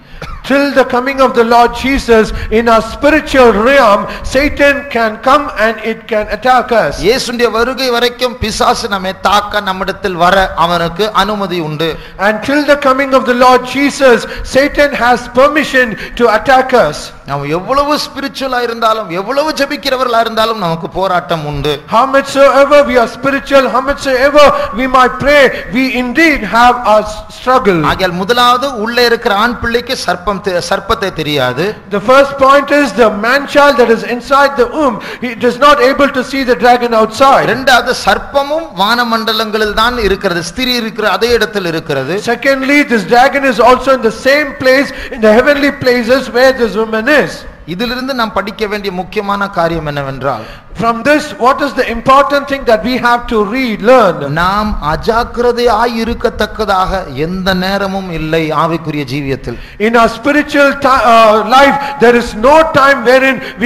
till the coming of the Lord Jesus, in our spiritual realm, Satan can come and it can attack us. இயேசுவின் வருகை வரைக்கும் பிசாசு நம்மை தாக்க நம்மிடத்தில் வர அவனுக்கு அனுமதி உண்டு. Until the coming of the Lord Jesus, Satan has permission to attack us. நாம் எவ்வளவு ஸ்பிரிச்சுவலா இருந்தாலும் எவ்வளவு ஜெபிக்கிறவர்களா இருந்தாலும் நமக்கு போராட்டம் உண்டு. How much soever we are spiritual, how much soever we might pray, we indeed have a struggle. ஆகையால் முதலாவது உள்ளே இருக்கிற ஆண் பிள்ளைக்கு சர்ப்பத்தை தெரியாது. The first point is the man child that is inside the womb, he is not able to see the dragon outside. இரண்டாவது சர்ப்பமும் வானமண்டலங்களில் தான் இருக்கிறது, ஸ்திரீ இருக்கிற அதே இடத்தில் இருக்கிறது. Secondly, this dragon is also in the same place, in the heavenly places where this woman is. இதிலிருந்து நாம் படிக்க வேண்டிய முக்கியமான காரியம் என்னவென்றால், from this, what is the important thing that we have to learn? நாம் அஜாக்கிரதையாய் இருக்கத்தக்கதாக எந்த நேரமும் இல்லை ஆவிக்குரிய ஜீவியத்தில். In our spiritual life, there is no time wherein we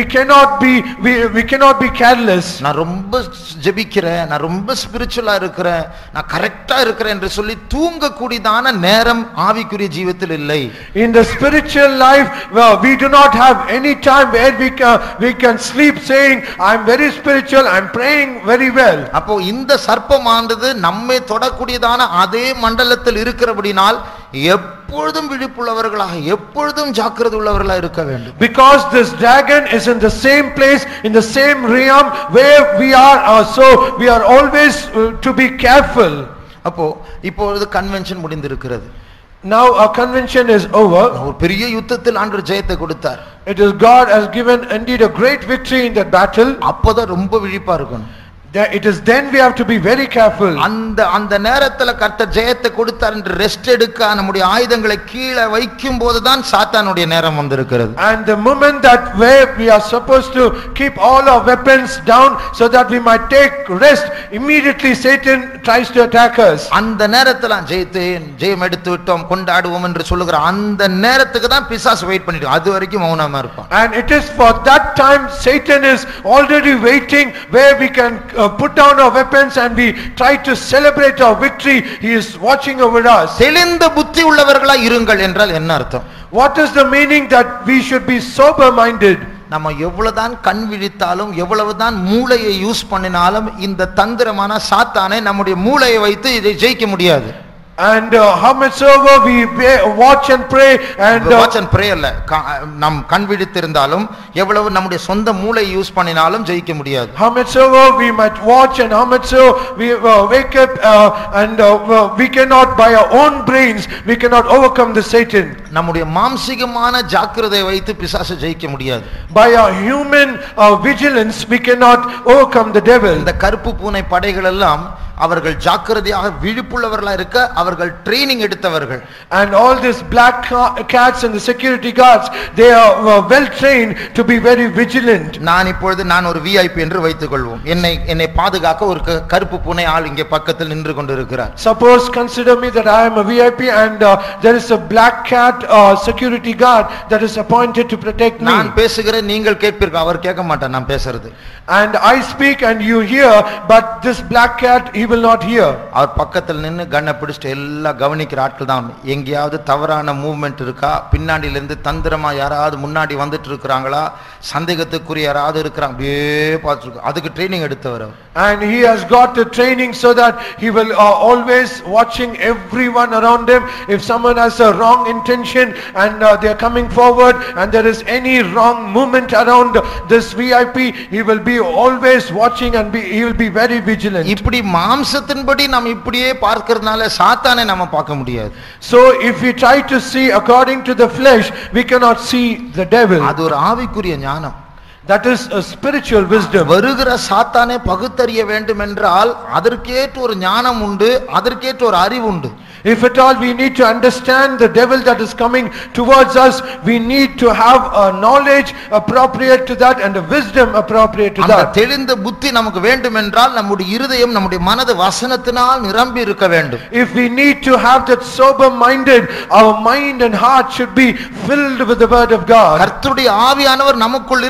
cannot be careless. நான் ரொம்ப ஜெபிக்கிறேன், நான் ரொம்ப ஸ்பிரிச்சுவலா இருக்கிறேன், நான் கரெக்ட்டா இருக்கிறேன் என்று சொல்லி தூங்கக்கூடியதான நேரம் ஆவிக்குரிய ஜீவியத்தில் இல்லை. In the spiritual life, we do not have any time where we can sleep saying, I am very spiritual, I am praying very well. அப்போ இந்த சர்ப்பமானது நம்மை தொடக்கூடியதான அதே மண்டலத்தில் இருக்கிறபடினால் எப்பொழுதும் விழிப்புள்ளவர்களாக எப்பொழுதும் ஜாக்கிரதை உள்ளவர்களாக இருக்க வேண்டும். Because this dragon is in the same place, in the same realm where we are, so we are always to be careful. அப்போ இப்பொழுது கன்வென்ஷன் முடிந்திருக்கிறது. Now our convention is over. ஒரு பெரிய யுத்தத்தில் ஆண்டவர் ஜெயத்தை கொடுத்தார். It is God has given indeed a great victory in that battle. அப்போதான் ரொம்ப விழிப்பா இருக்கணும். It is then we have to be very careful. அந்த நேரத்துல கர்த்தர் ஜெயத்தை கொடுத்தார் என்று ரெஸ்ட் எடுக்க நம்முடைய ஆயுதங்களை கீழே வைக்கும் போதுதான் சாத்தானுடைய நேரம் வந்திருக்கிறது. And the moment that where we are supposed to keep all our weapons down so that we might take rest, immediately Satan tries to attack us. அந்த நேரத்துல ஜெயம் எடுத்து விட்டோம் கொண்டாடுவோம் என்று சொல்லுகிற அந்த நேரத்துக்கு தான் பிசாசு வெயிட் பண்ணிட்டு அது வரைக்கும் மௌனமா இருப்பான். And it is for that time Satan is already waiting where we can put down our weapons and we try to celebrate our victory. He is watching over us. தெளிந்த புத்தி உள்ளவர்களாய் இருங்கள் என்றால் என்ன அர்த்தம்? What is the meaning that we should be sober minded? நம்ம எவ்வளவுதான் கண் விழித்தாலும் எவ்வளவுதான் மூளையை யூஸ் பண்ணினாலும் இந்த தந்திரமான சாத்தானை நம்முடைய மூளையை வைத்து இதை ஜெயிக்க முடியாது. And how much soever we watch and pray and watch and pray அல்ல, நாம் கண் விழித்திருந்தாலும் எவ்வளவு நம்முடைய சொந்த மூளை யூஸ் பண்ணினாலும் ஜெயிக்க முடியாது. How much soever we might watch and how much so we wake up and we cannot by our own brains we cannot overcome the Satan. நம்முடைய மாம்சீகமான ஜாக்கிரதை வைத்து பிசாசு ஜெயிக்க முடியாது. By our human vigilance we cannot overcome the devil. இந்த கருப்பு பூனை படைகள் எல்லாம் அவர்கள் ஜாக்கிரதையாக விழிப்புள்ளவர்களா இருக்க அவர்கள் ட்ரெய்னிங் எடுத்தவர்கள். And all these black cats and the security guards, they are well trained to be very vigilant. நான் ஒரு VIP என்று வைத்துக்கொள்வோம். என்னை பாதுகாக்க ஒரு கருப்பு பூனை ஆள் இங்கே பக்கத்தில் நின்று கொண்டிருக்கிறார். Suppose consider me that I am a VIP and there is a black cat security guard that is appointed to protect me. நான் பேசுகிறேன், நீங்கள் கேட்பீர்கள், அவர் கேட்க மாட்டார் நான் பேசுறது. And I speak and you hear, but this black cat he will not hear. அவர் பக்கத்தில் நின்னு கண்ணை பிடிச்சிட்டு எல்லாம் கவனிக்கிற ஆட்கள் தான். எங்கேயாவது தவறான மூவ்மெண்ட் இருக்கா, பின்னாடியில இருந்து தந்திரமா யாராவது முன்னாடி வந்துட்டு இருக்காங்களா, சந்தேகத்துக்குரிய யாராவது இருக்கிறாங்க, அப்படியே பார்த்துருக்கு. அதுக்கு ட்ரைனிங் எடுத்தவர். And he has got the training so that he will always watching everyone around him. If someone has a wrong intention and they are coming forward and there is any wrong movement around this VIP, he will be always watching and he will be very vigilant. இப்படி மாம்சத்தின்படி நாம் இப்படியே பார்க்கிறதுனால சாத்தானை நாம பார்க்க முடியாது. So if we try to see according to the flesh, we cannot see the devil. அது ஒரு ஆவிக்குரிய ஞானம். That is a spiritual wisdom. வருகிற சாத்தானை பகுத்தறிய வேண்டும் என்றால் அதற்கேற்ற ஒரு ஞானம் உண்டு, அதற்கேற்ற ஒரு அறிவு உண்டு. If at all we need to understand the devil that is coming towards us, we need to have a knowledge appropriate to that and a wisdom appropriate to that. அந்த தெளிந்த புத்தி நமக்கு வேண்டும் என்றால் நம்முடைய இருதயம் நம்முடைய மனது வசனத்தினால் நிரம்பி இருக்க வேண்டும். If we need to have that sober minded, our mind and heart should be filled with the word of God. கர்த்தருடைய ஆவியானவர் நமக்குள் இருந்த அந்த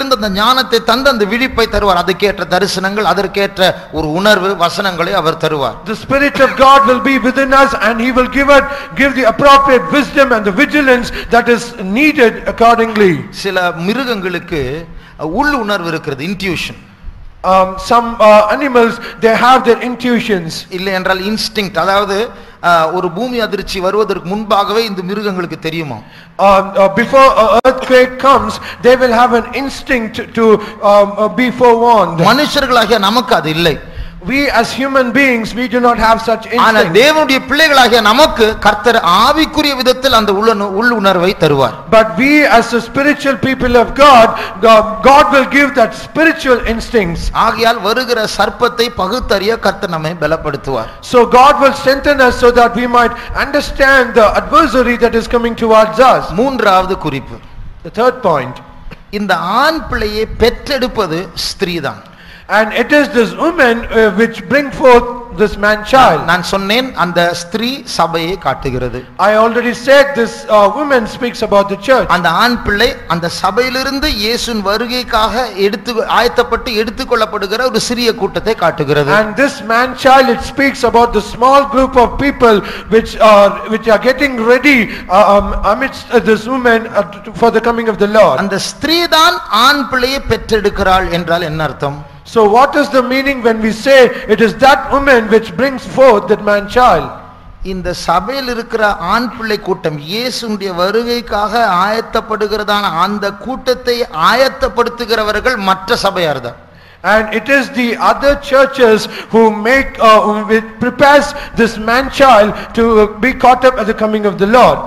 ஞானத்தை தந்து அந்த விழிப்பை தருவார். அதுக்கேற்ற தரிசனங்கள், அதற்கேற்ற ஒரு உணர்வு, வசனங்களை அவர் தருவார். The Spirit of God will be within us and He will give the appropriate wisdom and the vigilance that is needed accordingly. சில மிருகங்களுக்கு உள் உணர்வு இருக்கிறது, intuition. Some animals, they have their intuitions. இல்லை என்றால் இன்ஸ்டிங்க்ட். அதாவது ஒரு பூமி அதிர்ச்சி வருவதற்கு முன்பாகவே இந்த மிருகங்களுக்கு தெரியுமா? Before an earthquake comes, they will have an instinct to be forewarned. மனுஷர்களாகிய நமக்கு அது இல்லை. We as human beings, we do not have such instinct. ஆனால் தேவனுடைய பிள்ளைகளாகிய நமக்கு கர்த்தர் ஆவிக்குரிய விதத்தில் அந்த உள் உணர்வை தருவார். But we as the spiritual people of God, God will give that spiritual instincts. ஆகையால் வருகிற சர்ப்பத்தை பகுத்தறிய கர்த்தர் நம்மை பலப்படுத்துவார். So God will strengthen us so that we might understand the adversary that is coming towards us. மூன்றாவது குறிப்பு, The third point, இந்த ஆண் பிள்ளையை பெற்றெடுப்பது ஸ்திரீதான். and it is this woman which bring forth this man child. நான் சொன்னேன் அந்த ஸ்திரீ சபையை காட்டுகிறது. I already said this woman speaks about the church. அந்த ஆண் பிள்ளை அந்த சபையிலிருந்து இயேசுவின் வருகைக்காக ஆயத்தப்பட்டு எடுத்துக்கொள்ளப்படுகிற ஒரு சிறிய கூட்டத்தை காட்டுகிறது. And this man child, it speaks about the small group of people which are getting ready amidst this woman for the coming of the Lord. அந்த ஸ்திரீ தான் ஆண் பிள்ளையை பெற்றெடுக்கிறாள் என்றால் என்ன அர்த்தம்? So what is the meaning when we say it is that woman which brings forth that man child? இந்த சபையில் இருக்கிற ஆண் பிள்ளை கூட்டம் இயேசுவின் வருகைக்காக ஆயத்தப்படுகிறதான அந்த கூட்டத்தை ஆயத்தப்படுத்துகிறவர்கள் மற்ற சபையார் தான். And it is the other churches who prepares this man child to be caught up at the coming of the Lord.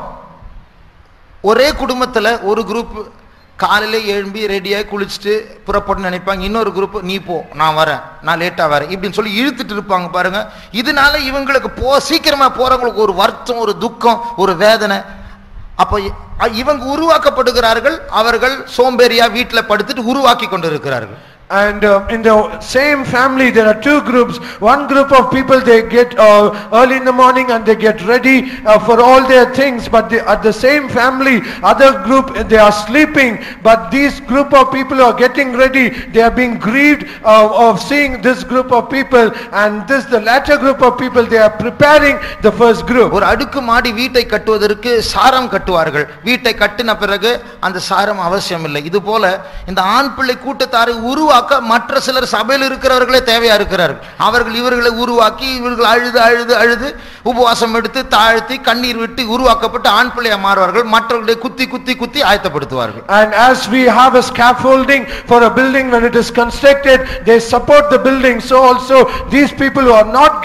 ஒரே குடும்பத்துல ஒரு குரூப் காலையில எழும்பி ரெடியாகி குளிச்சுட்டு புறப்பட்டு நினைப்பாங்க, இன்னொரு குரூப் நீ போ நான் வரேன், நான் லேட்டா வரேன் இப்படின்னு சொல்லி இழுத்துட்டு இருப்பாங்க பாருங்க. இதனால இவங்களுக்கு சீக்கிரமா போறவங்களுக்கு ஒரு வருத்தம், ஒரு துக்கம், ஒரு வேதனை. அப்ப இவங்க உருவாக்கப்படுகிறார்கள், அவர்கள் சோம்பேறியா வீட்டுல படுத்துட்டு உருவாக்கி கொண்டு இருக்கிறார்கள். And in the same family there are two groups. One group of people, they get early in the morning and they get ready for all their things, but at the same family other group, they are sleeping, but these group of people are getting ready. They are being grieved of seeing this group of people, and the latter group of people, they are preparing the first group. ஒரு அடுக்கு மாடி வீட்டை கட்டுவதற்கு சாரம் கட்டுவார்கள். வீட்டை கட்டின பிறகு அந்த சாரம் அவசியம் இல்லை. இது போல இந்த ஆண் பிள்ளை கூட்டத்தாரை உருவாக்க மற்ற சிலர் சபையில் இருக்கிறவர்களே தேவையா இருக்கிறார்கள். அவர்கள் இவர்களை உருவாக்கி இவர்கள் அழுது அழுது அழுது உபவாசம் எடுத்து தாழ்த்தி கண்ணீர் விட்டு உருவாக்கப்பட்டு ஆண் பிள்ளையா மாறுவார்கள். மற்றவர்களை குத்தி குத்தி குத்தி ஆயத்தப்படுத்துவார்கள். And as we have a scaffolding for a building when it is constructed, they support the building. So also these people who are not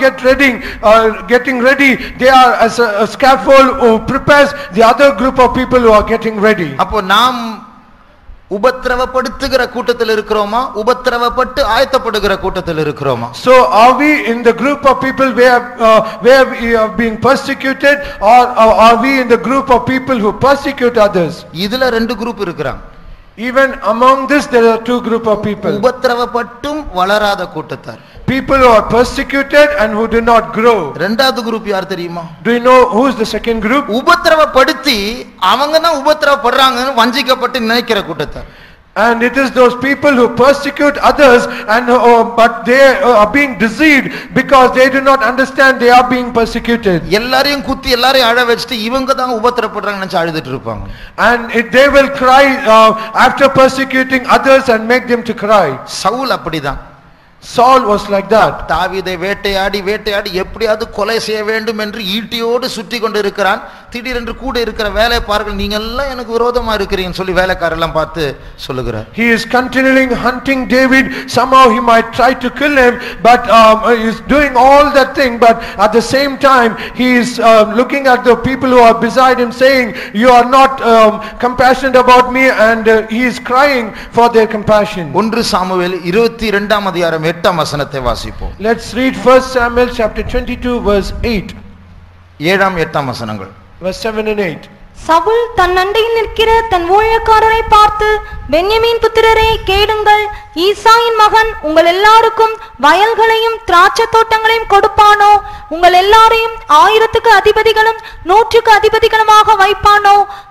getting ready, they are as a scaffold who prepares the other group of people who are getting ready. அப்போ நாம் உபத்திரவப்படுத்துகிற கூட்டத்தில் இருக்கிறோமா, உபத்திரவப்பட்டு ஆயத்தப்படுகிற கூட்டத்தில் இருக்கிறோமா? So are we in the group of people where we are being persecuted, or are we in the group of people who persecute others? இதுல ரெண்டு group இருக்கிறாங்க. Even among this there are two group of people. உபத்திரவப்பட்டும் வளராத கூட்டத்தார். People who are persecuted and who do not grow. இரண்டாவது group யார் தெரியுமா? Do you know who is the second group? உபத்திரவப்படுத்தி அவங்க தான் உபத்திரவப்படுறாங்கன்னு வஞ்சிக்கப்பட்டு நினைக்கிற கூட்டத்தார். And it is those people who persecute others and but they are being deceived because they do not understand they are being persecuted. எல்லாரையும் குத்தி எல்லாரையும் அழ வச்சிட்டு இவங்க தான் உபத்திரவப்படுறாங்கன்னு நினைச்சு அழுதுட்டு இருப்பாங்க. And they will cry after persecuting others and make them to cry. Saul அப்படிதான். Saul was like that. தாவீதை வேட்டையாடி எப்படியாவது கொலை செய்ய வேண்டும் என்று ஈட்டியோடு சுற்றி கொண்டு இருக்கிறான். திடீரென்று கூட இருக்கிற வேலைக்காரர்கள் நீங்க எல்லாம் எனக்கு விரோதமா இருக்கிறீங்கன்னு சொல்லி வேலைக்காரர் எல்லாம் பார்த்து சொல்லுகிறார். He is continuing hunting David. Somehow he might try to kill him, but he is doing all that thing, but at the same time he is looking at the people who are beside him saying, you are not compassionate about me, and he is crying for their compassion. 1 Samuel 22ஆம் அதிகாரம் 8ஆம் வசனத்தை வாசிப்போம். Let's read 1 Samuel chapter 22 verse 8. 7ஆம் 8ஆம் வசனங்கள். Verse 7 and 8. Saul தன் அண்டையில் நிற்கிற தன் ஊழியக்காரரை பார்த்து, பென்யமீன் புத்திரரே கேளுங்கள், ஈசாயின் மகன் உங்கள் எல்லாருக்கும் வயல்களையும் திராட்சை தோட்டங்களையும் கொடுப்பானோ? உங்கள் எல்லாரையும் 1000க்கு அதிபதிகளும் 100க்கு அதிபதிகளுமாக வைப்பானோ?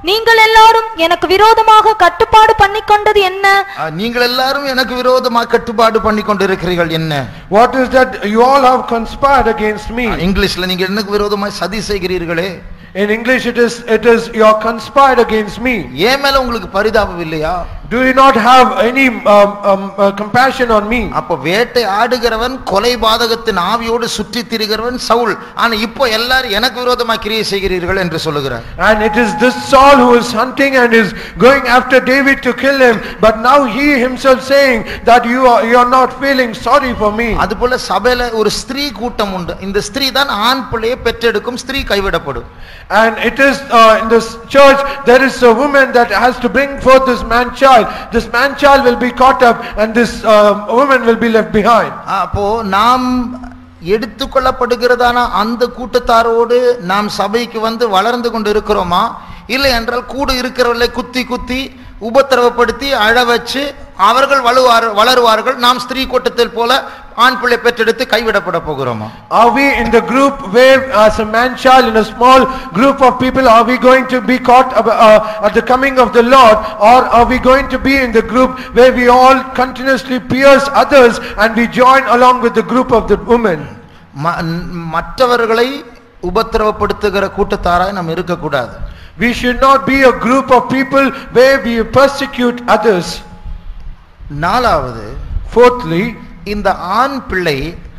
நீங்கள் எல்லாரும் எனக்கு விரோதமாக கட்டுப்பாடு பண்ணிக்கொண்டது என்ன? நீங்கள் எல்லாரும் எனக்கு விரோதமாக கட்டுப்பாடு பண்ணிக்கொண்டிருக்கிறீர்கள் என்ன? What is that you all have conspired against me? இங்கிலீஷ்ல நீங்க எனக்கு விரோதமாக சதி செய்கிறீர்களே. In English it is you are conspired against me. ஏன் மேல உங்களுக்கு பரிதாபம் இல்லையா? Do you not have any compassion on me? அப்ப வேட்டை ஆடுகிறவன் கொலை பாதகத்தின் ஆவியோடு சுற்றி திரிகிறவன் சவுல். ஆனா இப்போ எல்லாரும் எனக்கு விரோதமாக கிரியை செய்கிறீர்கள் என்று சொல்லுகிறார். And it is this Saul who is hunting and is going after David to kill him, but now he himself saying that you are not feeling sorry for me. அதுபோல சபையில ஒரு ஸ்திரீ கூட்டம் உண்டு. இந்த ஸ்திரீ தான் ஆண் பிள்ளையை பெற்றெடுக்கும் ஸ்திரீ கைவிடப்படும். And it is in this church there is a woman that has to bring forth this man child. This man child will be caught up and this woman will be left behind. அப்போ நாம் எடுத்துக்கொள்ளப்படுகிறதான அந்த கூட்டத்தாரோடு நாம் சபைக்கு வந்து வளர்ந்து கொண்டு இருக்கிறோமா, இல்லை என்றால் கூட இருக்கிறவர்களை குத்தி குத்தி உபத்திரவப்படுத்தி அழ வச்சு அவர்கள் வளருவார்கள், நாம் ஸ்திரீ கூட்டத்தில் போல ஆண் பிள்ளை பெற்றெடுத்து கைவிடப்பட போகிறோமா? Are we in the group where as a man child in a small group of people are we going to be caught at the coming of the Lord, or are we going to be in the group where we all continuously pierce others and we join along with the group of the women? மற்றவர்களை உபத்திரவப்படுத்துகிற கூட்டத்தாராய் நாம் இருக்க கூடாது. We should not be a group of people where we persecute others. நாலாவது, fourthly, இந்த ஆண் பிள்ளை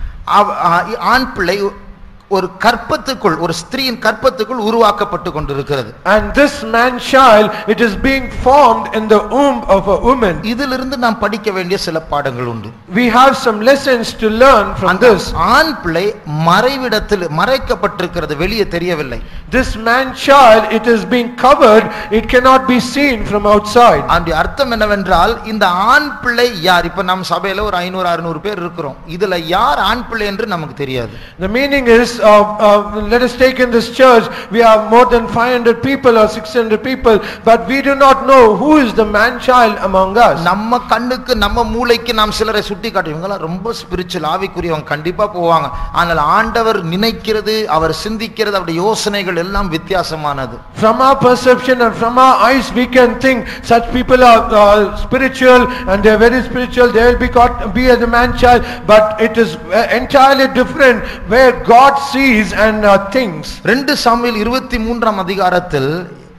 ஒரு கற்பத்துக்குள், ஒரு ஸ்திரீயின் கற்பத்துக்குள் உருவாக்கப்பட்டு கொண்டிருக்கிறது. And this man child, it is being formed in the womb of a woman. இதிலிருந்து நாம் படிக்க வேண்டிய சில பாடங்கள் உண்டு. We have some lessons to learn from this. ஆண் பிள்ளை மறைவிடத்தில் மறைக்கப்பட்டிருக்கிறது, வெளியே தெரியவில்லை. This man child, it is being covered, it cannot be seen from outside. அதனுடைய அர்த்தம் என்னவென்றால், இந்த ஆண் பிள்ளை யார்? இப்ப நம்ம சபையில ஒரு 500-600 பேர் இருக்கிறோம். இதுல யார் ஆண் பிள்ளை என்று நமக்கு தெரியாது. The meaning is let us take in this church we have more than 500 people or 600 people, but we do not know who is the man child among us. நம்ம கண்ணுக்கு நம்ம மூளைக்கு நாம் சிலரை சுட்டி காட்டுவீங்களா, ரொம்ப ஸ்பிரிச்சுவல் ஆவிக்குரியவங்க கண்டிப்பா போவாங்க. ஆனால் ஆண்டவர் நினைக்கிறது, அவர் சிந்திக்கிறது, அவருடைய யோசனைகள் எல்லாம் வித்தியாசமானது. From our perception and from our eyes we can think such people are spiritual and they are very spiritual, they will be as a man child, but it is entirely different where God sees and thinks. 2 Samuel 23ஆம் அதிகாரத்தில்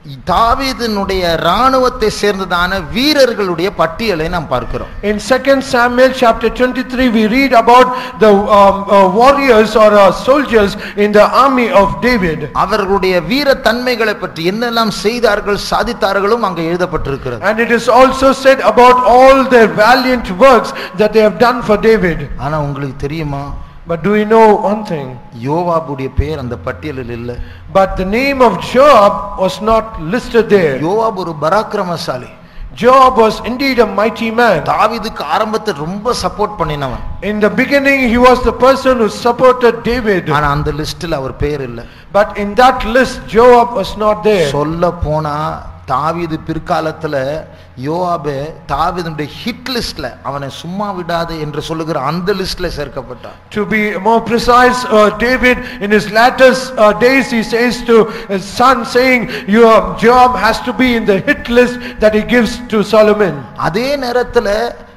தாவீதினுடைய ராணுவத்தை சேர்ந்ததான வீரர்களுடைய பட்டியலை நாம் பார்க்கிறோம். In 2 Samuel chapter 23 we read about the warriors or soldiers in the army of David. அவர்களுடைய வீர தன்மைகளை பற்றி என்னெல்லாம் செய்தார்கள் சாதித்தார்களும் அங்கே எழுதப்பட்டிருக்கிறது. And it is also said about all their valiant works that they have done for David. ஆனா உங்களுக்கு தெரியுமா, but do you know one thing? யோவாபுடைய பேர் அந்த பட்டியலில் இல்லை. But the name of Joab was not listed there. யோவாப் ஒரு பராக்கிரமசாலி. Joab was indeed a mighty man. தாவீதுக்கு ஆரம்பத்தில் ரொம்ப சப்போர்ட் பண்ணினவன். In the beginning he was the person who supported David. ஆனா அந்த லிஸ்ட்ல அவர் பேர் இல்லை. But in that list Joab was not there. சொல்ல போனா தாவீது பிற்காலத்துல யோவாபே தாவீதுடைய ஹிட் லிஸ்ட்ல அவனை சும்மா விடாதே என்று சொல்லுகிற அந்த லிஸ்ட்ல சேர்க்கப்பட்டான். To be more precise, David in his latter days he says to his son saying Joab has to be in the hit list that he gives to Solomon. அதே நேரத்துல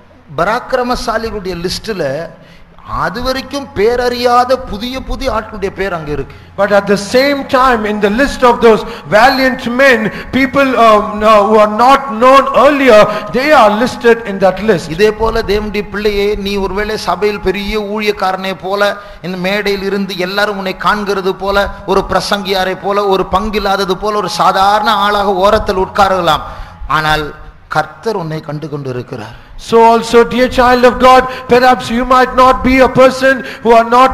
பராக்கிரமசாலிகளுடைய லிஸ்ட்ல அதுவரைக்கும் பேரறியாத புதிய புதிய ஆட்களுடைய பேர் அங்க இருக்கு. But at the same time in the list of those valiant men, people who are not known earlier, they are listed in that list. இதே போல தேவனுடைய பிள்ளையே, நீ ஒருவேளை சபையில் பெரிய ஊழியக்காரனை போல இந்த மேடையில் இருந்து எல்லாரும் உன்னை காண்கிறது போல, ஒரு பிரசங்கியாரை போல, ஒரு பங்கில்லாதது போல ஒரு சாதாரண ஆளாக ஓரத்தில் உட்காரலாம். ஆனால் கர்த்தர் உன்னை கண்டு கொண்டு இருக்கிறார். So also, dear child of God, perhaps you might not be a person who are not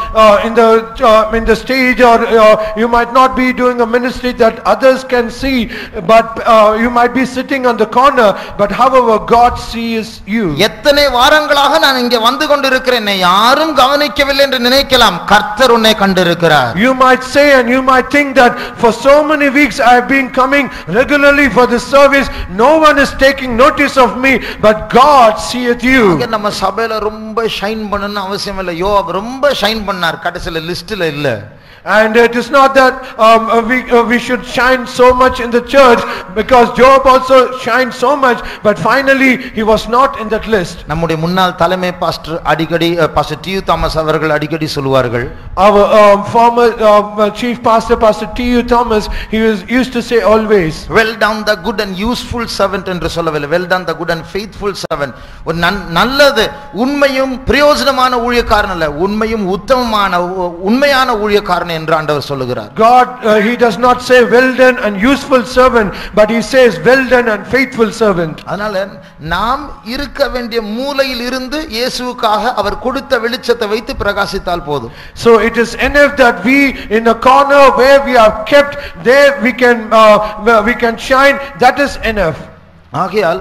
in the stage, or you might not be doing a ministry that others can see, but you might be sitting on the corner, but however God sees you. எத்தனை வாரங்களாக நான் இங்கே வந்து கொண்டிருக்கிறேன், யாரும் கவனிக்கவில்லை என்று நினைக்கலாம். கர்த்தர் உன்னை கண்டிருக்கிறார். You might say and you might think that for so many weeks I have been coming regularly for this service, no one is taking notice of me, but God seeth you. நம்ம சபையில ரொம்ப shine பண்ணனும் அவசியம் இல்லை. யோவாப் ரொம்ப shine பண்ணார், கடைசில லிஸ்ட்ல இல்ல. And it is not that we should shine so much in the church, because Job also shined so much, but finally he was not in that list. நம்முடைய முன்னாள் தலைமை பாஸ்டர் அடிக்கடி பாஸ்டர் டி.யு. தாமஸ் அவர்கள் அடிக்கடி சொல்வார்கள், Our former chief pastor, Pastor T.U. Thomas, he used to say always, well done the good and useful servant என்று சொல்லவில்லை, well done the good and faithful servant. ஒரு நல்லது உண்மையும் பிரயோஜனமான ஊழியக்காரன் அல்ல, உண்மையும் உத்தமமான உண்மையான ஊழியக்காரன் என்று ஆண்டவர் சொல்லுகிறார். God, he does not say well done and useful servant, but he says well done and faithful servant. அதனால நாம் இருக்க வேண்டிய மூலையில் இருந்து இயேசுவுக்காக அவர் கொடுத்த வெளிச்சத்தை வைத்து பிரகாசித்தால் போதும். So it is enough that we in a corner where we are kept, there we can shine. That is enough. ஆகையால்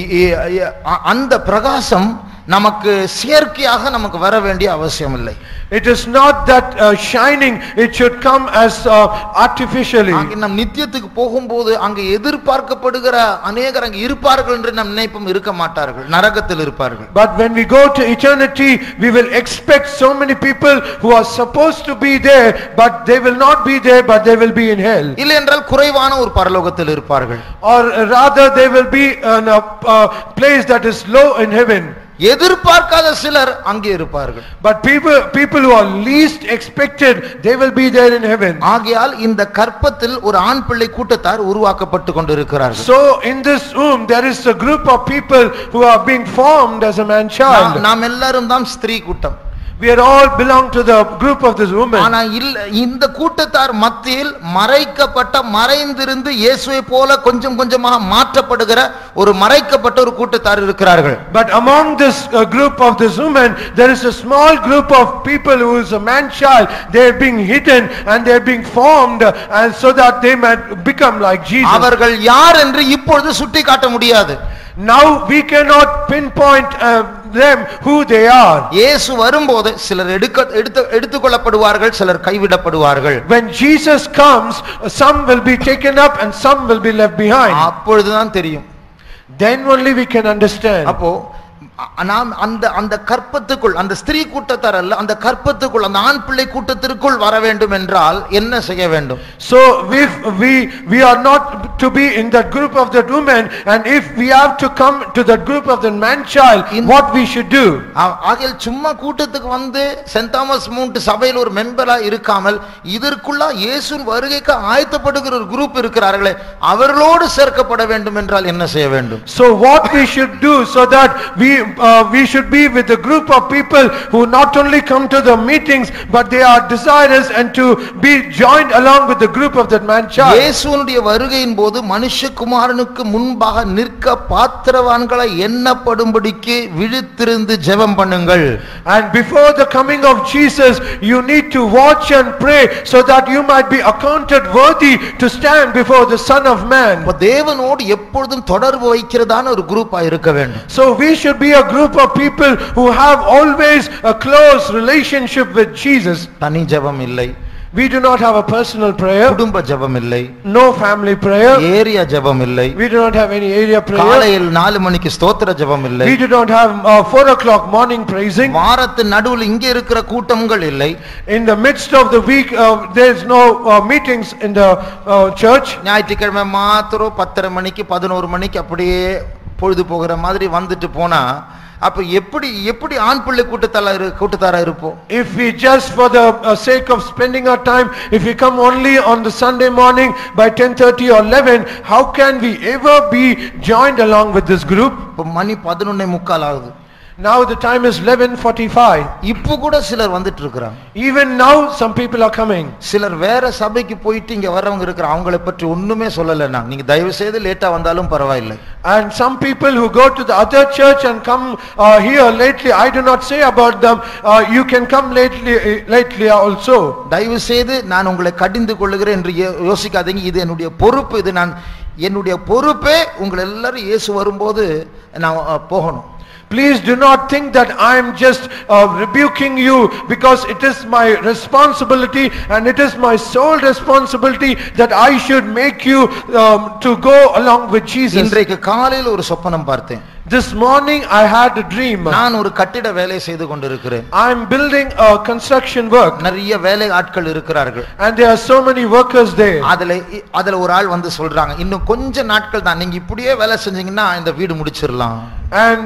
அந்த பிரகாசம் நமக்கு செயற்கையாக நமக்கு வர வேண்டிய அவசியம் இல்லை. It is not that shining, it should come as artificially. நாம் நித்தியத்துக்கு போகும்போது அங்கே எதிர்பார்க்கப்படுகிற அநேகர் அங்கே இருப்பார்கள் என்று நம் நினைப்பும் இருக்க மாட்டார்கள், நரகத்தில் இருப்பார்கள். But when we go to eternity, we will expect so many people who are supposed to be there, but they will not be there, but they will be in hell. இல்லை என்றால் குறைவான ஒரு பரலோகத்தில் இருப்பார்கள். Or rather they will be in a place that is low in heaven. எதிர்பார்க்காத சிலர் அங்கே இருப்பார்கள். But people who are least expected, they will be there in heaven. ஆகையால் இந்த கற்பத்தில் ஒரு ஆண் பிள்ளை கூட்டத்தார் உருவாக்கப்பட்டு கொண்டிருக்கிறார்கள். So in this room there is a group of people who are being formed as a man child. நாம் எல்லாரும் தான் ஸ்திரீ கூட்டம். We are all belong to the group of this woman. ஆனா இந்த கூட்டத்தார் மத்தியில் மறைக்கப்பட்ட மறைந்திருந்து இயேசுவை போல கொஞ்சம் கொஞ்சமாக மாற்றப்படுகிற ஒரு மறைக்கப்பட்ட ஒரு கூட்டத்தார் இருக்கிறார்கள். But among this group of this woman, there is a small group of people who is a man child. They are being hidden and they are being formed, and so that they might become like Jesus. அவர்கள் யார் என்று இப்பொழுது சுட்டி காட்ட முடியாது. Now we cannot pinpoint them who they are. இயேசு வரும்போது சிலர் எடுத்துக்கொள்ளப்படுவார்கள், சிலர் கைவிடப்படுவார்கள். When Jesus comes, some will be taken up and some will be left behind. அப்பொழுதுதான் தெரியும். Then only we can understand. அப்போ நாம் அந்த கற்பத்துக்குள், அந்த ஸ்திரீ கூட்டத்தார் அல்ல, அந்த கற்பத்துக்குள், அந்த ஆண் பிள்ளை கூட்டத்திற்குள் வர வேண்டும் என்றால் என்ன செய்ய வேண்டும்? So if we are not to be in that group of that woman, and if we have to come to that group of the man child, what we should do? ஆகையால் சும்மா கூட்டத்துக்கு வந்து சென்ட் தாமஸ் மவுண்ட் சபையில் ஒரு மெம்பரா இருக்காமல் இதற்குள்ள இயேசுவின் வருகைக்கு ஆயத்தப்படுகிற ஒரு குரூப் இருக்கிறார்களே, அவர்களோடு சேர்க்கப்பட வேண்டும் என்றால் என்ன செய்ய வேண்டும்? So what we should do, so that we should be with a group of people who not only come to the meetings, but they are desirous and to be joined along with the group of that man child. இயேசுவுடைய வருகையின் போது மனுஷகுமாரனுக்கு முன்பாக நிற்க பாத்திரவான்களை எண்ணப்படும்படிக்கு விழித்திருந்து ஜெபம் பண்ணுங்கள். And before the coming of Jesus, you need to watch and pray, so that you might be accounted worthy to stand before the Son of Man. தேவனோடு எப்பொழுதும் தொடர்பு வைக்கிறதான ஒரு குரூப்பா இருக்க வேண்டும். So we should be a group of people who have always a close relationship with Jesus. தனி ஜெபம் இல்லை. We do not have a personal prayer. குடும்ப ஜெபம் இல்லை. No family prayer. ஏரியா ஜெபம் இல்லை. We do not have any area prayer. காலையில் 4 மணிக்கு ஸ்தோத்திர ஜெபம் இல்லை. We do not have 4 o'clock morning praising. வாரத்தின் நடுவில் இங்கே இருக்கிற கூட்டங்கள் இல்லை. In the midst of the week, there is no meetings in the church. ஞாயிற்றுக்கிழமை மாத்திரம் 10:30 மணிக்கு 11 மணிக்கு அப்படியே பொழுது போகிற மாதிரி வந்துட்டு போனா அப்ப எப்படி ஆண் பிள்ளை கூட்டத்தாரா இருப்போம்? If we just for the sake of spending our time, if we come only on the Sunday morning by 10:30 or 11, how can we ever be joined along with this group? இப்ப மணி 11:45 ஆகுது. Now the time is 11:45. இப்போ கூட சிலர் வந்துட்டு இருக்காங்க. Even now some people are coming. சிலர் வேற சபைக்கு போயிட்டு இங்க வரவங்க இருக்காங்க. அவங்களை பற்றி ஒண்ணுமே சொல்லல நான். நீங்க தயவு செய்து லேட்டா வந்தாலும் பரவாயில்லை. And some people who go to the other church and come here lately, I do not say about them, you can come lately also. தயவு செய்து நான் உங்களை கடிந்து கொள்ளுகிறேன் என்று யோசிக்காதீங்க. இது என்னுடைய பொறுப்பு. இது என்னுடைய பொறுப்பே உங்களை எல்லாரும் இயேசு வரும்போது நான் போகணும். Please do not think that I am just rebuking you, because it is my responsibility and it is my sole responsibility that I should make you to go along with Jesus. இன்றைக்கு காலையில் ஒரு சொப்பனம் பார்த்தேன். This morning I had a dream. நான் ஒரு கட்டிட வேலை செய்து கொண்டிருக்கிறேன். I am building a construction work. நிறைய வேலை ஆட்கள் இருக்கிறார்கள். And there are so many workers there. அதுல ஒரு ஆள் வந்து சொல்றாங்க, இன்னும் கொஞ்ச நாட்கள் தான், நீங்க இப்படியே வேலை செஞ்சீங்கன்னா இந்த வீடு முடிச்சிரலாம். And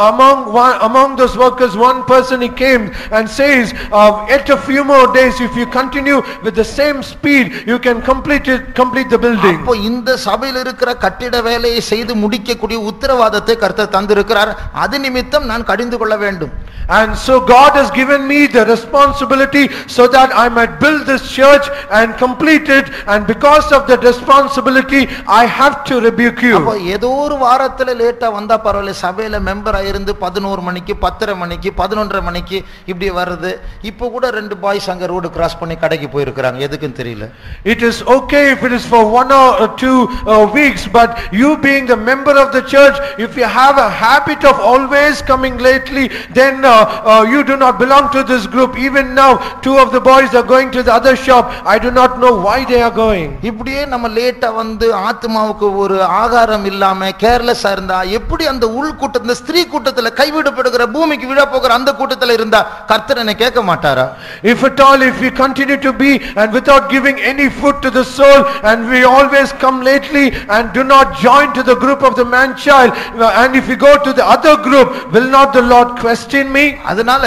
among those workers, one person he came and says, "Yet a few more days, if you continue with the same speed, you can complete the building." அப்போ இந்த சபையில் இருக்கிற கட்டிட வேலையை செய்து முடிக்கக்கூடிய உத்தரவாதத்தை கர்த்தர் தந்திருக்கிறார். அது நிமித்தம் நான் கடிந்து கொள்ள வேண்டும். And so God has given me the responsibility so that I might build this church and complete it, and because of that responsibility I have to rebuke you. அப்போ ஏதோ ஒரு வாரத்துல லேட்டா வந்தா பரவாயில்லை, சபையில மெம்பரா இருந்து 11 மணிக்கு 10:30 மணிக்கு 11:30 மணிக்கு இப்படி வருது. இப்போ கூட 2 பாய்ஸ் அங்க ரோடு கிராஸ் பண்ணி கடைக்கு போயிருக்காங்க, எதுக்குன்னு தெரியல. It is okay if it is for 1 or 2 weeks, but you being the member of the church, if you have a habit of always coming lately, then you do not belong to this group. Even now 2 of the boys are going to the other shop. I do not know why they are going. இப்படியே நம்ம லேட்டா வந்து ஆத்மாவுக்கு ஒரு ஆகாரம் இல்லாம கேர்லெஸ்ஸா இருந்தா எப்படி அந்த உள் கூட்டத்துல, ஸ்திரீ கூட்டத்துல கைவிடப்படுகிற பூமிக்கு விழ போகிற அந்த கூட்டத்துல இருந்தா கர்த்தர் என்னை கேட்க மாட்டாரா? If at all, if we continue to be and without giving any food to the soul, and we always come lately and do not join to the group of the man child, and if we go to the other group, will not the Lord question me? அதனால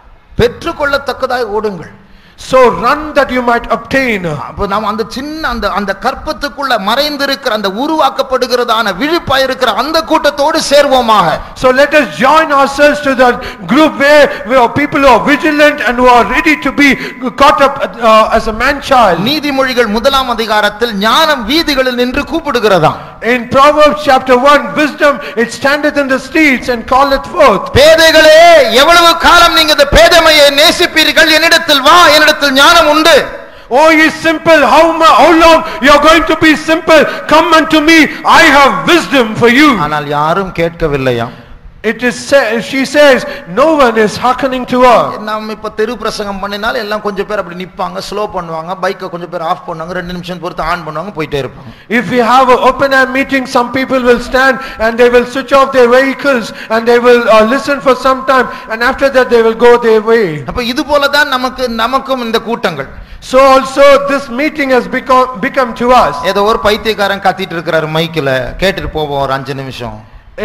பெற்றுக்கொள்ளத்தக்கதாய் ஓடுங்கள். So run that you might obtain. அப்ப நாம அந்த சின்ன அந்த கற்பத்துக்குள்ள மறைந்திருக்கிற அந்த உருவாக்கப்படுகிறதான விழிப்பாய் இருக்கிற அந்த கூட்டத்தோடு சேர்வோமாக. So let us join ourselves to that group where people who are vigilant and who are ready to be caught up as a man child. நீதிமொழிகள் 1ஆம் அதிகாரத்தில் ஞானம் வீதிகளில் நின்று கூப்பிடுகிறதாம். In Proverbs chapter 1, wisdom it standeth in the streets and calleth forth. பேதைகளே, எவ்வளவு காலம் நீங்க இந்த பேதமையை நேசிப்பீர்கள்? என்னிடத்தில் வா, என்னிடத்தில் ஞானம் உண்டு. Oh, ye simple, how long you are going to be simple? Come unto me, I have wisdom for you. ஆனால் யாரும் கேட்கவில்லையாம். It is she says no one is hearkening to her. நாம இப்ப தெரு பிரசங்கம் பண்ணினால எல்லாம் கொஞ்சம் பேர் அப்படி நிப்பாங்க, ஸ்லோ பண்ணுவாங்க, பைக்கை கொஞ்சம் பேர் ஆஃப் பண்ணுவாங்க, 2 நிமிஷம் பொறுத்து ஆன் பண்ணுவாங்க, போயிட்டே இருப்பாங்க. If we have an open air meeting, some people will stand and they will switch off their vehicles and they will listen for some time, and after that they will go their way. அப்ப இது போல தான் நமக்கும் இந்த கூட்டங்கள். So also this meeting has become to us. ஏதோ ஒரு பைத்தியக்காரன் கத்திட்டு இருக்காரு மைக்ல, கேட்டுட்டு போவோம் ஒரு 5 நிமிஷம்.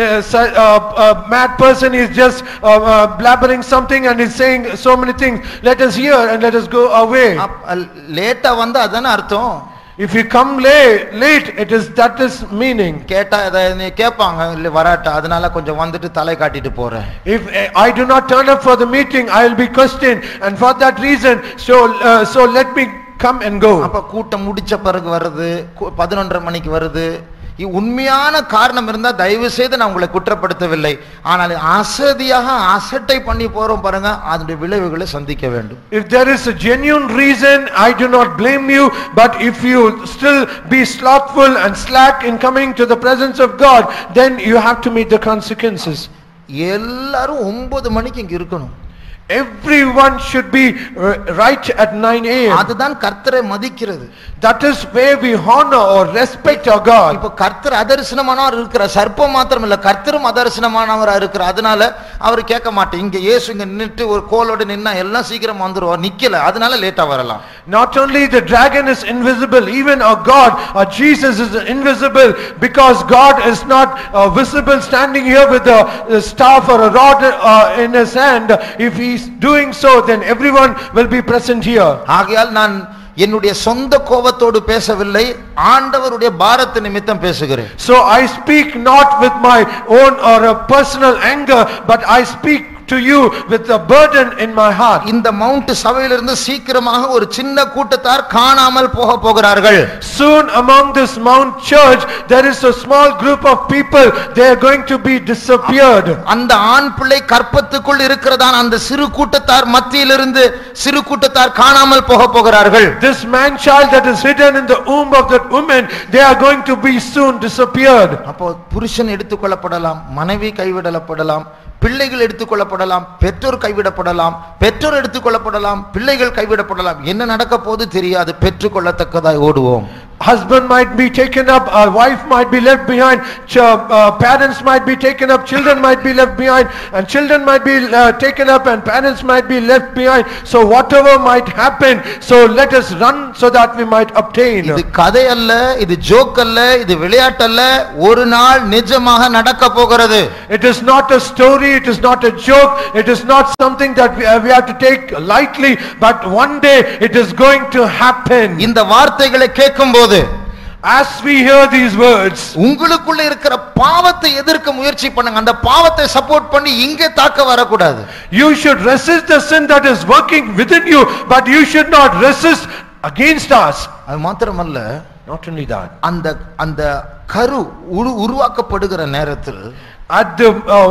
A mad person is just blabbering something and is saying so many things. Let us hear and let us go away. லேட்டா வந்து அதானே அர்த்தம். If you come late, that is meaning. கேட்டா நீ கேட்பாங்க, இல்ல வராட்டா, அதனால கொஞ்சம் வந்துட்டு தலை காட்டிட்டு போறேன். If I do not turn up for the meeting, I will be questioned, and for that reason, so let me come and go. அப்ப கூட்டம் முடிச்ச பிறகு வருது, 11:30 மணிக்கு வருது. உண்மையான காரணம் இருந்தா தயவு செய்து நான் உங்களை குற்றப்படுத்தவில்லை, ஆனால் அசதியாக அசட்டை பண்ணி போறோம் பாருங்க, அதனுடைய விளைவுகளை சந்திக்க வேண்டும். If there is a genuine reason, I do not blame you, but if you still be slothful and slack in coming to the presence of God, then you have to meet the consequences. எல்லாரும் 9 மணிக்கு இங்க இருக்கணும். Everyone should be right at 9 a.m. அதுதான் கர்த்தரை மதிக்கிறது. That is where we honor or respect our God. இப்ப கர்த்தர் அதர்சனமானவர் இருக்கிற, சர்ப்பம் மாத்திரம் இல்ல கர்த்தரும் அதர்சனமானவரா இருக்கிற, அதனால அவர் கேட்க மாட்டேன். இங்க இயேசு இங்க நின்னுட்டு ஒரு கோலோட நின்னா எல்லாம் சீக்கிரம் வந்துருவார், நிக்கல, அதனால லேட்டா வரலாம். Not only the dragon is invisible, even our God, our Jesus is invisible, because God is not visible standing here with a staff or a rod in his hand. If he is doing so, then everyone will be present here. ஆகையால் நான் என்னுடைய சொந்த கோபத்தோடு பேசவில்லை, ஆண்டவருடைய பாரத்து நிமித்தம் பேசுகிறேன். So I speak not with my own or a personal anger, but I speak to you with a burden in my heart. இந்த மவுண்ட் சபையிலிருந்து சீக்கிரமாக ஒரு சின்ன கூட்டத்தார் காணாமல் போகிறார்கள். Soon among this Mount Church there is a small group of people, they are going to be disappeared. அந்த ஆண் பிள்ளை கற்பத்துக்குள் இருக்கிறதான அந்த சிறு கூட்டத்தார் மத்தியிலிருந்து சிறு கூட்டத்தார் காணாமல் போகிறார்கள். This man child that is hidden in the womb of that woman, they are going to be soon disappeared. அப்போ புருஷன் எடுத்துக்கொள்ளப்படலாம், மனைவி கைவிடப்படலாம், பிள்ளைகள் எடுத்துக்கொள்ளப்படலாம், பெற்றோர் கைவிடப்படலாம், பெற்றோர் எடுத்துக்கொள்ளப்படலாம், பிள்ளைகள் கைவிடப்படலாம். என்ன நடக்க போது தெரியாது, பெற்றுக்கொள்ளத்தக்கதாய் ஓடுவோம். husband might be taken up, a wife might be left behind, parents might be taken up, children might be left behind, and children might be taken up, and parents might be left behind. So whatever might happen, so let us run so that we might obtain. இது கதை அல்ல, இது joke அல்ல, இது விளையாட்டு அல்ல, ஒரு நாள் நிஜமாக நடக்க போகிறது. It is not a story, it is not a joke, it is not something that we have to take lightly, but one day it is going to happen. இந்த வார்த்தைகளை கேட்கும்போது as we hear these words, உங்களுக்குள்ள இருக்கிற பாவத்தை எதிர்க்க முயற்சி பண்ணுங்க. அந்த பாவத்தை சப்போர்ட் பண்ணி இங்கே தாக்க வரக்கூடாது. You should resist the sin that is working within you, but you should not resist against us. அது மாத்திரமல்ல, not only that, அந்த கரு உருவாக்கப்படுகிற நேரத்தில் at the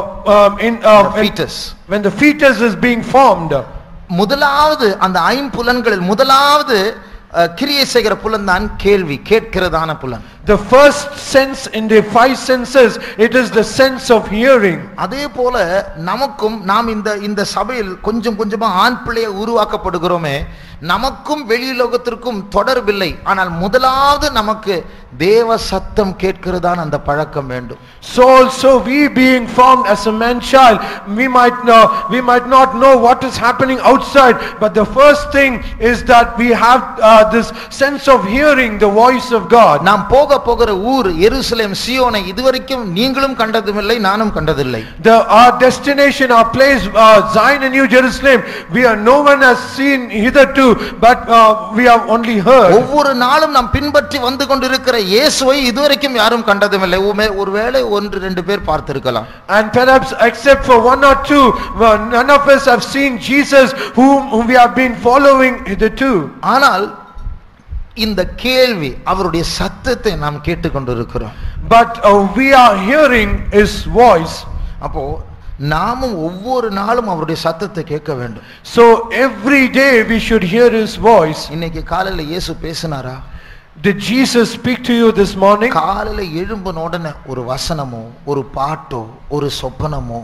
fetus, when the fetus is being formed, முதலாவது அந்த ஐம்புலன்களில் முதலாவது கிரியை செய்கிற புலன் தான் கேள்வி, கேட்கிறதான புலன். The first sense in the five senses, it is the sense of hearing. அதே போல நமக்கும் நாம் இந்த சபையில் கொஞ்சம் கொஞ்சமா ஆண் பிள்ளையை உருவாக்கப்படுகிறோமே, நமக்கும் வெளியுலகத்திற்கும் தொடர்பில்லை. ஆனால் முதலாவது நமக்கு தேவ சத்தம் கேட்கிறதான அந்த பழக்கம் வேண்டும். So also we being formed as a man child, we might not know what is happening outside, but the first thing is that we have this sense of hearing the voice of God. நாம் போகிற ஊர் எருசலேம், சியோனை இதுவரைக்கும் நீங்களும் கண்டதுமில்லை, நானும் கண்டதில்லை. Our destination, our place, Zion and New Jerusalem, no one has seen hitherto, but we have only heard. ஒவ்வொரு நாளும் நாம் பின்பற்றி வந்து கொண்டிருக்கிற இயேசுவை இதுவரைக்கும் யாரும் கண்டதுமில்லை. ஒருவேளை ஒன்று ரெண்டு பேர் பார்த்திருக்கலாம். And perhaps except for one or two, none of us have seen Jesus whom we have been following hitherto. ஆனால் இந்த கேள்வி, அவருடைய சத்தத்தை நாம் கேட்டுக்கொண்டிருக்கிறோம். But we are hearing his voice. அப்போ நாமும் ஒவ்வொரு நாளும் அவருடைய சத்தத்தை கேட்க வேண்டும். So every day we should hear his voice. இன்னைக்கு காலையில இயேசு பேசினாரா? Did Jesus speak to you this morning? காலையில எழும்பின உடனே ஒரு வசனமோ, ஒரு பாட்டோ, ஒரு சொப்பனமோ,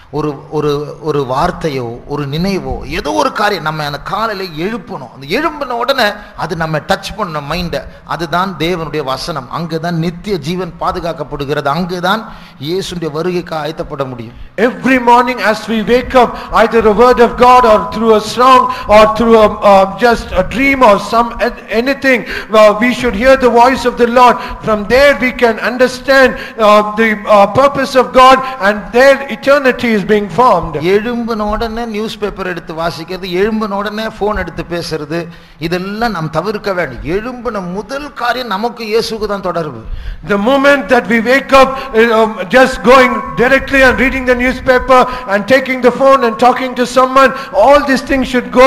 ஒரு வார்த்தையோ, ஒரு நினைவோ, ஏதோ ஒரு காரியம் நம்ம அந்த காலையில எழுப்பணும். அந்த எழும்பின உடனே அது நம்ம டச் பண்ண மைண்ட, அதுதான் தேவனுடைய வசனம். அங்கதான் நித்திய ஜீவன் பாதுகாக்கப்படுகிறது. அங்கதான் இயேசுடைய வருகைக்கு ஆயத்தப்பட முடியும். Every morning as we wake up, either a word of God or through a song or through just a dream or anything, we should hear the voice of the Lord. From there we can understand the purpose of God, and their eternity is being formed. எழும்பின உடனே news paper எடுத்து வாசிக்கிறது, எழும்பின உடனே phone எடுத்து பேசுறது, இதெல்லாம் நாம் தவிர்க்க வேண்டும். எழும்பின முதல் காரியம் நமக்கு இயேசுவுக்கு தான் தொடர்பு. The moment that we wake up, just going directly and reading the newspaper and taking the phone and talking to someone, all these things should go.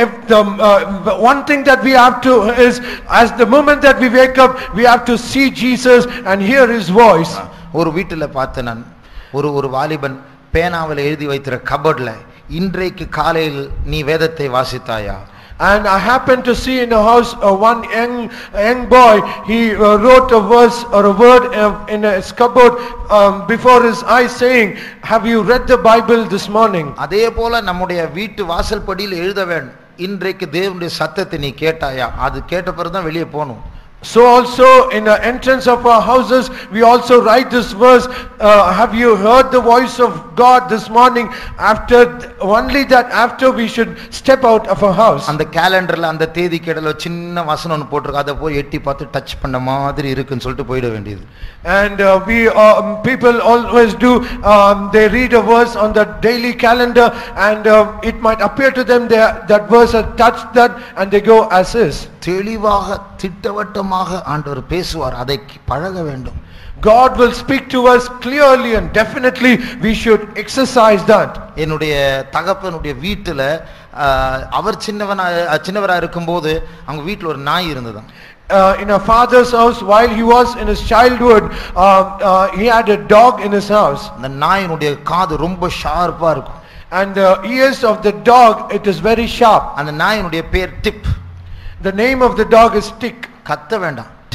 One thing that we have to is, as the moment that we wake up, we have to see Jesus and hear his voice. ஒரு வீட்டுல பார்த்த நான் ஒரு வாலிபன் பேனாவில் எழுதி வைத்திருக்கிற கபோர்ட்ல, இன்றைக்கு காலையில் நீ வேதத்தை வாசித்தாயா? And I happened to see in a house one young boy, he wrote a verse or a word in his cupboard before his eyes, saying, have you read the Bible this morning? அதே போல நம்முடைய வீட்டு வாசல் படியில் எழுத வேண்டும், இன்றைக்கு தேவனுடைய சத்தத்தை நீ கேட்டாயா? அது கேட்ட பிறகு தான் வெளியே போகணும். So also in the entrance of our houses, we also write this verse, have you heard the voice of God this morning? Only that after we should step out of our house. அந்த கேலண்டர்ல அந்த தேதி கேடல சின்ன வசனம் ஒன்று போட்டிருக்கு, அதை போய் எட்டி பார்த்து டச் பண்ண மாதிரி இருக்குன்னு சொல்லிட்டு போயிட வேண்டியது. And people always do, they read a verse on the daily calendar, and it might appear to them that verse has touched that, and they go as is. தெளிவாக திட்டவட்டமாக ஆண்டவர் பேசுவார், அதை பழக வேண்டும். God will speak to us clearly, and definitely we should exercise that. என்னுடைய தகப்பனுடைய வீட்டுல அவர் சின்னவரா இருக்கும்போது அவங்க வீட்டுல ஒரு நாய் இருந்தது. In a father's house, while he was in his childhood, he had a dog in his house. அந்த நாயினுடைய காது ரொம்ப ஷார்ப்பா இருக்கும். And the ears of the dog, it is very sharp. அந்த நாயினுடைய பேர் Tip. The name of the dog is Tick. கத்த வேண்டாம்,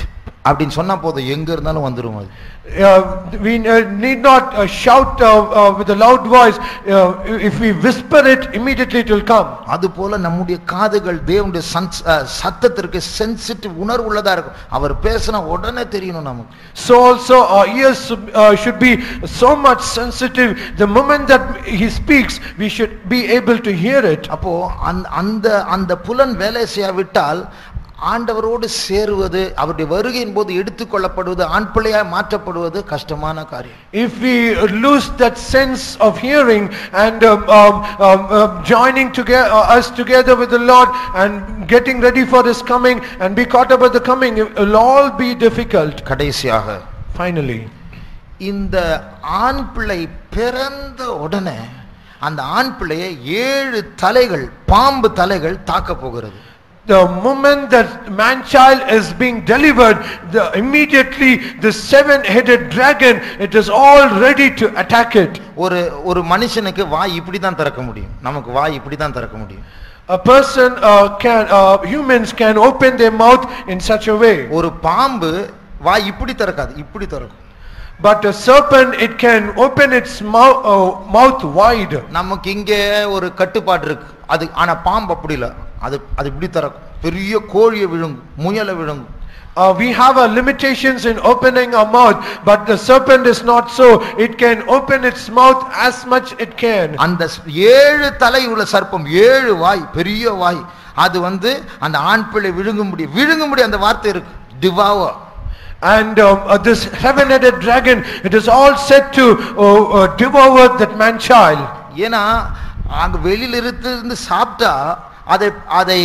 அப்படின்னு சொன்னா போதும், எங்க இருந்தாலும் வந்துரும் அது. We need not shout with a loud voice. If we whisper it, immediately it will come. அது போல நம்முடைய காதுகள் தேவனுடைய சத்தத்திற்கு சென்சிட்டிவ் உணர்வு உள்ளதா இருக்கும். அவர் பேசினா உடனே தெரியணும் நமக்கு. So also our ears should be so much sensitive. The moment that he speaks, we should be able to hear it. அப்போ அந்த புலன் வேலை செய்யாவிட்டால் ஆண்டவரோடு சேருவது, அவருடைய வருகையின் போது எடுத்துக்கொள்ளப்படுவது, ஆண் பிள்ளையாய் மாற்றப்படுவது கஷ்டமான காரியம். If we lose that sense of hearing and joining together us together with the Lord and getting ready for his coming and be caught up with the coming, it will all be difficult. கடைசியாக Finally, இந்த ஆண் பிள்ளை பிறந்த உடனே அந்த ஆண் பிள்ளையை 7 தலைகள், பாம்பு தலைகள் தாக்க போகிறது. the moment that man child is being delivered, immediately the 7-headed dragon, it is all ready to attack it. ஒரு மனுஷனுக்கு வாய் இப்படி தான் திறக்க முடியும், நமக்கு வாய் இப்படி தான் திறக்க முடியும். A person humans can open their mouth in such a way. ஒரு பாம்பு வாய் இப்படி திறக்காது, இப்படி திறக்கும். But a serpent, it can open its mouth wide. நமக்கு இங்கே ஒரு கட்டுப்பாடு இருக்கு, அது ஆனா பாம்பு அப்படி இல்ல, அது இப்படி திறக்கும், பெரிய கோழியை விழுங்கும், முயலை விழுங்கும். We have our limitations in opening our mouth, but the serpent is not so. It can open its mouth as much it can. அந்த 7 தலை உள்ள சர்ப்பம், 7 வாய், பெரிய வாய், அது அந்த ஆண் பிள்ளை விழுங்கும்படி அந்த வார்த்தை இருக்கு, devour. And this 7-headed dragon, it is all set to devour that man child. ஏனா அங்க வெளியில இருந்து சாப்பிட்டா அதை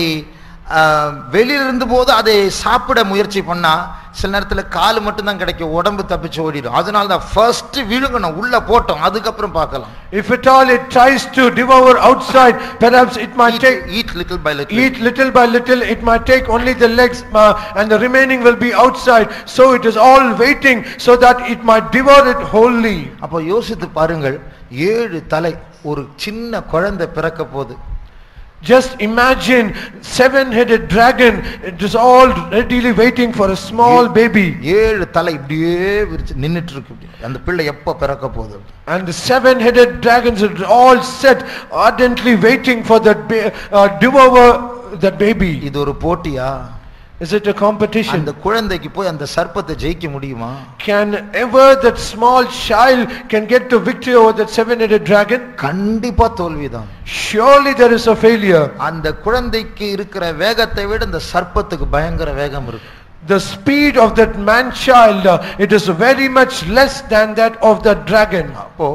வெளியில இருந்து போது அதை சாப்பிட முயற்சி பண்ணா சில நேரத்துல கால் மட்டும் தான் கிடைக்கும், உடம்பு தப்பிச்சு ஓடிடும். அதனால தான் ஃபர்ஸ்ட் விழுங்கணும், உள்ள போட்டோம், அதுக்கப்புறம் பார்க்கலாம். If at all it tries to devour outside, perhaps it might eat little by little. Eat little by little, it might take only the legs and the remaining will be outside. So it is all waiting so that it might devour it wholly. அப்போ யோசித்து பாருங்கள், 7 தலை, ஒரு சின்ன குழந்தை பிறக்க போகுது. Just imagine 7-headed dragon, it is all readily waiting for a small baby. 7 தலை இப்படியே விரிச்சு நின்னுட்டு இருக்கு, அந்த பிள்ளை எப்ப பிறக்க போகுது. And the 7-headed dragons are all set ardently waiting for that devour that baby. இது ஒரு போட்டியா? Is it a competition? அந்த குழந்தைக்கு போய் அந்த சர்ப்பத்தை ஜெயிக்க முடியுமா? Can ever that small child can get the victory over that 7-headed dragon? கண்டிப்பா தோல்விதான். Surely there is a failure. அந்த குழந்தைக்கு இருக்கிற வேகத்தை விட அந்த சர்ப்பத்துக்கு பயங்கர வேகம் இருக்கு. The speed of that man child, it is very much less than that of the dragon. அப்போ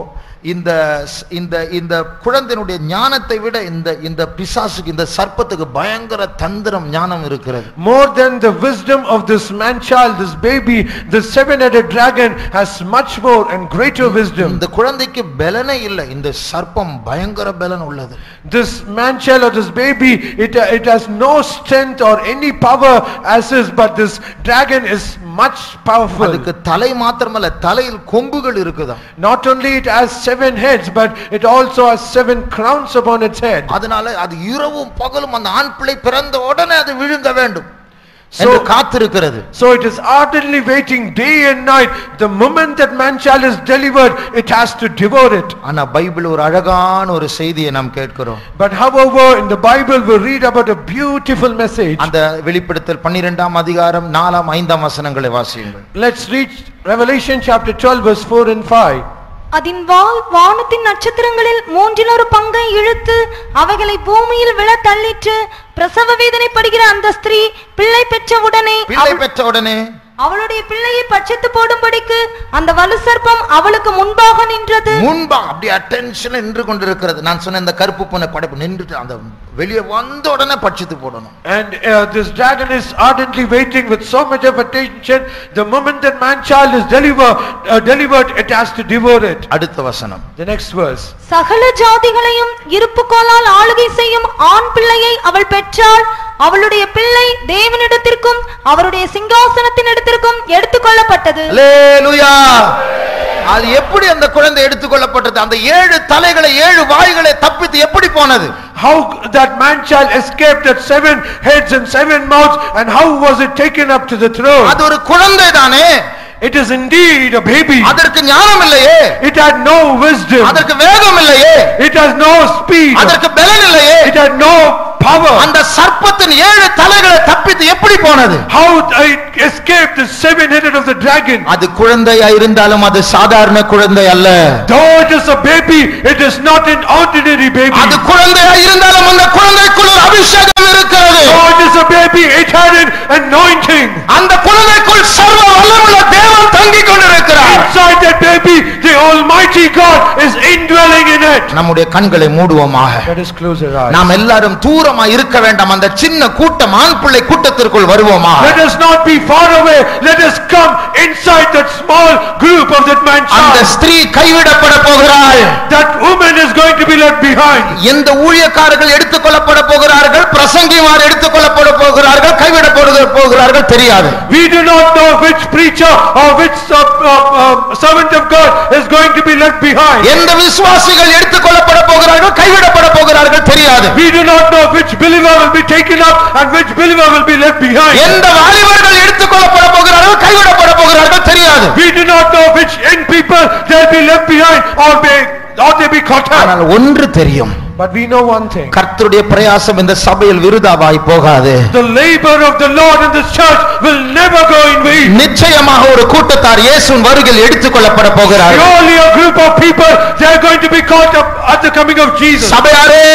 இந்த குழந்தையினுடைய ஞானத்தை விட இந்த பிசாசுக்கு, இந்த சர்ப்பத்துக்கு பயங்கர தந்திரம் ஞானம் இருக்கிறது. More than the wisdom of this man child, this baby, the 7-headed dragon has much more and greater wisdom. இந்த குழந்தைக்கு பலனே இல்லை, இந்த சர்ப்பம் பயங்கர பலன் உள்ளது. This man child or this baby, it has no strength or any power as is, but this dragon is much powerful. அதுக்கு தலை மாத்திரமல்ல, தலையில் கொம்புகள் இருக்குதா. Not only it has 7 heads, but it also has 7 crowns upon its head. அதனால அது இரவும் பகலும் அந்த ஆண் பிள்ளை பிறந்த உடனே அது விழுங்க வேண்டும் என்று காத்திருக்கிறது. So it is ardently waiting day and night. The moment that man child is delivered, it has to devour it. ஆனா பைபிள் ஒரு அழகான ஒரு செய்தியை நாம் கேட்கிறோம். But however, in the Bible we read about a beautiful message. அந்த வெளிப்படுத்தல் 12ஆம் அதிகாரம் 4ஆம் 5ஆம் வசனங்களை வாசியுங்கள். Let's read Revelation chapter 12 verse 4 and 5. அதின் வால் வானத்தின் நட்சத்திரங்களில் 1/3 பங்கை இழுத்து அவைகளை பூமியில் விழ தள்ளிற்று. பிரசவ வேதனைப்படுகிற அந்த ஸ்திரீ பிள்ளை பெற்ற உடனே அவளுடைய பிள்ளையை பட்சித்து போடும்படிக்கு அந்த வலு சர்ப்பம் அவளுக்கு முன்பாக நின்றது. அப்படி அட்டென்ஷன்ல நின்று கொண்டிருக்கிறது. நான் சொன்ன இந்த கருப்பு பூனை படைப்பு நின்றுட்டு அந்த வெளியே வந்த உடனே பட்சித்து போடணும். And this dragon is ardently waiting with so much of attention. The moment that man child is delivered, it has to devour it. அடுத்த வசனம், the next verse. சகல ஜாதிகளையும் இருப்புக்கோலால் ஆளுகை செய்யும் ஆண் பிள்ளையை அவள் பெற்றாள். அவளுடைய பிள்ளை தேவனிடத்திற்கும் அவருடைய சிங்காசனத்தின் இடத்திற்கும் எடுத்துக்கொள்ளப்பட்டது. அல்லேலூயா, அது எப்படி அந்த குழந்தை எடுத்துக்கொள்ளப்பட்டது? அந்த 7 தலைகளை 7 வாய்களை தப்பித்து எப்படி போனது? How that man child escaped that 7 heads and 7 mouths, and how was it taken up to the throne? அது ஒரு குழந்தை தானே. It is indeed a baby. அதற்கு ஞானம் இல்லையே. It had no wisdom. அதற்கு வேகம் இல்லையே. It has no speed. அதற்கு பலன் இல்லையே. It had no power. அந்த சர்ப்பத்தின் 7 தலைகளை தப்பித்து எப்படி போனது? How it escaped the 7-headed of the dragon? அது குழந்தையா இருந்தாலும் அது சாதாரண குழந்தை அல்ல. Though it is a baby, it is not an ordinary baby. அது குழந்தையா இருந்தாலும் அந்த குழந்தைக்குள் ஒரு அபிஷேகம் இருக்கிறது. Though it is a baby, it had an anointing. அந்த குழந்தைக்குள் சர்வ வல்லமையுள்ள தேவன் தங்கிக் கொண்டிருக்கிறார். Inside that baby, the Almighty God is indwelling in it. நம்முடைய கண்களை மூடுவோமாக. Let us close our eyes. நாம் எல்லாரும் தூரமா இருக்க வேண்டாம். அந்த சின்ன கூட்டம் ஆண் பிள்ளை கூட்டத்திற்குள் வருவோமா? Let us not be far away. Let us come inside that small group of that man அந்த child. ஸ்திரீ கைவிடப்பட போகிறாள். That woman is going to be left behind. எந்த ஊழியக்காரர்கள் எடுத்துக்கொள்ளப்பட போகிறார்கள், பிரசங்கிமார் எடுத்துக்கொள்ளப்பட போகிறார்கள், கைவிடப்பட போகிறார்கள் தெரியாது. We do not know which preacher or which servant of God is going to be left behind. எந்த விசுவாசிகள் எடுத்துக்கொள்ளப்பட போகிறார்கள், கைவிடப்பட போகிறார்கள் தெரியாது. We do not know which believer will be taken up and which believer will be left behind. எந்த வாலிபர்கள் எடுத்துக்கொள்ளப்பட போகிறார்கள், கைவிடப்பட போகிறார்கள் தெரியாது. We do not know which young people they'll be left behind or they be caught up. ஆனால் ஒன்று தெரியும். But we know one thing. கர்த்தருடைய பிரயாசம் இந்த சபையில் விருதாவாய் போகாது. The labor of the Lord in this church will never go in vain. நிச்சயமாக ஒரு கூட்டத்தார் இயேசுவின் வருகையில் எடுத்துக்கொள்ளப்பட போகிறார்கள். Surely a group of people they are going to be caught up at the coming of Jesus. சபையாரே,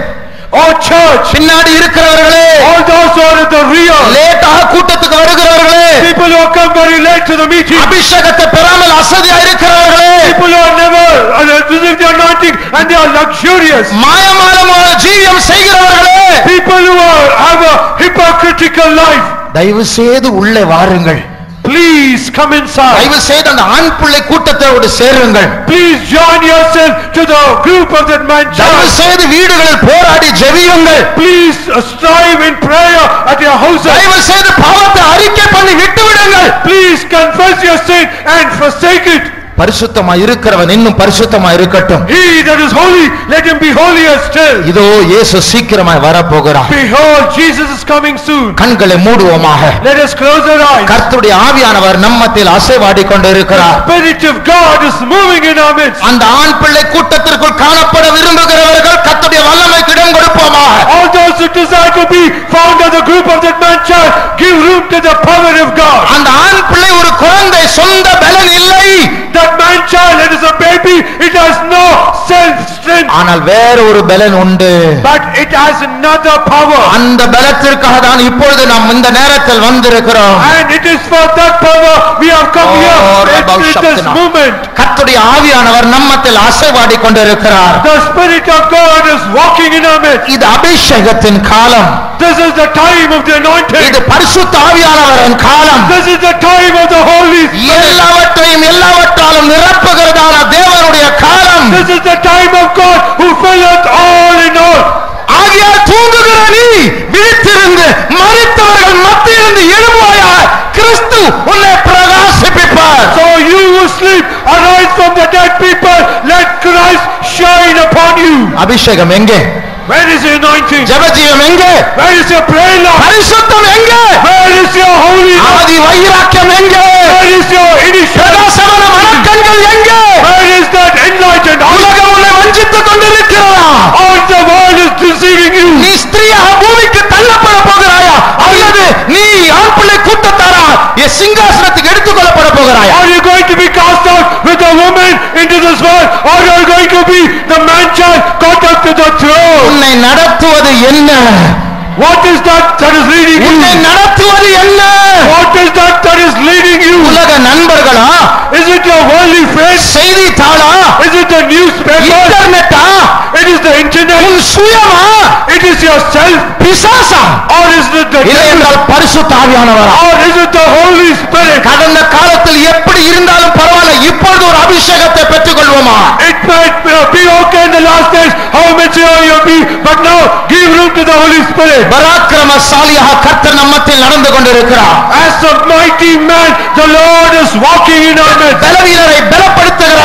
all church, பின்னாடி இருக்கிறவர்களே, all those who are at the rear, லேட்டாக கூட்டத்துக்கு வருகிறவர்களே, people who come very late to the meeting, அபிஷேகத்தை பெறாமல் அசதியா இருக்கிறவர்களே, people who are never received the anointing and they are luxurious, மாயமானமான ஜீவியம் செய்கிறவர்களே, people who have a hypocritical life, தயவு செய்து உள்ளே வாருங்கள். please come inside. தயவு செய்து அந்த ஆண் பிள்ளை கூட்டத்தோடு சேருங்கள். Please join yourself to the group of that man தயவு child. செய்து வீடுகளில் போராடி ஜெபியுங்கள். Please strive in prayer at your houses. தயவு செய்து பாவத்தை அறிக்கை பண்ணி விட்டு விடுங்கள். Please confess your sin and forsake it. பரிசுத்தமாய் இருக்கிறவன் இன்னும் பரிசுத்தமாய் இருக்கட்டும். He that is holy, let him be holier still. இதோ இயேசு சீக்கிரமாய் வரப்போகிறார். Behold, Jesus is coming soon. கண்களை மூடுவோமாக. Let us close our eyes. கர்த்தருடைய ஆவியானவர் நம்மத்தில் அசைவாடி கொண்டிருக்கிறார். The Spirit of God is moving in our midst. அந்த ஆண் பிள்ளை கூட்டத்திற்குள் காணப்பட விரும்புகிறவர்கள் கர்த்தருடைய வல்லமைக்கு இடம் கொடுப்போமாக. All those who desire to be found in the group of that man child, give room to the power of God. அந்த ஆண் பிள்ளை ஒரு குழந்தை, சொந்த பலன் இல்லை. That man child, it is a baby, it has no self strength. ஆனால் வேற ஒரு பலன் உண்டு. But it has another power. அந்த பலத்திற்காக தான் இப்பொழுது நாம் இந்த நேரத்தில் வந்திருக்கிறோம். And it is for that power we have come here at this moment. கர்த்தருடைய ஆவியானவர் நம்மத்தில் அசைவாடி கொண்டிருக்கிறார். The Spirit of God is walking in our midst. இது அபிஷேகத்தின் காலம். This is the time of the anointing. இது பரிசுத்த ஆவியானவரின் காலம். This is the time of the Holy Spirit. எல்லாவற்றாலும் நிரப்புகிறதான தேவனுடைய காலம். This is the time of God who filleth all in all. ஆகியால் தூங்குகிற நீ விழித்திருந்து மரித்தவர்கள் மத்தியிலிருந்து எழுவாயாக. கிறிஸ்து உன்னை பிரகாசிப்பிப்பார். So you who sleep, arise from the dead people, let Christ shine upon you. அபிஷேகம் எங்கே? Where is your anointing? ஜெபஜீவம் எங்கே? Where is your prayer life? பரிசுத்தம் எங்கே? Where is your holiness? ஆதி வைராக்கியம் எங்கே? Where is your initiative? பிரகாசமான மனக்கண்கள் எங்கே? Where is that enlightened? உலகம் உன்னை வஞ்சித்துக் கொண்டிருக்கிறதா? All the world is deceiving you. நீ ஸ்திரீயாக பூமிக்கு தள்ளப்பட போகிறாயா, அல்லது நீ ஆண் பிள்ளை கூட்டத்தாரா சிங்காசனத்துக்கு எடுத்துக்கொள்ளப்பட போகிறாயா? Are you going to be cast out with a woman into this world, or are you going to be the man child caught up to the throne? உன்னை நடத்துவது என்ன? What is that is leading you? உன்னை நடத்துவது என்ன? What is that is leading you? உலக நண்பர்களா? Is it your worldly friends? செய்தித்தாளா? Is it the newspaper? இன்டர்நெட்டா? It is the internet? உன் சுயமா? It is yourself? பிசாசா? Or is it the இல்லை devil? என்றால் பரிசுத்த ஆவியானவரா? Or is it the Holy Spirit? கடந்த காலத்தில் எப்படி இருந்தாலும் பரவாயில்லை, இப்பொழுது ஒரு அபிஷேகத்தை பெற்றுக் கொள்வோமா? It might be okay in the last days how mature you be, but now give room to the Holy Spirit. பராக்கிரமசாலியாக கர்த்தர் நம்மத்தில் நடந்து கொண்டிருக்கிறார். As a mighty man, the Lord is walking in our midst. பலவீனரை பலப்படுத்துகிற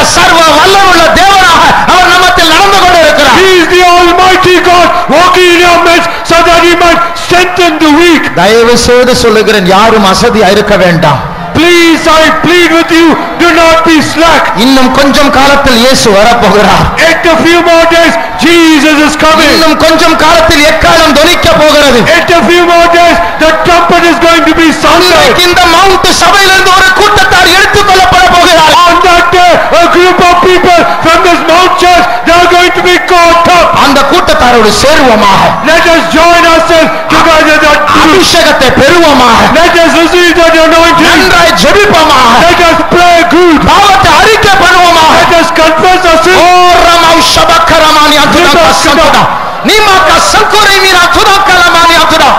தயவு செய்து சொல்லுகிறேன், யாரும் அசதியா இருக்க வேண்டாம். Please, I plead with you, do not be slack. இன்னும் கொஞ்சம் காலத்தில் இயேசு வரப்போகிறார். In a few more days, Jesus is coming. இன்னும் கொஞ்சம் காலத்தில் எக்காலம் தொனிக்க போகிறது. In a few more days, the trumpet is going to be sounded. இந்த மவுண்ட் சபையிலிருந்து ஒரு கூட்டத்தார் எடுத்துக்கொள்ளப்பட போகிறார். On that day, a group of people from this Mount Church, they are going to be caught up. அந்த கூட்டத்தாரோடு சேருவோமாக. Let us join ourselves together that அபிஷேகத்தை பெறுவோமாக. Let us receive that anointing. நன்றாய் ஜெபிப்போமாக. Let us pray good. பாவத்தை அறிக்கை பண்ணுவோமாக. Let us confess our sins. ஓ ரமௌ ஷபக்கரமானி அத்துதா சந்தா நீமாக்க சல்குரை மீரா துதக்கலமானி அத்துதா.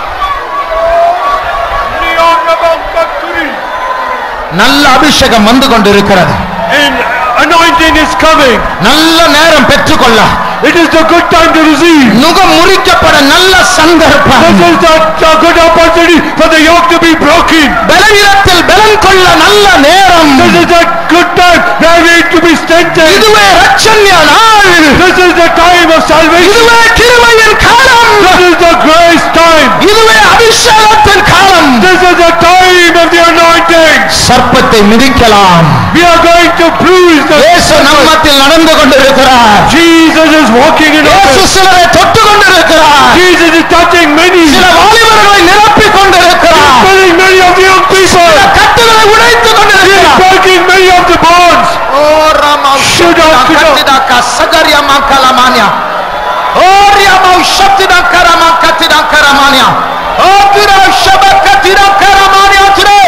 நல்ல அபிஷேகம் வந்து கொண்டிருக்கிறது. Anointing is coming. நல்ல நேரம் பெற்றுக்கொள்ள. It is the good time to receive. நுகம் முறிக்கப்பட நல்ல சந்தர்ப்பம். This is the good opportunity for the yoke to be broken. பலவீனத்தில் பலம் கொள்ள நல்ல நேரம். This is the good time where we to be strengthened. இதுவே ரட்சண்ய நாள். This is the time of salvation. இதுவே கிருபையின் காலம். This is the grace time. இதுவே அபிஷேகத்தின் காலம். This is the time of the anointing. சர்ப்பத்தை மிதிக்கலாம். We are going to bruise the இயேசு நம்மத்தில் நடந்து கொண்டிருக்கிறார். Jesus is walking in இயேசு us. சிலரை தொட்டு கொண்டிருக்கிறார். Jesus is touching many. சில வாலிபர்களை நிரப்பிக் கொண்டிருக்கிறார். Filling many of the young people. சில கட்டுகளை உடைத்துக் கொண்டிருக்கிறார். Breaking many of the bonds. ஓ ரமௌ ஷபக்கத்திதா கசகரியா மங்கலமானியா. ஓ ரியமௌ ஷப்திதா கரமா கத்திதா கரமானியா. ஓ கிரா ஷபக்கத்திதா கரமானியா துரே.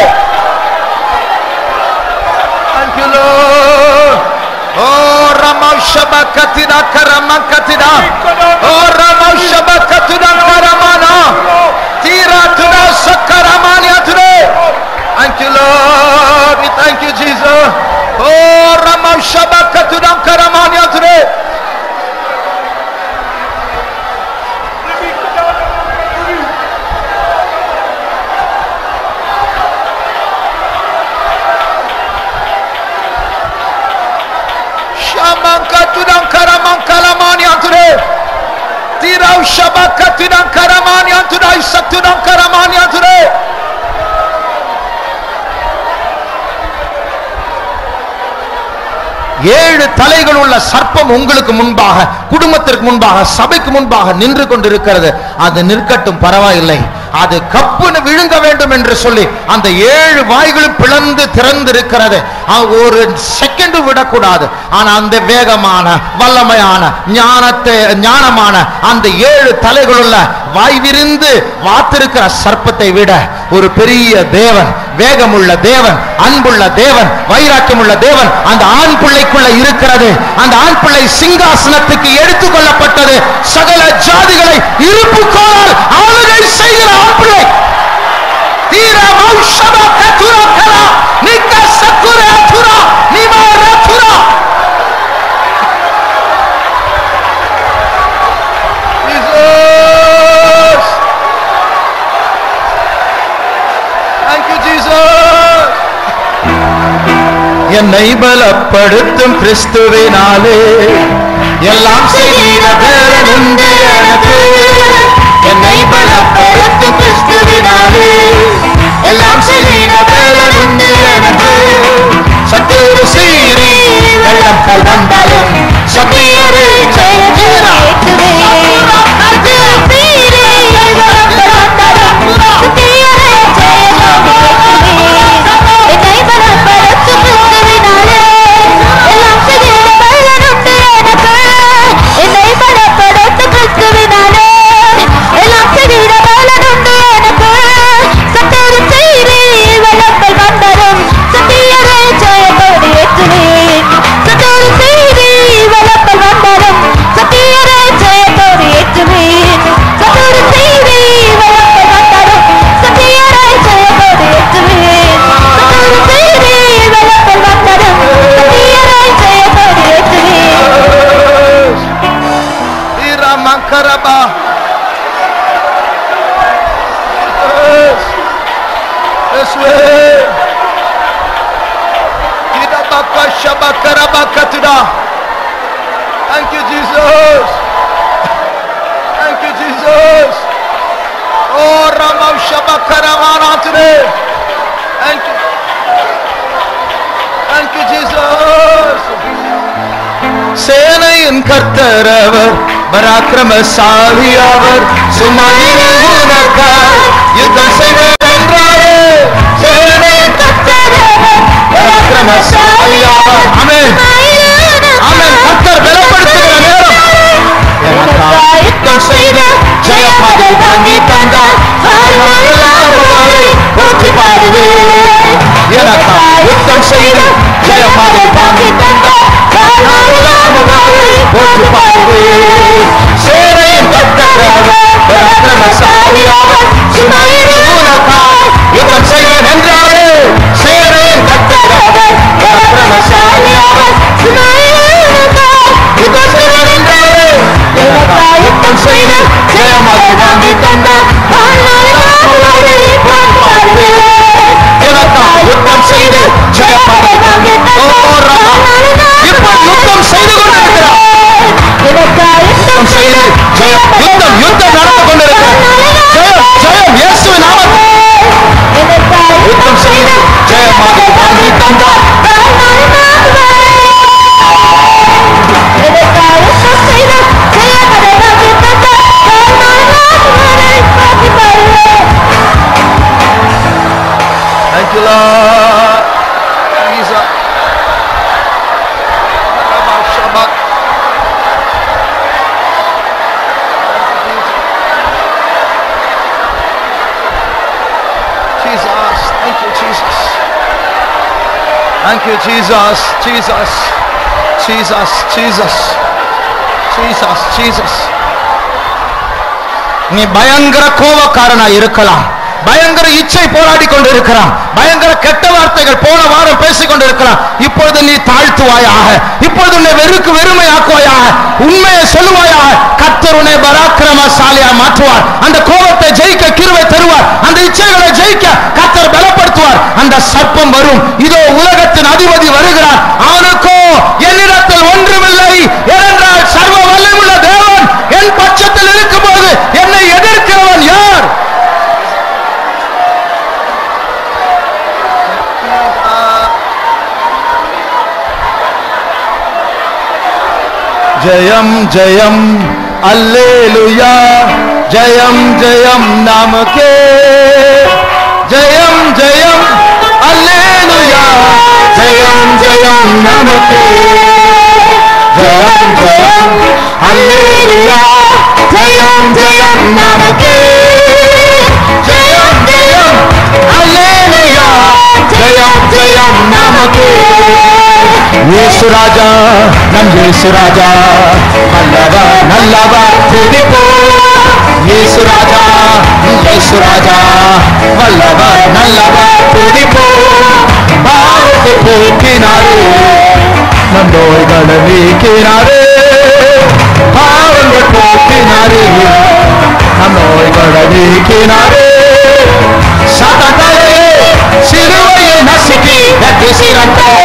Thank you Lord. ஓ ரமௌ ஷபக்கத்திதா கரமா கத்திதா. ஓ ரமௌ ஷபக்கத்திதா கரமானா. தீரா Tura சக்கரமானியா துரே. Thank you Lord. We thank you Jesus. Oh Rama Shabakatudam Karamania today. Shamakatudam Karamankalamania today. Tirau Shabakatudam Karamania today. Satudam Karamania today. ஏழு தலைகள் உள்ள சர்ப்பம் உங்களுக்கு முன்பாக, குடும்பத்திற்கு முன்பாக, சபைக்கு முன்பாக நின்று கொண்டிருக்கிறது. அது நிற்கட்டும், பரவாயில்லை. அது கப்புன்னு விழுங்க வேண்டும் என்று சொல்லி அந்த ஏழு வாய்களும் பிளந்து திறந்திருக்கிறது. ஒரு செகண்ட் விடக்கூடாது. ஆனா அந்த வேகமான வல்லமையான ஞானமான அந்த ஏழு தலைகளுள்ள வாய் விரிந்து வாத்திருக்கிற சர்ப்பத்தை விட ஒரு பெரிய தேவன், வேகமுள்ள தேவன், அன்புள்ள தேவன், வைராக்கியமுள்ள தேவன் அந்த ஆண் பிள்ளைக்குள்ள இருக்கிறது. அந்த ஆண் பிள்ளை சிங்காசனத்துக்கு எடுத்துக் கொள்ளப்பட்டது. சகல ஜாதிகளை இருப்புக்கோளால் ஆளுகை செய்கிற ஆண் பிள்ளை. தீரா மௌஷபா கதுரா கலா நிக்க சக்குரா துரா நிமாரா துரா. Jesus, thank you Jesus. என்னை பலப்படுத்தும் கிறிஸ்துவினாலே எல்லாம் செய்கிற தேவன் உண்டு எனக்கு. என்னை பலப்படுத்தும் கிறிஸ்துவினாலே எல்லாம் செய்கிற தேவன் உண்டு எனக்கு. சத்துரு சீறி வெள்ளம் போல் வந்தாலும் சத்தியரை ஜெயிக்கிறார். Thank you Jesus. Thank you Jesus. Oh, Ramam Shabakaramana today. Thank you. Thank you, Jesus. சேனையின் கர்த்தர் அவர், பராக்கிரமசாலி அவர், சுமனின் உனக்காய் யுத்தம் செய்வார் என்றாரே. சேனையின் கர்த்தர் அவர், பராக்கிரமசாலி அவர். ஆமென். ஆமென். கர்த்தர் பலப்படுத்துகிற நேரம். எனக்காய் யுத்தம் செய்த ஜெயமதை வாங்கி தந்தார். போற்றி பாடுவேன். எனக்காய் யுத்தம் செய்த ஜெயமதை வாங்கி தந்தார். போற்றி பாடுவேன். சேனையின் கர்த்தர் அவர், பராக்கிரமசாலி அவர், சுமனின் உனக்காய் யுத்தம் செய்வேன் என்றாரே. சேனையின் கர்த்தர் அவர், பராக்கிரமசாலி அவர், சுமனின் உனக்காய் யுத்தம் செய்வேன் என்றாரே. எனக்காய் யுத்தம் செய்த ஜெயமதை வாங்கி தந்தார். எனக்காய் யுத்தம் செய்து ஜெயமதை வாங்கி தந்தார். இப்ப யுத்தம் செய்து கொண்டிருக்கிறார். யுத்தம் செய்து யுத்தம் நடந்து கொண்டிருக்கிறார். ஜெயம் ஜெயம் இயேசுவின் நாமத்தில். யுத்தம் செய்து ஜெயமதை வாங்கி தந்தார். Thank you, Lord. Jesus. Jesus. Thank you, Jesus. Thank you, Jesus. Jesus. Jesus. Jesus. Jesus. Jesus. நீ பயங்கர கோபக்காரனா இருக்கலாம். பயங்கர இச்சை போராடி கொண்டிருக்கிறான். பயங்கர கெட்ட வார்த்தைகள் போன வாரம் பேசிக் கொண்டிருக்கிறான். இப்பொழுது நீ தாழ்த்துவாயாக. இப்பொழுது உன்னை வெறுமையாக்குவாயாக. உண்மையை சொல்லுவாயாக. கர்த்தர் உன்னை பராக்கிரமசாலியா மாற்றுவார். அந்த கோபத்தை ஜெயிக்க கிருபை தருவார். அந்த இச்சைகளை ஜெயிக்க கர்த்தர் பலப்படுத்துவார். அந்த சர்ப்பம் வரும். இதோ உலகத்தின் அதிபதி வருகிறார். அவனுக்கோ என்னிடத்தில் ஒன்றுமில்லை. ஏனென்றால் சர்வ வல்லமையுள்ள தேவன் என் பட்சத்தில் இருக்கும்போது என்னை எதிர்க்கிறவன் யார்? ஜெயம் ஜெயம் அல்லேலூயா. ஜெயம் ஜெயம் நமக்கே. ஜெயம் ஜெயம் அல்லேலூயா. ஜெயம் ஜெயம் நமக்கே. ஜெயம் ஜெயம் அல்லேலூயா. ஜெயம் ஜெயம் நமக்கே. ஜெயம் ஜெயம் அல்லேலூயா. ஜெயம் ஜெயம் நமக்கே. இயேசு ராஜா, நம் இயேசு ராஜா, நல்லவர் நல்லவர் துதிப்போம். இயேசு ராஜா, இயேசு ராஜா, வல்லவர் நல்லவர் துதிப்போம். பாவத்தை போக்கினாரே, நம் நோய்களை நீக்கினாரே. பாவங்கள் போக்கினாரே, நம் நோய்களை நீக்கினாரே. சதத்தையே சிலுவையை நசுக்கி வெற்றி சிறந்தார்.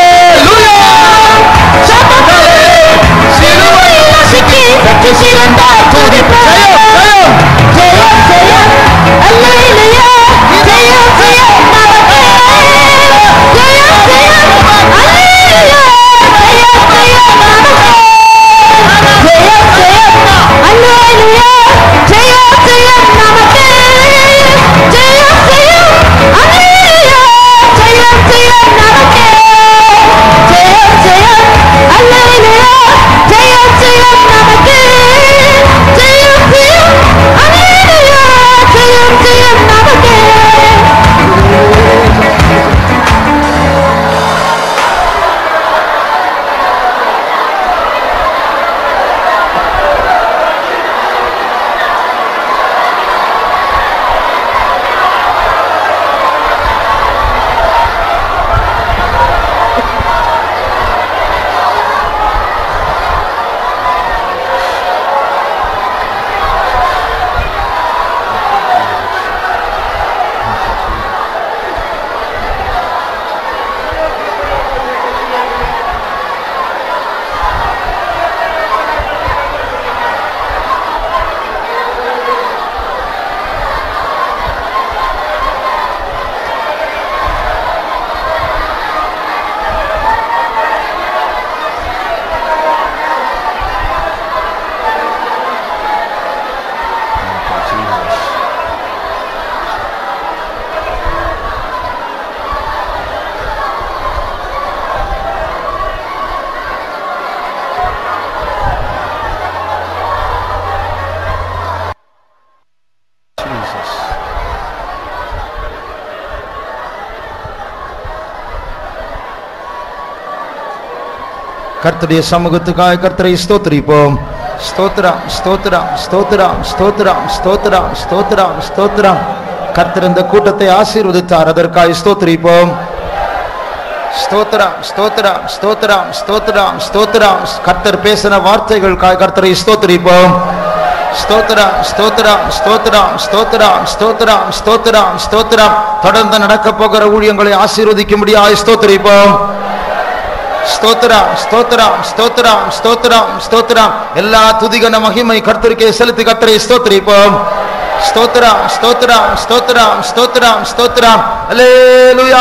கர்த்தருடைய சமூகத்துக்காய் கர்த்தரை ஸ்தோத்திரிப்போம். ஸ்தோத்திரம் ஸ்தோத்திரம் ஸ்தோத்திரம் ஸ்தோத்திரம் ஸ்தோத்திரம் ஸ்தோத்திரம் ஸ்தோத்திரம். கர்த்தர் இந்த கூட்டத்தை ஆசீர்வதித்தார், அதற்காய் ஸ்தோத்திரிப்போம். ஸ்தோத்திரம் ஸ்தோத்திரம் ஸ்தோத்திரம் ஸ்தோத்திரம் ஸ்தோத்திரம். கர்த்தர் பேசின வார்த்தைகளுக்காய் கர்த்தரை ஸ்தோத்திரிப்போம். ஸ்தோத்திரம் ஸ்தோத்திரம் ஸ்தோத்திரம் ஸ்தோத்திரம் ஸ்தோத்திரம் ஸ்தோத்திரம் ஸ்தோத்திரம். தொடர்ந்து நடக்க போகிற ஊழியங்களை ஆசீர்வதிக்கும்படியாய் ஸ்தோத்திரிப்போம். ஸ்தோத்திரம் ஸ்தோத்திரம் ஸ்தோத்திரம் ஸ்தோத்திரம் ஸ்தோத்திரம். எல்லா துதிகன மகிமை கர்த்தருக்கே செலுத்தி கர்த்தரை ஸ்தோத்திரிப்போம். ஸ்தோத்திரம் ஸ்தோத்திரம் ஸ்தோத்திரம் ஸ்தோத்திரம் ஸ்தோத்திரம். அல்லேலூயா.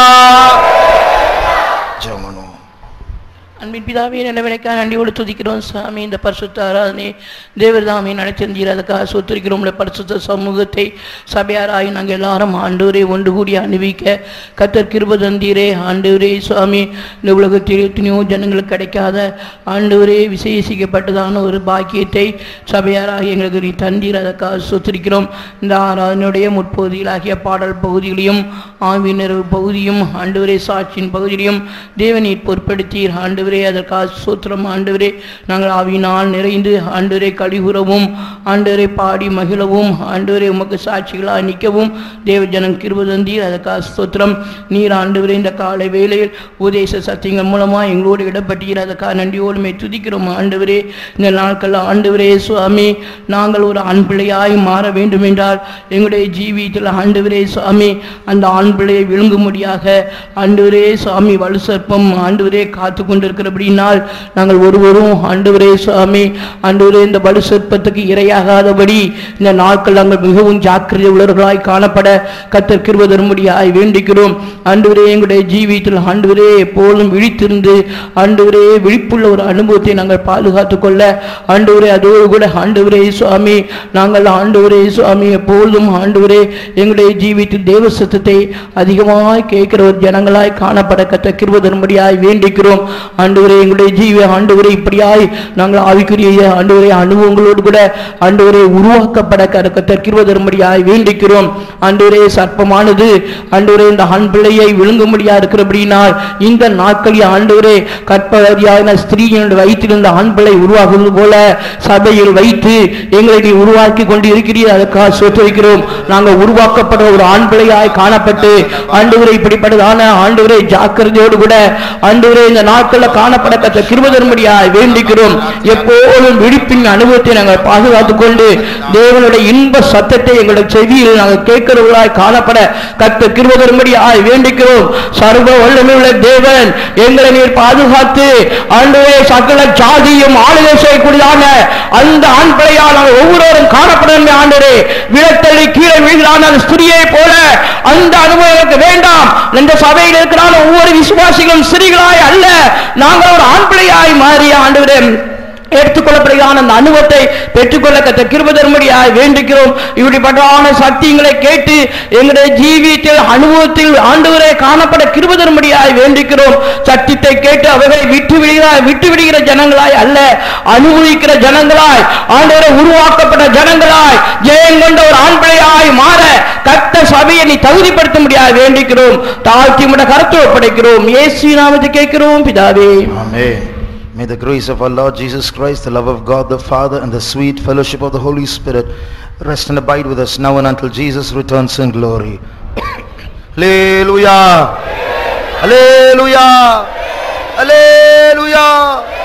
ஜெபம். அன்பின் பிதாவே, நல்லவனுக்காக நன்றியோடு துதிக்கிறோம் சாமி. இந்த பரிசுத்த ஆராதனை தேவதாமே நடத்திருந்தீர், அதுக்காக சொத்திருக்கிறோம். பரிசுத்த சமூகத்தை சபையாராய் நாங்கள் எல்லாரும் ஆண்டவரே ஒன்று கூடி அனுபவிக்க கர்த்தர் கிருபை தந்தீரே ஆண்டவரே சுவாமி. இந்த உலகத்தில் எத்தனையோ ஜனங்களுக்கு கிடைக்காத ஆண்டவரே விசேஷிக்கப்பட்டதான ஒரு பாக்கியத்தை சபையாராக எங்களுக்கு நீ தந்தீர், அதுக்காக சொத்திருக்கிறோம். இந்த ஆராதனையுடைய முற்பகுதிகளாகிய பாடல் பகுதிகளையும் ஆவியினர் பகுதியும் ஆண்டவரே சாட்சியின் பகுதியிலையும் தேவனை பொறுப்படுத்தீர் ஆண்டவரே. அதற்காக சோத்திரம் ஆண்டவரே. நாங்கள் ஆவியினால் நிறைந்து ஆண்டவரே கலிகுறவும் ஆண்டவரை பாடி மகிழவும் ஆண்டவரே உமக்கு சாட்சிகளாக நிற்கவும் தேவ ஜனம் கிருபை தந்தீர், அதற்காக ஸ்தோத்திரம். நீர் ஆண்டவரே இந்த காலை வேளையில் உபதேச சத்தியங்கள் மூலமாக எங்களோடு இடப்பட்டீர், அதற்காக நன்றியோடுமே துதிக்கிறோம் ஆண்டவரே. இந்த நாட்கள் ஆண்டவரே சுவாமி, நாங்கள் ஒரு ஆண் பிள்ளையாய் மாற வேண்டும் என்றால் எங்களுடைய ஜீவியத்தில் ஆண்டவரே சுவாமி அந்த ஆண் பிள்ளையை விழுங்கும்படியாக ஆண்டவரே சுவாமி வலு சர்ப்பம் ஆண்டவரே காத்து கொண்டிருக்கிறபடினால் நாங்கள் ஒருவரும் ஆண்டவரே சுவாமி ஆண்டவரே இந்த வலு சர்ப்பத்துக்கு இரையாகாதபடி இந்த நாட்கள் நாங்கள் மிகவும் ஜாக்கிரதை உள்ளவர்களாய் காணப்பட கர்த்தர் கிருபை தரும்படியாய் வேண்டிக்கிறோம் ஆண்டவரே. எங்களுடைய ஜீவியத்தில் ஆண்டவரே எப்போதும் விழித்திருந்து ஆண்டவரே விழிப்புள்ள ஒரு அனுபவத்தை நாங்கள் பாதுகாத்துக் கொள்ள ஆண்டவரே அதோடு கூட ஆண்டவரே சுவாமி நாங்கள் ஆண்டவரே சுவாமி எப்பொழுதும் ஆண்டவரே எங்களுடைய ஜீவியத்தில் தேவ சத்தத்தை அதிகமாய் கேட்கிற ஒரு ஜனங்களாய் காணப்பட கர்த்தர் கிருபை தரும்படியாய் வேண்டிக்கிறோம் ஆண்டவரே. எங்களுடைய ஜீவ ஆண்டவரே இப்படியாய் நாங்கள் ஆவிக்குரிய ஆண்டவரே அனுபவங்களோடு கூட ஆண்டவரே உருவாக்கப்பட கர்த்தர் கிருபை தரும்படியாய் வேண்டிக்கிறோம் ஆண்டவரே. சர்ப்பமானது ஆண்டவரே இந்த ஆண் பிள்ளையை விழுங்கும்படியா இருக்கிறபடினால் இந்த நாட்களில் ஆண்டவரே கற்பவதியான ஸ்திரீயினுடைய வயிற்றிலிருந்த ஆண் பிள்ளை உருவாகுவது போல சபையில் வைத்து எங்களை நீ உருவாக்கி கொண்டு இருக்கிறீர், அதற்காக சோதரிக்கிறோம். நாங்கள் உருவாக்கப்பட ஒரு ஆண் பிள்ளையாய் காணப்பட்டு ஆண்டவரே இப்படிப்பட்டதான ஆண்டவரே ஜாக்கிரதையோடு கூட ஆண்டவரே இந்த நாட்களில் காணப்பட கர்த்தர் கிருபை தரும்படியாய் வேண்டிக்கிறோம். எப்போதும் விழிப்பின் அனுபவத்தை நாங்கள் பாதுகாத்துக் கொண்டு தேவனுடைய இன்ப சத்தத்தை எங்களுடைய செவியில் நாங்கள் கேட்கிறவர்களாய் காணப்பட கர்த்தர் கிருபை தரும்படியாய் வேண்டிக்கிறோம். சர்வ வல்லமையுள்ள தேவன் எங்களை நீர் பாதுகாத்து ஆண்டவரே சகல ஜாதியும் ஆளுகை செய்யக்கூடியதான அந்த ஆண் பிள்ளையால் நாங்கள் ஒவ்வொருவரும் காணப்படும் ஆண்டவரே. விழத்தள்ளி கீழே வீழ்கிறான ஸ்திரியை போல அந்த அனுபவம் எனக்கு வேண்டாம். இந்த சபையில் இருக்கிற ஒவ்வொரு விசுவாசிகளும் ஸ்திரீகளாய் அல்ல, நாங்கள் ஒரு ஆண் பிள்ளையாய் மாறிய ஆண்டவரே எடுத்துக்கொள்ளப்படுகிறான் அந்த அனுபவத்தை பெற்றுக்கொள்ள கர்த்தர் கிருபை தரும்படியாய் வேண்டிக்கிறோம். இப்படிப்பட்டதான சத்தியங்களை கேட்டு எங்களுடைய ஜீவியத்தில் அனுபவத்தில் ஆண்டவரே காணப்பட கிருபை தரும்படியாய் வேண்டிக்கிறோம். சத்தியத்தை கேட்டு அவைகளை விட்டு விடுகிற ஜனங்களாய் அல்ல, அனுபவிக்கிற ஜனங்களாய் ஆண்டவரே உருவாக்கப்பட்ட ஜனங்களாய் ஜெயம் கொண்ட ஒரு ஆண் பிள்ளையாய் மாற கர்த்தர் சபையை நீ தகுதிப்படுத்த முடியாது வேண்டிக்கிறோம். தாழ்த்தி உம்முடைய கரத்தை ஒப்படைக்கிறோம். இயேசு நாமத்தில் கேட்கிறோம் பிதாவே, ஆமென். May the grace of our Lord Jesus Christ, the love of God the Father, and the sweet fellowship of the Holy Spirit rest and abide with us now and until Jesus returns in glory. Hallelujah! Hallelujah! Hallelujah!